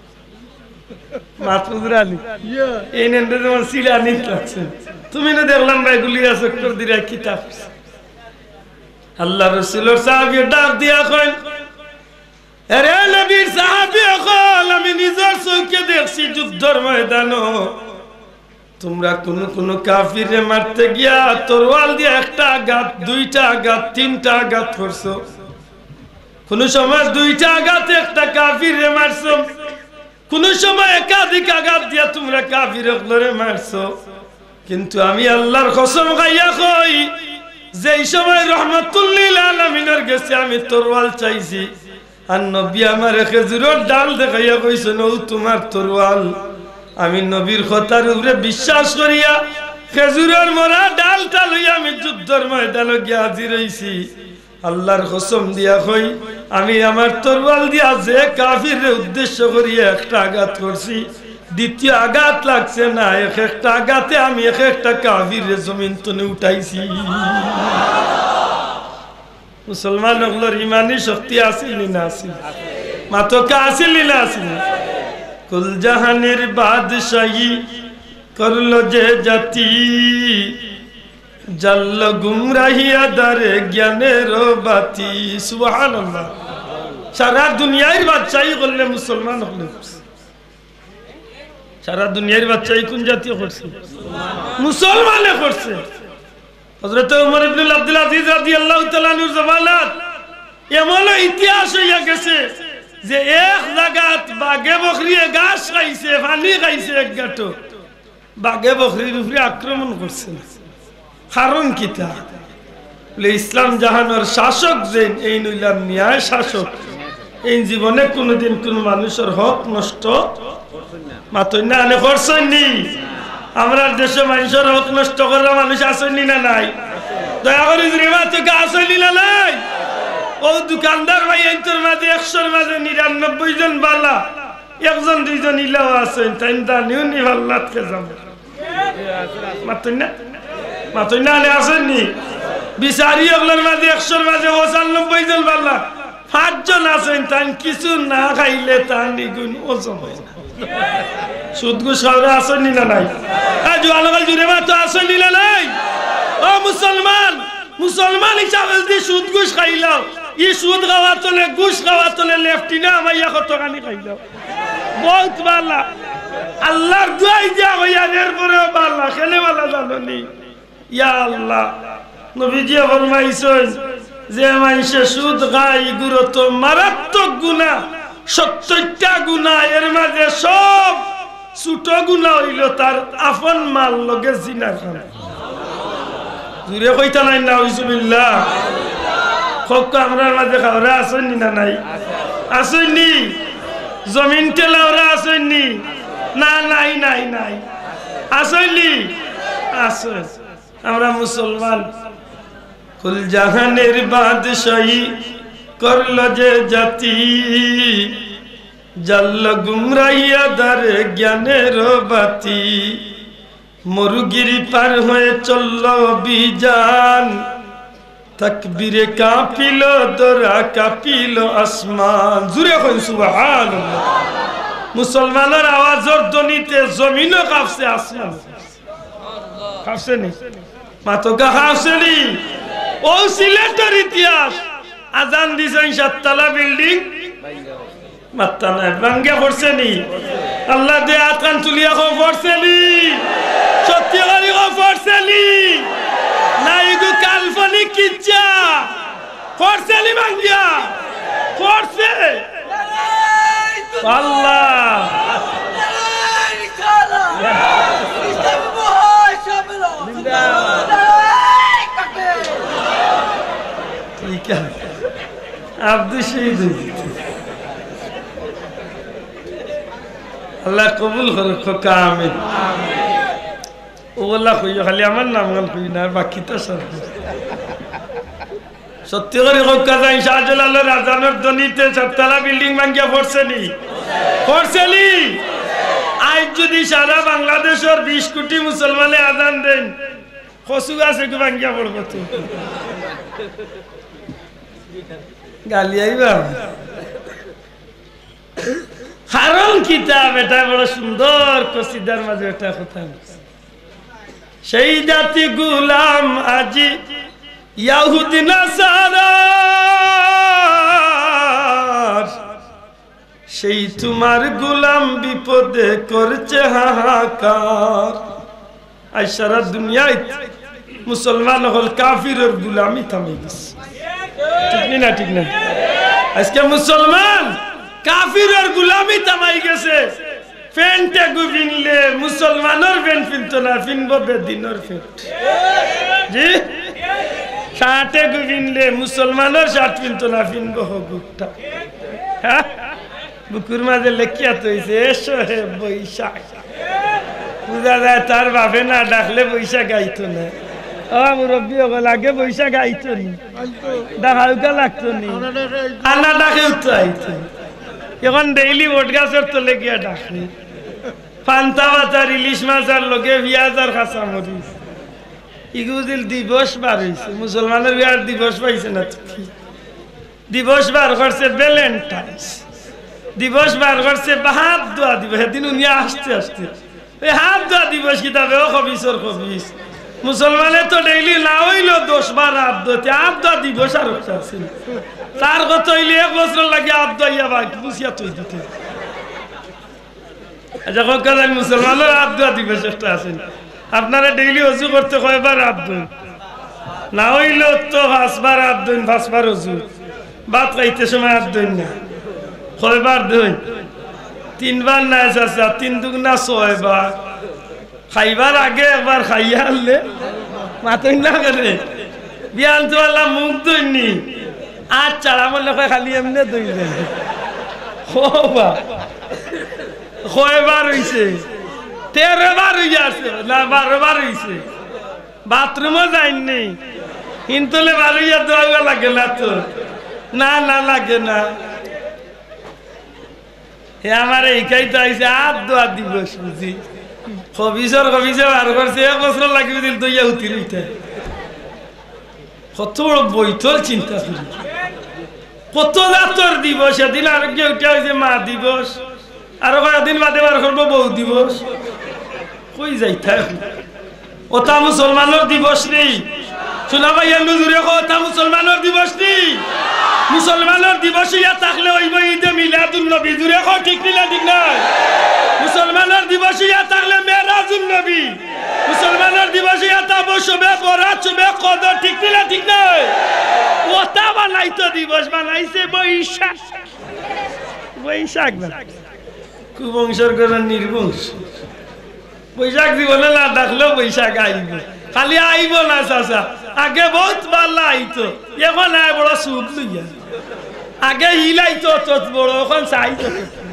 [SPEAKER 1] মাতরুজরা আলী এই নেন্দে যেমন সিলা নিত লাগছে তুমি না দেখলাম ভাই গুলিয়া চক্কর দিরা কিতাব আল্লাহ রসুলের সাহাবী ডাক দিয়া কইন আরে নবীর সাহাবী কল আমি নিজের চোখে দেখছি যুদ্ধের ময়দানে তোমরা কোন কোন কাফিরে মারতে গিয়া তরোয়াল দিয়ে একটা আঘাত দুইটা আঘাত তিনটা আঘাত করছো কোন সময় দুইটা আঘাত একটা কাফিরে মারছো কোন সময় একাধিক আঘাত দিয়া তোমরা কাফিরে মারছো কিন্তু আমি আল্লাহর কসম খাইয়া কই যেই সময় রহমাতুল লিল আলামিনের কাছে আমি তরোয়াল চাইছি আর নবী আমার খেজুরের ডাল দেখাইয়া কইছেন ও তোমার তরোয়াল আমি নবীর কথার উপরে বিশ্বাস করিয়া খেজুরের মরা ডালটা লইয়া আমি যুদ্ধের ময়দানে গিয়া হাজির হইছি। আল্লাহর কসম দিয়া কই আমি আমার তরবাল দিয়া যে কাফিরের উদ্দেশ্য করিয়া একটা আঘাত করছি, দ্বিতীয় আঘাত লাগছে না, এক একটা আঘাতে আমি এক একটা কাফিরের জমিন তনে উঠাইছি। মুসলমান হলোর ইমানি শক্তি আছিল না আছিল? মাতকা আছিল না আছিল? কুল জাহানের বাদশাহী করলো যে জাতি, জাল্ল গুমরাহিয়া দারে জ্ঞানের বাতি। সুবহানাল্লাহ। সারা দুনিয়ার বাদশাহী করলে মুসলমান হলে, সারা দুনিয়ার বাদশাহী কোন জাতীয় করছে? মুসলমানে করছে। হযরত ওমর ইবনে আব্দুল আজিজ রাদিয়াল্লাহু তাআলা আনহুর জামানাত এমন ইতিহাস হইয়া গেছে যে এক জায়গাত বাঘে বকরিয়ে ঘাস খাইছে, পানি খাইছে, এক গাটো বাঘে বকরির উপরে আক্রমণ করছে। কারণ কিতা? বলে ইসলাম জাহানের শাসক যে এই নইলাম ন্যায় শাসক, এই জীবনে কোনোদিন কোন মানুষের হক নষ্ট মাতই না আনে করছেননি। আমরা দেশে মানুষের হক নষ্ট করার মানুষ আসেননি না নাই? দয়া করে তোকে আসেননি না নাই? ও দোকানদার ভাই তোর মাঝে একশোর মাঝে নিরানব্বই জন বালা, একজন দুইজন ইলাও আছেন, তাই দানিও নি ভাল্লাতকে যাবে মাতই না মাতই না আনে আসেননি। বিচারি ওগুলোর মাঝে একশোর মাঝে পঁচানব্বই জন বালা, পাঁচজন আছেন তাই কিছু না খাইলে তা নিগুণ ওজন হয় না। সুদ ঘুষ খাওয়া আসেননি না নাই? জোয়ানকাল জুড়ে মা তো আসেননি না নাই? ও মুসলমান, মুসলমান হিসাবে যদি সুদ ঘুষ খাইলাও, ই সুদ খাওয়া তোলে, ঘুষ খাওয়া তোলে, লেফটিনা আমাইয়া কত খানি খাইলাও, বহুত বালা। আল্লাহর দুয়াই দিয়া হইয়া এরপরেও বালা, খেলে বালা জানো নি? ইয়া আল্লাহ, নবীজি ফরমাইছেন যে মানুষে সুদ খায় এগুলো তো মারাত্মক গুনাহ, সত্তরটা গুনাহ, এর মাঝে সব ছোট গুনাহ হইল তার আপন মাল লগে জিনা করা। জুড়ে কইতা নাই নাউজুবিল্লাহ। খোক আমরার মাঝে খাওয়া আসেননি না নাই? আসেননি? জমিন টেলাওরা আসেননি না? নাই নাই নাই আসেননি? আসেন। আমরা মুসলমান। কুল জাহানের বাদশাহী করল যে জাতি, জাল্ল গুমরাহিয়া দারে জ্ঞানের বাতি। মরুগিরি পার হয়ে চলল বিজান, তাকবীরে কাঁপিল দরা, কাঁপিল আসমান। জুড়ে কই সুবহানাল্লাহ। মুসলমানের আওয়াজের ধ্বনিতে জমিনও কাঁপছে, আসমান কাঁপছে নি? মাতকা কাঁপছে নি? ও সিলেটের ইতিহাস। আজান দিছেন সাততলা বিল্ডিং মাত্তা নাই, ভাঙ্গে পড়ছে নি? আল্লাহ দে আতকান তুলিয়া কো পড়ছে নি? সত্যি করে কো পড়ছে নি? না ইগু কাল্পনিক কিচ্ছা পড়ছে নি? ভাঙ্গিয়া পড়ছে। আল্লাহ ঠিক আছে, আব্দুল শহীদ আল্লাহ কবুল করুক। খোকা আমিন। ওগুলা কইও, খালি আমার নাম গান কই না, বাকি তো সব সত্যি করে খোকা যাই। শাহজালালের আজানের ধ্বনিতে সাততলা বিল্ডিং ভাঙ্গিয়া পড়ছে নি? পড়ছে নি? আজ যদি সারা বাংলাদেশের বিশ কোটি মুসলমানে আজান দেন, কসু গাছ একটু ভাঙ্গিয়া পড়বো তো গালি আইবা। কারণ কিতাব এটা বড় সুন্দর কসিদার মাঝে একটা কথা, সেই জাতি গুলাম আজি ইয়াহুদি নাসারা, সেই তোমার গুলাম বিপদে করছে হাহাকার। আজ সারা দুনিয়ায় মুসলমান হল কাফিরের গুলামি থামে গেছে। ঠিক না? ঠিক না? আজকে মুসলমান কাফিরের গুলামি থামাই গেছে। ফ্যানটা গুবিনলে মুসলমানের ফ্যান ফিনতো না, ফিনব বেদিনের ফ্যান। জি, শার্টে গুবিনলে মুসলমানের শার্ট ফিনতো না, ফিনব হগুকটা। হ্যাঁ, বুকুর মাঝে লেখিয়া তৈছে এসো হে বৈশাখ। বুঝা যায় তার বাপে না ডাকলে পয়সা গাইতো না। ও মুরব্বী হল আগে পয়সা গাইতো নি, ডাকাউকা লাগতো নি, আনা ডাকে উঠতো আইতো। এখন ডেইলি বট গাছের তলে গিয়া ডাকে, পান্তা বাতার ইলিশ মাছ আর লগে পেঁয়াজ আর কাঁচা মরিচ। ইগুদিল দিবস বার হয়েছে, মুসলমানের বিয়ার দিবস পাইছে না তো কি? দিবস বার করছে ভ্যালেন্টাইন্স দিবস, বার করছে হাত দোয়া দিবস। সেদিন উনিয়া আসতে আসতে এই হাত দোয়া দিবস কিতাবে ও খবিসর খবিস। মুসলমানে তো ডেইলি না হইল দশ বার হাত দোতে, হাত দোয়া দিবস আর আছে তার কত হইলে এক বছর লাগে হাত দোয়া বা বুঝিয়া তুই দিতে। যখন কাজ মুসলমানের হাত দোয়া দিবস একটা আছেন, আপনারা ডেইলি অজু করতে কয়বার হাত ধুন? না হইল তো পাঁচবার হাত ধুন, পাঁচবার অজু। ভাত খাইতে সময় হাত ধুন না, কয়বার ধুন? তিনবার না চাচা, তিন দুগুনা ছয়বার। খাইবার আগে একবার খাইয়া আনলে মাতই না করে বিয়ান তো আল্লাহ মুখ ধুইনি আর চারা মনে হয় খালি এমনি ধুইলেন। কয়বার হইছে? তেরো বার হইয়া আছে না বারো বার হইছে। বাথরুমও যায়নি কিন্তু বার হইয়া দেওয়া লাগে না তো? না না লাগে না। হে আমার এইটাই তো আইসে হাত দোয়া দিবস বুঝি। কবিসর কবিসে বার করছে এক বছর লাগবে দিল দইয়া উঠি রইতে। কত বড় বৈঠল চিন্তা করি, কত জাতর দিবস। সেদিন আরোগ্য উঠে হয়েছে মা দিবস, আরো কয়েকদিন বাদে বার করবো বউ দিবস। কই যাইতা ওটা মুসলমানের দিবস নেই? শোনা ভাই জুড়ে ওটা মুসলমানের দিবস নেই? মুসলমানের দিবস ইয়া থাকলে ওই ঈদে মিলাদুন নবী জুড়ে কো ঠিক নিলা ঠিক নয়? মুসলমানের দিবস ইয়া থাকলে মেরাজুন নবী, মুসলমানের দিবস ইয়া থাকবে শবে বরাত শবে কদর ঠিক নিলা ঠিক নয়? ওটা বানাইতো দিবস বানাইছে বৈশাখ। বৈশাখ না কুবংশের করে নির্বংশ। বৈশাখ জীবনে না ডাকলেও বৈশাখ আইব, খালি আইব না চাচা। আগে বহুত পাল্লা আইতো, এখন আয় বড় সুখ লইয়া। আগে হিলাইতো তত বড়, এখন চাইতো।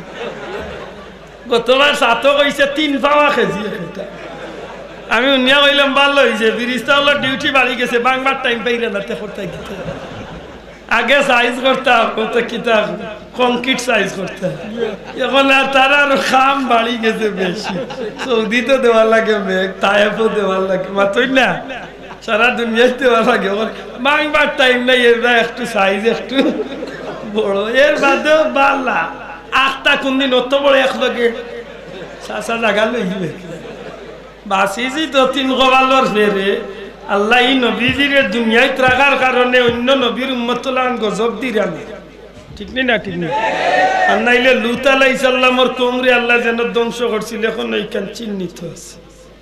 [SPEAKER 1] গতবার সাতো কইছে তিন পাওয়া খেজি একটা। আমি উনিয়া কইলাম ভালো হয়েছে, বিরিস্তা হলো ডিউটি বাড়ি গেছে, বাংবার টাইম পাইলে না তে করতে গেছে। আগে সাইজ করতাম কত কিতাব কংক্রিট সাইজ করতাম, এখন আর তারা আরো খাম বাড়ি গেছে বেশি। সৌদিতে দেওয়ার লাগে মেঘ, তায়েফও দেওয়ার লাগে, মাত্রই না সারা দুনিয়ায় দেওয়া লাগে। বাংবার টাইম নাই, এরা একটু সাইজ একটু বড়। এর বাদেও বালা আটটা কোন দিন অত বড় এক লগে চাষা জাগা লইবে বাসিছি তো তিন কবালর ফেরে। আল্লাহ এই নবীজিরে দুনিয়ায় রাখার কারণে অন্য নবীর উম্মতুল্লাহ গজব দিরান। ঠিক নেই না? ঠিক নেই? আর নাইলে লুত আলাইহিস সালামের কওমরে আল্লাহ যেন ধ্বংস করছিল, এখন ওইখান চিহ্নিত আছে।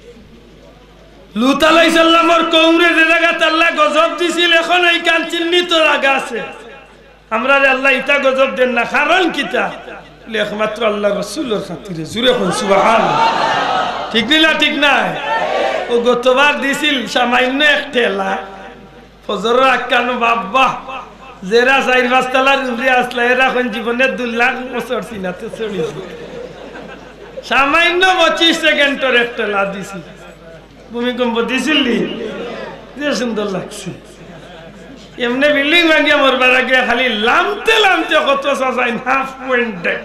[SPEAKER 1] লুত আলাইহিস সালামের কওমরে যে জায়গাতে আল্লাহ গজব দিছিল, এখন ওইখান চিহ্নিত জায়গা আছে। আমরা আল্লাহ ইটা গজব দেন না, কারণ কিতা? একমাত্র আল্লাহ রাসূলের খাতিরে। জুরে কোন সুবহানাল্লাহ। ঠিক না? ঠিক নাই? ও গতবার দিছিল সামান্য এক ঠেলা, ফজরের আক্কানো বাবা যেরা চার পাঁচ তলার উপরে আসলা, এরা এখন জীবনে দু লাখ বছর চিনাতে চড়িয়েছে। সামান্য পঁচিশ সেকেন্ডের এক ঠেলা দিছিল। ভূমিকম্প দিছিল, যে সুন্দর লাগছে। এমনি বিল্ডিং ভাঙিয়া মরবার আগে খালি লামতে লামতে কত চাচাইন হাফ পয়েন্ট ডেট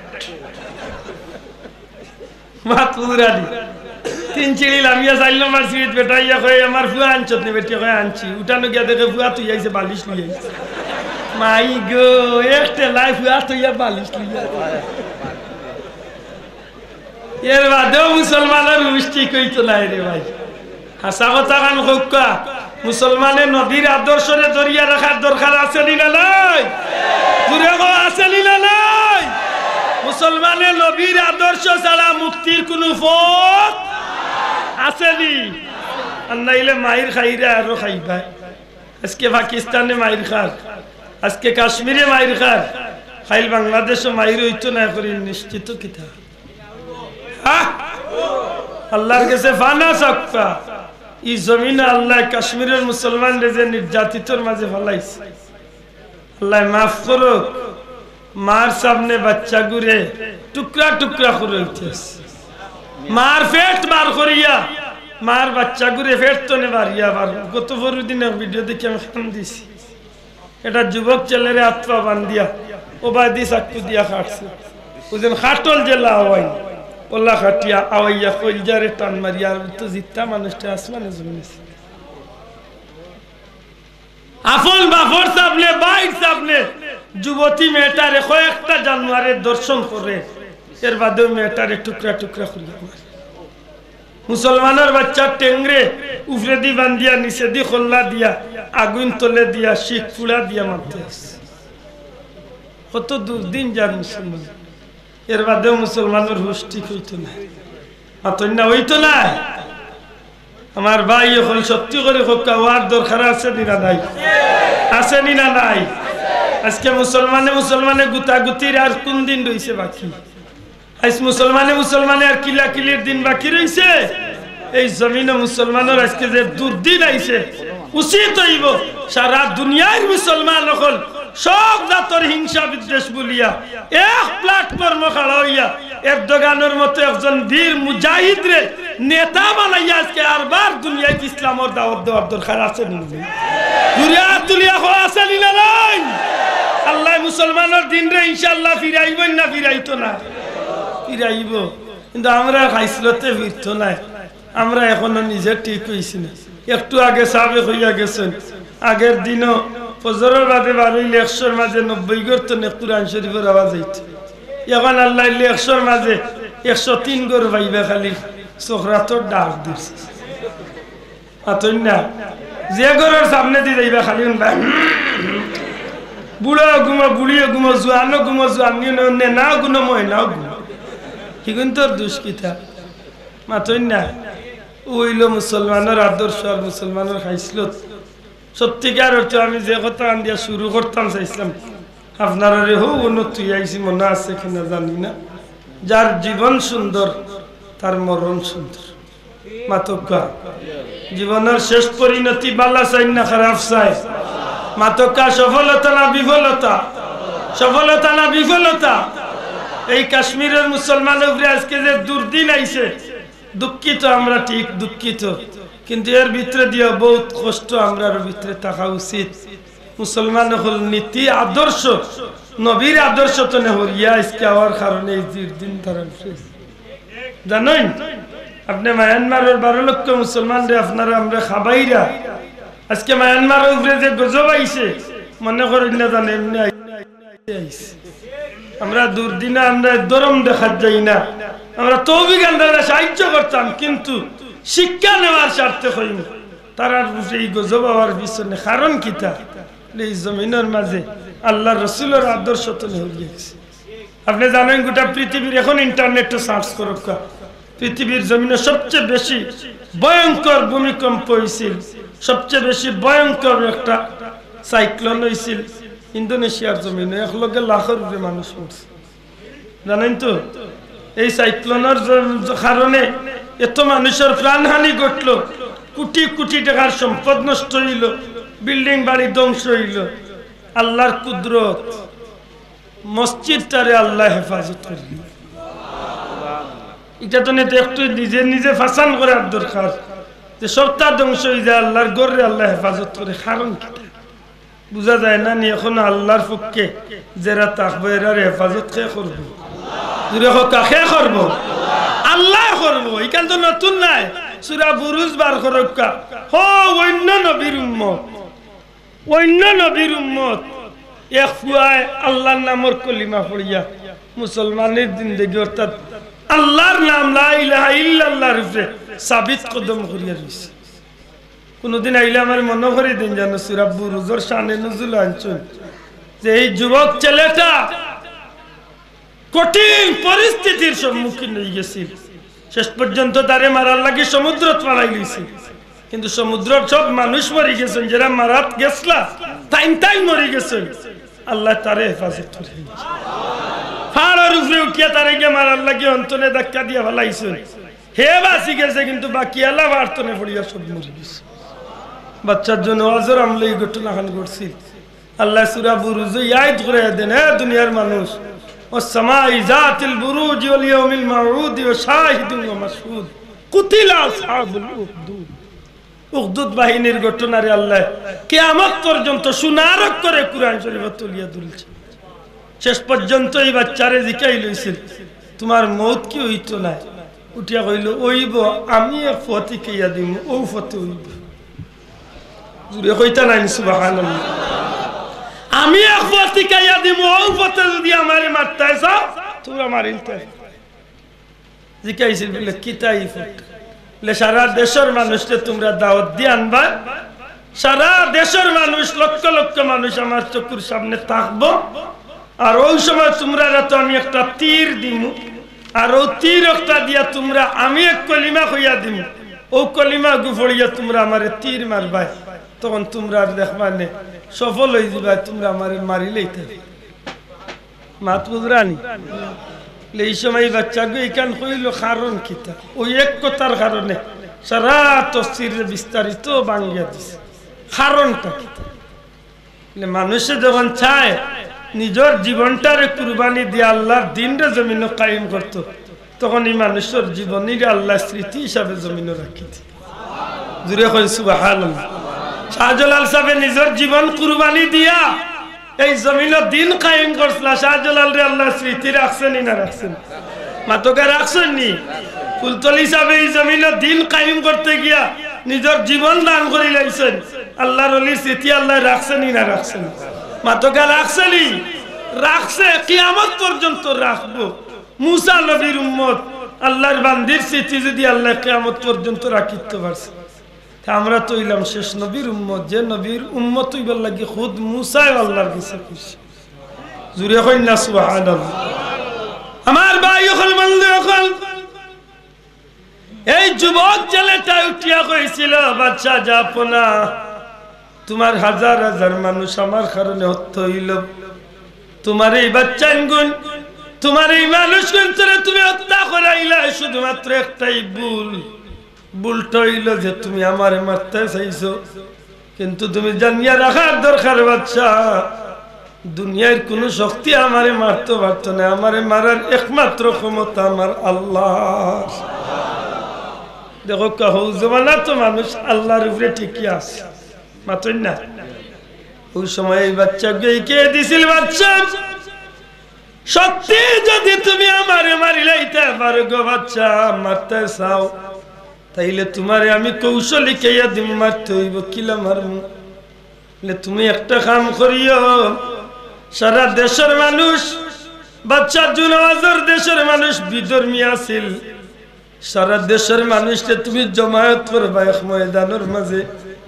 [SPEAKER 1] মাতুরালি তিন চিড়ি লামিয়া চাইল আমার সিট বেটাইয়া কয়ে আমার ফুয়া আনছত নি বেটিয়া কয়ে আনছি। উঠানো গিয়া দেখে ফুয়া তুই আইছে বালিশ লুই আইছে। মাই গো একটা লাই ফুয়া তুইয়া বালিশ লুইয়া। এর বাদেও মুসলমানের গোষ্ঠী কইতো নাই রে ভাই। হাসা কথা কান হোক্কা, মুসলমানে নবীর আদর্শরে ধরিয়া রাখার দরকার আছে নি না নাই? জুড়ে গো আছে নি না নাই? মুসলমানে নবীর আদর্শ ছাড়া মুক্তির কোন পথ আছে নি? আর নাইলে মাইর খাইরা আরো খাইবা। আজকে পাকিস্তানে মাইর খার, আজকে কাশ্মীরে মাইর খার, খাইল বাংলাদেশও মাইর হইতো না করি নিশ্চিত কিতা। আল্লাহর কাছে ফানা সাক্কা এই জমিনে আল্লাহ কাশ্মীরের মুসলমানদের যে নির্যাতিতর মাঝে ফেলাইছে, আল্লাহ মাফ করুক। মার সামনে বাচ্চা গুরে টুকরা টুকরা করে উঠেছে। মার পেট বার করিয়া মার বাচ্চা ঘুরে ফের তো নে বাড়িয়া বার গত পনেরো দিনের ভিডিও দেখে আমি খান দিছি এটা যুবক ছেলেরে আত্মা বান্ধিয়া ওবাদি চাকু দিয়া খাটছে ওজন খাটল যে লাওয়াই ওল্লা খাটিয়া আওয়াইয়া কলজারে টান মারিয়া তো জিত্তা মানুষটা আসমানে জন্মেছে আফল বাফর সাবলে বাইক সাবলে যুবতী মেয়েটারে কয়েকটা জানুয়ারের দর্শন করে এর বাদেও মেয়েটারে টুকরা টুকরা করিয়া মারে মুসলমানের বাচ্চা টেংরে উফরে দি বান্ধিয়া নিচে দি খোল্লা দিয়া আগুন তলে দিয়া শিখ ফুড়া দিয়া মারতে আসছে কত দুর্দিন যার মুসলমান এর বাদেও মুসলমানের হুশ ঠিক হইতো না মাতন না হইতো না আমার ভাই এখন সত্যি করে হওয়ার দরকার আছে না নাই আছে না নাই আজকে মুসলমানে মুসলমানে গুতাগুতির আর কোন দিন রয়েছে বাকি আজ মুসলমানে মুসলমানে আর কিলা কিলির দিন বাকি রয়েছে এই জমিনে মুসলমানের আজকে যে দুর্দিন আইছে উচিত হইব সারা দুনিয়ার মুসলমান হল সব জাতর হিংসা বিদ্বেষ বলিয়া এক প্ল্যাটফর্ম খাড়া হইয়া এরদোগানের মতো একজন বীর মুজাহিদ রে নেতা বানাইয়া আজকে আরবার দুনিয়ায় ইসলামের দাওয়াত দেওয়ার দরকার আছে দুনিয়া দুনিয়া হওয়া আছে না নাই আল্লাহ মুসলমানের দিন রে ইনশাআল্লাহ ফিরাইব না ফিরাইতো না ফিরাইব কিন্তু আমরা খাইসলতে ফিরতো না আমরা এখনো নিজে ঠিক হইছি না একটু আগে সাবেক হইয়া গেছেন আগের দিনও ফজরের বাদে বারোইলে একশোর মাঝে নব্বই করতো না কুরআন শরীফের আওয়াজ হইতো এখন আল্লাহ একশোর মাঝে একশো তিন গর ভাইবা খালি চোখরাতর ডাক দিচ্ছে আতন না যে গরের সামনে দিয়ে যাইবা খালি বুড়ো গুমো বুড়িও গুমো জোয়ানো গুমো জোয়ানি না গুনো মই নাও গুমো কি কিন্তু দুষ্কিতা মাতন না ওইল মুসলমানের আদর্শ আর মুসলমানের খাইছিল সত্যিকার অর্থে আমি যে কথা আন্দিয়া শুরু করতাম চাইছিলাম আপনারা হো উন্নতি আইসি মনে আছে কিনা জানি না যার জীবন সুন্দর তার মরণ সুন্দর মাতকা জীবনের শেষ পরিণতি বালা চাই না খারাপ চাই মাতকা সফলতা না বিফলতা সফলতা না বিফলতা এই কাশ্মীরের মুসলমানের উপরে আজকে যে দুর্দিন আইছে দুঃখিত আমরা ঠিক দুঃখিত কিন্তু এর ভিতরে দিয়ে বহুত কষ্ট আমরা ভিতরে থাকা উচিত মুসলমান হল নীতি আদর্শ নবীর আদর্শ তো নেহরিয়া আজকে হওয়ার কারণে এই দুর্দিন তারা জানেন আপনি মায়ানমারের বারো লক্ষ মুসলমান রে আপনারা আমরা খাবাইরা আজকে মায়ানমারের উপরে যে গজব আইছে মনে করেন না জানে এমনি আইছে আমরা দুর্দিনে আমরা দরম দেখা যাই না আমরা তৌফিক আনতে সাহায্য করতাম কিন্তু শিক্ষা নেওয়ার স্বার্থে হইব তারা এই গজব হওয়ার পিছনে কারণ কিতা এই জমিনের মাঝে আল্লাহ রসুলের আদর্শ তো হয়ে গেছে আপনি জানেন গোটা পৃথিবীর এখন ইন্টারনেটে সার্চ করুক পৃথিবীর জমিনে সবচেয়ে বেশি ভয়ঙ্কর ভূমিকম্প হয়েছিল সবচেয়ে বেশি ভয়ঙ্কর একটা সাইক্লোন হয়েছিল ইন্দোনেশিয়ার জমিনে এক লগে লাখের উপরে মানুষ মরছে জানেন তো এই সাইক্লোনের কারণে এত মানুষের প্রাণহানি ঘটলো কোটি কোটি টাকার সম্পদ নষ্ট হইল বিল্ডিং বাড়ি ধ্বংস হইল আল্লাহর কুদরত মসজিদটারে আল্লাহ হেফাজত করল এটা তো নেই একটু নিজে নিজে ফাসান করার দরকার যে সবটা ধ্বংস হয়ে যায় আল্লাহর গড়ে আল্লাহ হেফাজত করে কারণ কি বুঝা যায় না নি এখন আল্লাহর পক্ষে যারা থাকবো এরার হেফাজত কে করবো কাকে করবো আল্লাহ করবো এখান তো নতুন নাই সূরা বুরুজ বার করক্কা হো অন্য নবীর উম্মত অন্য নবীর উম্মত এক ফুয়ায় আল্লাহর নামের কলিমা পড়িয়া মুসলমানের জিন্দেগি অর্থাৎ আল্লাহর নাম লা ইলাহা ইল্লাল্লাহর উপরে সাবিত কদম করিয়া রইছে কোনদিন আইলে আমার মনে করে দিন জানো সূরা বুরুজের শানে নজুল আনছেন যে এই যুবক ছেলেটা কঠিন পরিস্থিতির সম্মুখীন হয়ে গেছিল শেষ পর্যন্ত তারে মারার লাগে সমুদ্র পাড়াই গেছে কিন্তু সমুদ্রের সব মানুষ মরে গেছেন যারা মারাত গেছলা টাইম টাইম মরে গেছেন আল্লাহ তারে হেফাজত করে পাহাড়ের উপরে উঠিয়া তারে গিয়ে মারার লাগে অন্তরে ধাক্কা দিয়া ফেলাইছেন হে বাঁচি গেছে কিন্তু বাকি আল্লাহ বার্তনে পড়িয়া সব মরে গেছে বাচ্চার জন্য আজর আমলে এই ঘটনা খান করছি আল্লাহ সূরা বুরুজ ইয়াদ করে দেন হে দুনিয়ার মানুষ والسماء ذات البروج واليوم الموعود وشاهد ومشهود قتل أصحاب الأخدود উখদুদ বাহিনীর ঘটনারে আল্লাহ কিয়ামত পর্যন্ত সুনারক করে কুরআন শরীফ তুলিয়া ধরছে। শেষ পর্যন্ত এই বাচ্চারে জিকাই লইছিল তোমার মৌত কি হইতো না, উঠিয়া কইল ওইব আমি এক ফতি কিয়া দিম ও ফতি হইব। জুরে কইতা নাই সুবহানাল্লাহ, আমি এক ফতি কিয়া দিম ও ফতি যদি আমারে মারতে চাও তুমি মারিলতে। জিকাইছিল বলে কিতাই ফট সারা দেশের মানুষকে তোমরা দাওয়াত দিয়ে আনবা, সারা দেশের মানুষ লক্ষ লক্ষ মানুষ আমার চোখের সামনে থাকবো, আর ওই সময় তোমরা তো আমি একটা তীর দিম, আর ও তীর একটা দিয়া তোমরা আমি এক কলিমা হইয়া দিম, ও কলিমা গুফড়িয়া তোমরা আমারে তীর মারবাই, তখন তোমরা দেখবা নে সফল হয়ে যাবা, তোমরা আমারে মারিলেই থাকবে। মাত বুঝরানি এই সময় বাচ্চাকে এখান হইল কারণ কিতা, ওই এক কথার কারণে সারা তফসির বিস্তারিত বাঙ্গিয়া দিছে। কারণটা কিতা, মানুষে যখন চায় নিজের জীবনটারে কুরবানি দিয়ে আল্লাহর দিনরে জমিন কায়েম করত, তখন এই মানুষের জীবনের আল্লাহ স্মৃতি হিসাবে জমিন রাখিত। জুড়ে কই সুবহানাল্লাহ। শাহজালাল সাহেব নিজের জীবন কুরবানি দিয়া এই জমিন দিন কায়েম করছিল। শাহজালাল রে আল্লাহ স্মৃতি রাখছেন না রাখছেন? মাতকে রাখছেন নি? ফুলতলি সাহেব এই জমিন দিন কায়েম করতে গিয়া নিজের জীবন দান করে লাইছেন। আল্লাহর ওলির স্মৃতি আল্লাহ রাখছেন না রাখছেন? মাতকে রাখছেনি, রাখছে, কিয়ামত পর্যন্ত রাখবো। মুসা নবীর উম্মত আল্লাহর বান্দির স্মৃতি যদি আল্লাহ কিয়ামত পর্যন্ত রাখিতে পারছে, আমরা তো ইলাম শেষ নবীর উম্মত, যে নবীর উম্মত হইবার লাগি খুদ মুসাই আল্লাহর কাছে খুশি। জুড়ে কই না সুবহানাল্লাহ। আমার ভাই হল বন্ধু হল, এই যুবক ছেলেটা উঠিয়া কইছিল বাচ্চা যাপনা তোমার হাজার হাজার মানুষ আমার কারণে হত্যা হইল, তোমার এই বাচ্চা গুণ, তোমার এই মানুষ গুণ তুমি হত্যা করাইলা, শুধুমাত্র একটাই ভুল, ভুলটা হইল যে তুমি আমারে মারতে চাইছো, কিন্তু তুমি জানিয়া রাখার দরকার বাচ্চা দুনিয়ার কোন শক্তি আমারে মারতে পারতো না, আমারে মারার একমাত্র ক্ষমতা আমার আল্লাহ। দেখো কাহু জমানা তো মানুষ আল্লাহর উপরে ঠিকই আছে, মাতই না। ওই সময় এই বাচ্চাকে কে দিছিল, বাচ্চা সত্যি যদি তুমি আমারে মারিলাইতে পারো গো বাচ্চা, মারতে চাও তাইলে তোমারে আমি কৌশলী কেয়া দিম, মারতে হইব কিলা মারমু। তুমি একটা কাম করিও, সারা দেশের মানুষ বাচ্চা জুনওয়াজের দেশের মানুষ বিধর্মী আছিল, সারা দেশের মানুষকে তুমি জমায়েত করবা এক ময়দানের মাঝে,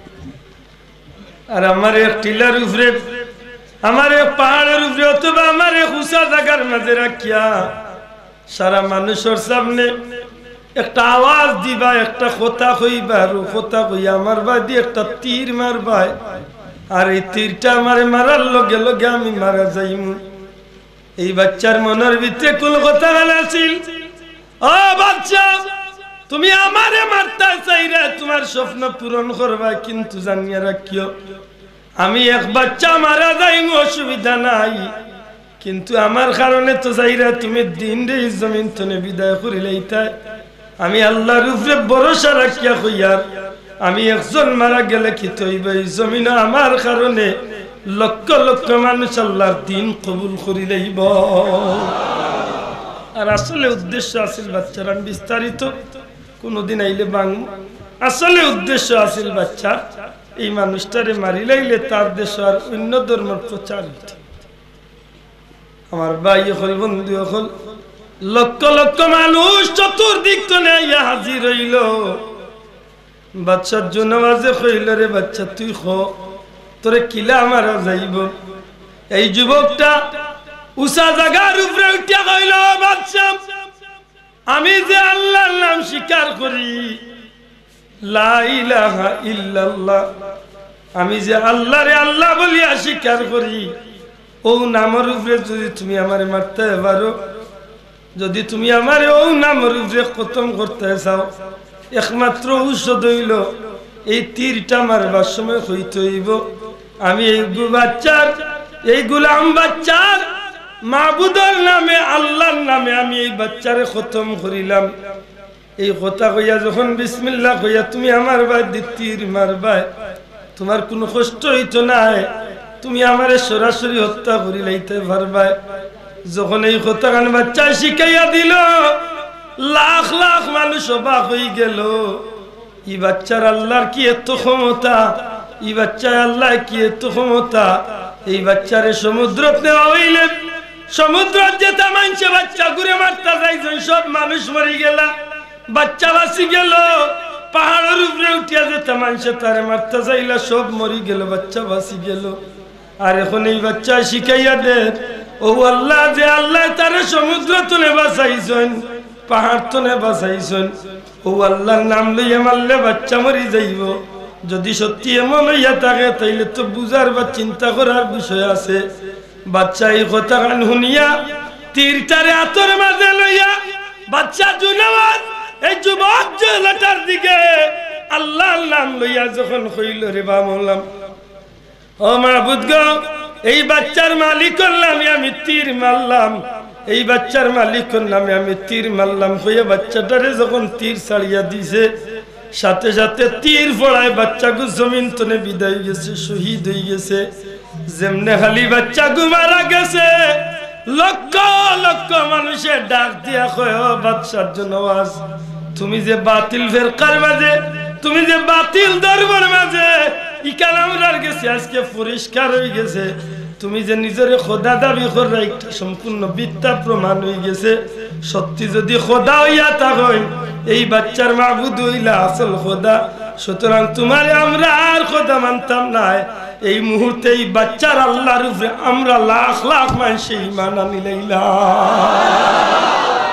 [SPEAKER 1] আর আমার এক টিলার উপরে, আমার এক পাহাড়ের উপরে, অথবা আমার এক উঁচা জায়গার মাঝে রাখিয়া সারা মানুষের সামনে একটা আওয়াজ দিবা, একটা কথা কইবা, আর কথা কইয়া আমার বাদি একটা তীর মারবা, আর এই তীরটা আমারে মারার লগে লগে আমি মারা যাইম। এই বাচ্চার মনের ভিতরে কোন কথা আছিল, ও বাচ্চা তুমি আমারে মারতে চাইরা তোমার স্বপ্ন পূরণ করবা, কিন্তু জানিয়া রাখিও আমি এক বাচ্চা মারা যাইম অসুবিধা নাই, কিন্তু আমার কারণে তো চাইরা তুমি দিন রে জমিন তনে বিদায় করিলাইতা। আমি আল্লাহর উপরে ভরসা রাখিয়া কইয়ার আমি একজন মারা গেলে কি হইবে, এই জমিন আমার কারণে লক্ষ লক্ষ মানুষ আল্লাহর দিন কবুল করি লইব। আর আসলে উদ্দেশ্য আছিল বাচ্চার, আমি বিস্তারিত কোনদিন আইলে বাং, আসলে উদ্দেশ্য আছিল বাচ্চা এই মানুষটারে মারি লাইলে তার দেশ আর অন্য ধর্মের প্রচার। আমার ভাই হল, বন্ধু হল, লক্ষ লক্ষ মানুষ চতুর্দিক তো নেইয়া হাজির হইল। বাচ্চার জন্য আজে কইল রে বাচ্চা তুই খ তোরে কিলা মারা যাইব। এই যুবকটা উষা জায়গার উপরে উঠিয়া কইল, বাচ্চা আমি যে আল্লাহর নাম স্বীকার করি, লা ইলাহা ইল্লাল্লাহ, আমি যে আল্লাহরে আল্লাহ বলিয়া স্বীকার করি, ও নামের উপরে যদি তুমি আমারে মারতে পারো, যদি তুমি আমারে ও নামের উপরে খতম করতে চাও, একমাত্র ঔষধ হইল এই তীরটা মারবার সময় হইতে হইব আমি এই বাচ্চার, এই গোলাম বাচ্চার মাবুদের নামে আল্লাহর নামে আমি এই বাচ্চারে খতম করিলাম। এই কথা কইয়া যখন বিসমিল্লাহ কইয়া তুমি আমার ভাই তীর মারবাই, তোমার কোনো কষ্ট হইতো না, তুমি আমারে সরাসরি হত্যা করি লাইতে পারবাই। যখন এই কথা কান বাচ্চা শিখাইয়া দিল, লাখ লাখ মানুষ অবাক হয়ে গেল। এই বাচ্চার আল্লাহর কি এত ক্ষমতা, এই বাচ্চার আল্লাহ কি এত ক্ষমতা। এই বাচ্চারে সমুদ্রত নেওয়া হইলে সমুদ্র যেতে মানছে বাচ্চা ঘুরে মারতে যাইছেন, সব মানুষ মরি গেলা, বাচ্চা বাঁচি গেল। পাহাড়ের উপরে উঠিয়া যেতে মানছে তারে মারতে যাইলা, সব মরি গেল, বাচ্চা বাঁচি গেল। আর এখন এই বাচ্চা শিখাইয়া দেন, ও আল্লাহ যে আল্লাহ তারে সমুদ্র তুলে বাঁচাইছেন, পাহাড় তুলে বাঁচাইছেন, ও আল্লাহর নাম লইয়া মারলে বাচ্চা মরি যাইব। যদি সত্যি এমন হইয়া থাকে তাইলে তো বুঝার বা চিন্তা করার বিষয় আছে। বাচ্চা এই কথা গান শুনিয়া তীরটারে আতর মাঝে লইয়া বাচ্চা জুনাওয়াত এই যুবক জেলাটার দিকে আল্লাহর নাম লইয়া যখন কইল, রে বা মোলাম ও মাবুদ গো, এই বাচ্চার মালিকের নামে আমি তীর মারলাম, এই বাচ্চার মালিকের নামে আমি তীর মারলাম। হইয়া বাচ্চাটারে যখন তীর ছাড়িয়া দিছে, সাথে সাথে তীর পড়ায় বাচ্চা গু জমিন তনে বিদায় গেছে, শহীদ হয়ে গেছে। যেমনে খালি বাচ্চা গু মারা গেছে, লক্ষ লক্ষ মানুষের ডাক দিয়া কয়, ও বাদশার নওয়াজ, তুমি যে বাতিল ফেরকার মাঝে, তুমি যে বাতিল দরবার মাঝে ইকাল আমরার গেছে, আজকে পরিষ্কার হয়ে গেছে। তুমি যে নিজের খোদা দাবি করে একটা সম্পূর্ণ মিথ্যা প্রমাণ হয়ে গেছে। সত্যি যদি খোদা হইয়া থাকই, এই বাচ্চার মাবুদ হইলা আসল খোদা, সুতরাং তোমার আমরা আর খোদা মানতাম না। এই মুহূর্তে এই বাচ্চার আল্লাহর উপরে আমরা লাখ লাখ মানুষে ঈমান আনিলাম।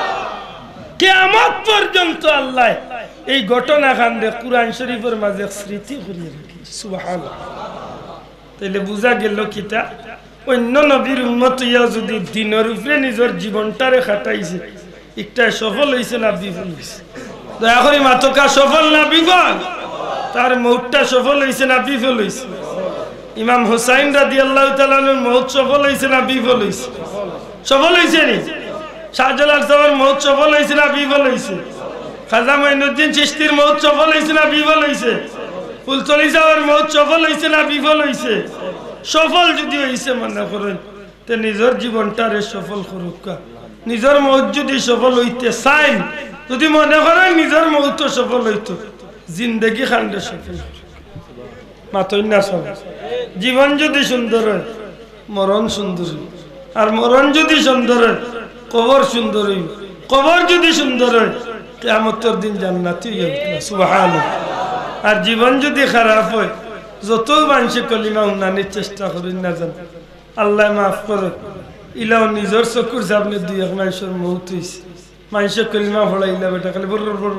[SPEAKER 1] কিয়ামত পর্যন্ত আল্লাহ এই ঘটনা কাণ্ডে কুরআন শরীফের মাঝে স্মৃতি করিয়ে রাখি। সুবহানাল্লাহ। তাইলে বুঝা গেল কিতা, অন্য নবীর উম্মত ইয়া যদি দিনের উপরে নিজের জীবনটারে খাটাইছে, একটা সফল হইছে না বিফল হইছে? দয়া করে মাতকা সফল না বিফল? তার মৌতটা সফল হইছে না বিফল হইছে? ইমাম হুসাইন রাদিয়াল্লাহু তাআলা এর মৌত সফল হইছে না বিফল হইছে? সফল হইছে নি? শাহজালাল সাহেবের মৌত সফল হইছে না বিফল হইছে? খাজা মঈনুদ্দিন চিশতির মৌত সফল হইছে না বিফল হইছে? ফুলতলি সাহেবের মৌত সফল হইছে না বিফল হইছে? সফল যদি হইছে মনে করেন, তে নিজের জীবনটারে সফল করুক। নিজের মৌত যদি সফল হইতে চাইন, যদি মনে করেন নিজের মৌত সফল হইতো, জিন্দেগি খান্ডে সফল মাতই না সব। জীবন যদি সুন্দর হয়, মরণ সুন্দর হয়, আর মরণ যদি সুন্দর হয়, কবর সুন্দর হই, কবর যদি সুন্দর হয়, কিয়ামতের দিন জান্নাতি হইবে। সুবহানাল্লাহ। আর জীবন যদি খারাপ হয়, যত মানুষে কলিমা উন্নয়নের চেষ্টা করেন না জান, আল্লাহ মাফ করে, ইলাও নিজের চকুর সামনে দুই এক মানুষের মৌত হয়েছে, মানুষে কলিমা ফলাইলা বেটা খালি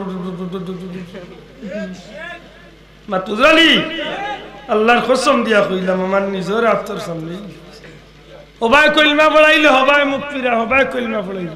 [SPEAKER 1] মাতুজালি আল্লাহর কসম দিয়া কইলাম, আমার নিজের আত্মার সামনে হবাই কলিমা ফলাইলে, হবাই মুখ ফিরা, হবাই কলিমা ফলাইল।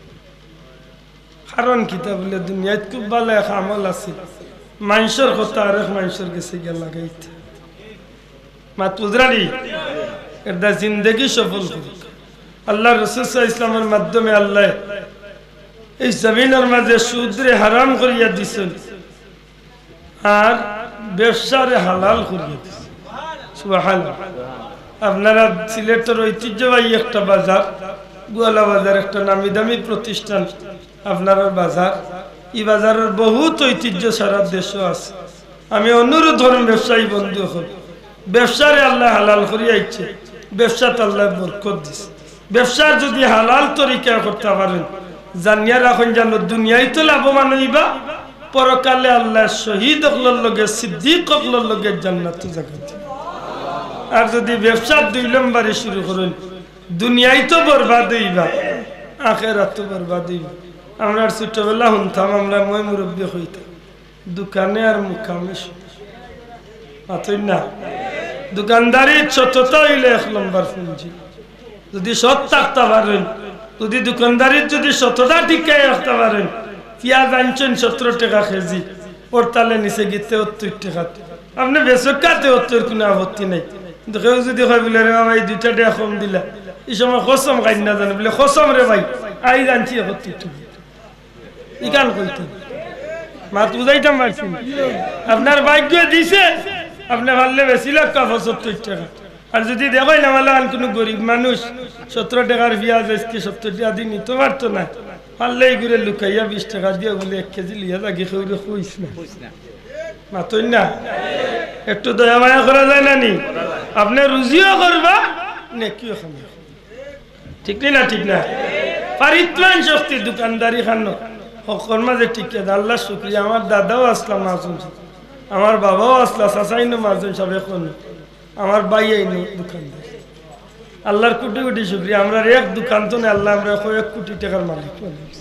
[SPEAKER 1] কারণ কিতা বলে দুনিয়াত খুব ভালো এক আমল আছে, মানুষের কথা আরেক মানুষের কাছে গিয়ে লাগাইতে। মাতুজালি এটা জিন্দগি সফল করুক। আল্লাহ রাসূল সাল্লাল্লাহু আলাইহি ওয়াসাল্লামের মাধ্যমে আল্লাহ এই জমিনের মাঝে সুদরে হারাম করিয়া দিছেন, আর ব্যবসারে হালাল করিয়া দিছেন। সুবহানাল্লাহ। আপনারা সিলেটের ঐতিহ্যবাহী একটা বাজার, গোয়ালা বাজার, একটা নামি দামি প্রতিষ্ঠান আপনার বাজার, এই বাজারের বহুত ঐতিহ্য সারা দেশও আছে। আমি অনুরোধ ধরুন ব্যবসায়ী বন্ধু হল, ব্যবসারে আল্লাহ হালাল করিয়া ইচ্ছে, ব্যবসাতে আল্লাহ বরকত দিছে। ব্যবসার যদি হালাল তরিকা করতে পারেন, জানিয়া রাখুন যেন দুনিয়ায় তো লাভবান হইবা, পরকালে আল্লাহ শহীদ অকলর লগে সিদ্দিক অকলর লগে জান্নাতে জায়গা দিবে। আর যদি ব্যবসার দুই নম্বরে শুরু করেন, দুনিয়ায় তো বরবাদ হইবা, আখিরাত তো বরবাদ হইবা। আমরা ছোটবেলা শুনতাম, আমরা মই মুরব্বী হইতাম, দোকানে আর মুখামে মাতই না, দোকানদারি সততা হইলে এক নম্বর পুঁজি। যদি সৎ থাকতে পারেন, যদি দোকানদারির যদি সততা টিকাই রাখতে পারেন, পেঁয়াজ আনছেন সতেরো টাকা কেজি, পড়তালে নিচে গিতে সত্তর টাকা, আপনি বেচকাতে সত্তর কোনো আপত্তি নাই। কিন্তু কেউ যদি হয় বলে রে বাবা এই দুইটা টাকা কম দিলা, এই সময় কসম খাই না জানে বলে কসম রে ভাই আই জানছি একত্রিশ ইকান কইতে মাত বুঝাইতাম পারছি আপনার ভাগ্য দিছে আপনি ভাবলে বেশি লক্ষ পঁচাত্তর টাকা আর যদি দেখো না মালা কোনো গরিব মানুষ সতেরো টাকার পেঁয়াজ আজকে সত্তর টাকা দিয়ে নিতে পারতো না পারলে এই ঘুরে লুকাইয়া বিশ টাকা দিয়ে বলে এক কেজি লিয়া লাগে খেয়ে খুঁজ না মাতই না একটু দয়া মায়া করা যায় না নি আপনি রুজিও করবা নেকিও খাবে ঠিক না ঠিক না পারিত্রাণ শক্তি দোকানদারি খানো সকল মাঝে ঠিক আছে আল্লাহ শুক্রিয়া আমার দাদাও আসলাম মাসুম আমার বাবাও আসলা চাচাইনো মাসুম সব এখন আমার ভাই আইনো দোকানদার আল্লাহর কোটি কোটি শুক্রিয়া আমরা এক দোকান তো না আল্লাহ আমরা এক কোটি টাকার মালিক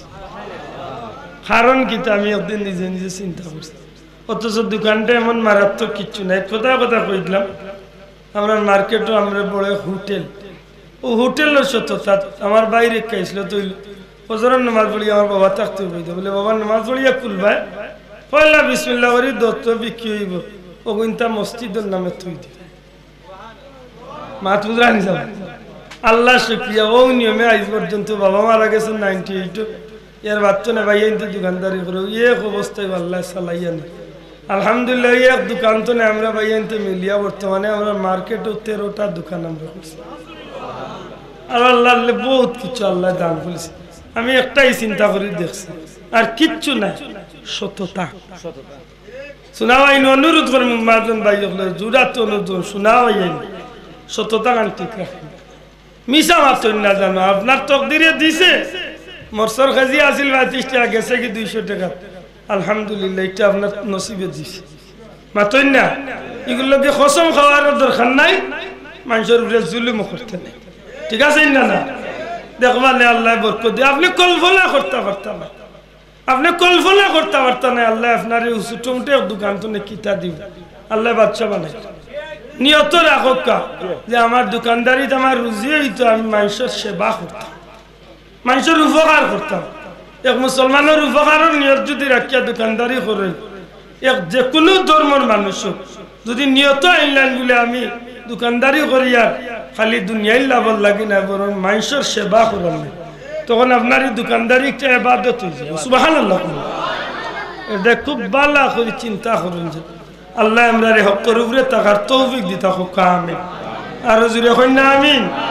[SPEAKER 1] কারণ কি আমি একদিন নিজে নিজে চিন্তা করছি অথচ দোকানটা এমন মারাত্মক কিচ্ছু নাই কথা কথা কইলাম আমরা মার্কেটও আমরা বড় হোটেল ও হোটেলের সত্যতা আমার বাইরে খাইছিল তুই ফজরের নামাজ পড়ি আমার বাবা থাকতে কইতে বলে বাবার নামাজ পড়িয়া খুলবাই পয়লা বিসমিল্লাহ করি দত্ত বিক্রি হইব ও কিন্তু মসজিদের নামে তুই দি মাত বুঝরানি যাব আল্লাহ শুকরিয়া ও নিয়মে আজ পর্যন্ত বাবা মারা গেছেন নাইনটি এইট এর বাচ্চা না ভাই কিন্তু দোকানদারি করে এক অবস্থায় আল্লাহ চালাইয়া নেই আলহামদুলিল্লাহ এক দোকান তো না আমরা ভাই আনতে মিলিয়া বর্তমানে আমরা মার্কেটও তেরোটা দোকান আমরা করছি আর আল্লাহ বহুত কিছু আল্লাহ দান করেছে আমি একটাই চিন্তা করে দেখছি আর কিচ্ছু নাই সততা শোনাও আইন অনুরোধ করে মাজন ভাই জোড়া তো অনুরোধ শোনাও আইন সততা গান ঠিক রাখেন মিশা মাত্র না জানো আপনার তকদিরে দিছে মরসর খাজি আসিল পঁয়ত্রিশ টাকা গেছে কি দুইশো টাকা আলহামদুলিল্লাহ এটা আপনার নসিবে দিছে মাতই না এগুলোকে কসম খাওয়ার দরকার নাই মানুষের উপরে জুলুমও করতে নেই ঠিক আছে না না দেখবা নে আল্লাহ বরকত দিয়ে আপনি কল্পনা করতে পারতাম না আপনি কল্পনা করতে পারতাম না আল্লাহ আপনার ছোটমোটে দোকান তো কিতা দিব আল্লাহ বাচ্চা বানাই নিয়ত রাখো কা যে আমার দোকানদারিতে আমার রুজি হইতো আমি মানুষের সেবা করতাম মানুষের উপকার করতাম এক মুসলমানের উপকারের নিয়ত যদি রাখিয়া দোকানদারি করে এক যে কোনো ধর্মের মানুষ যদি নিয়ত আইনলাইন বলে আমি দোকানদারি করিয়া খালি দুনিয়ায় লাভ লাগে না বরং মানুষের সেবা করার নাই তখন আপনার এই দোকানদারি একটা ইবাদত হয়ে যাবে সুবহানাল্লাহ এটা খুব ভালো করে চিন্তা করুন যে আল্লাহ আমরা হকের উপরে থাকার তৌফিক দিতা হোক আমিন আর জুড়ে কই না আমিন।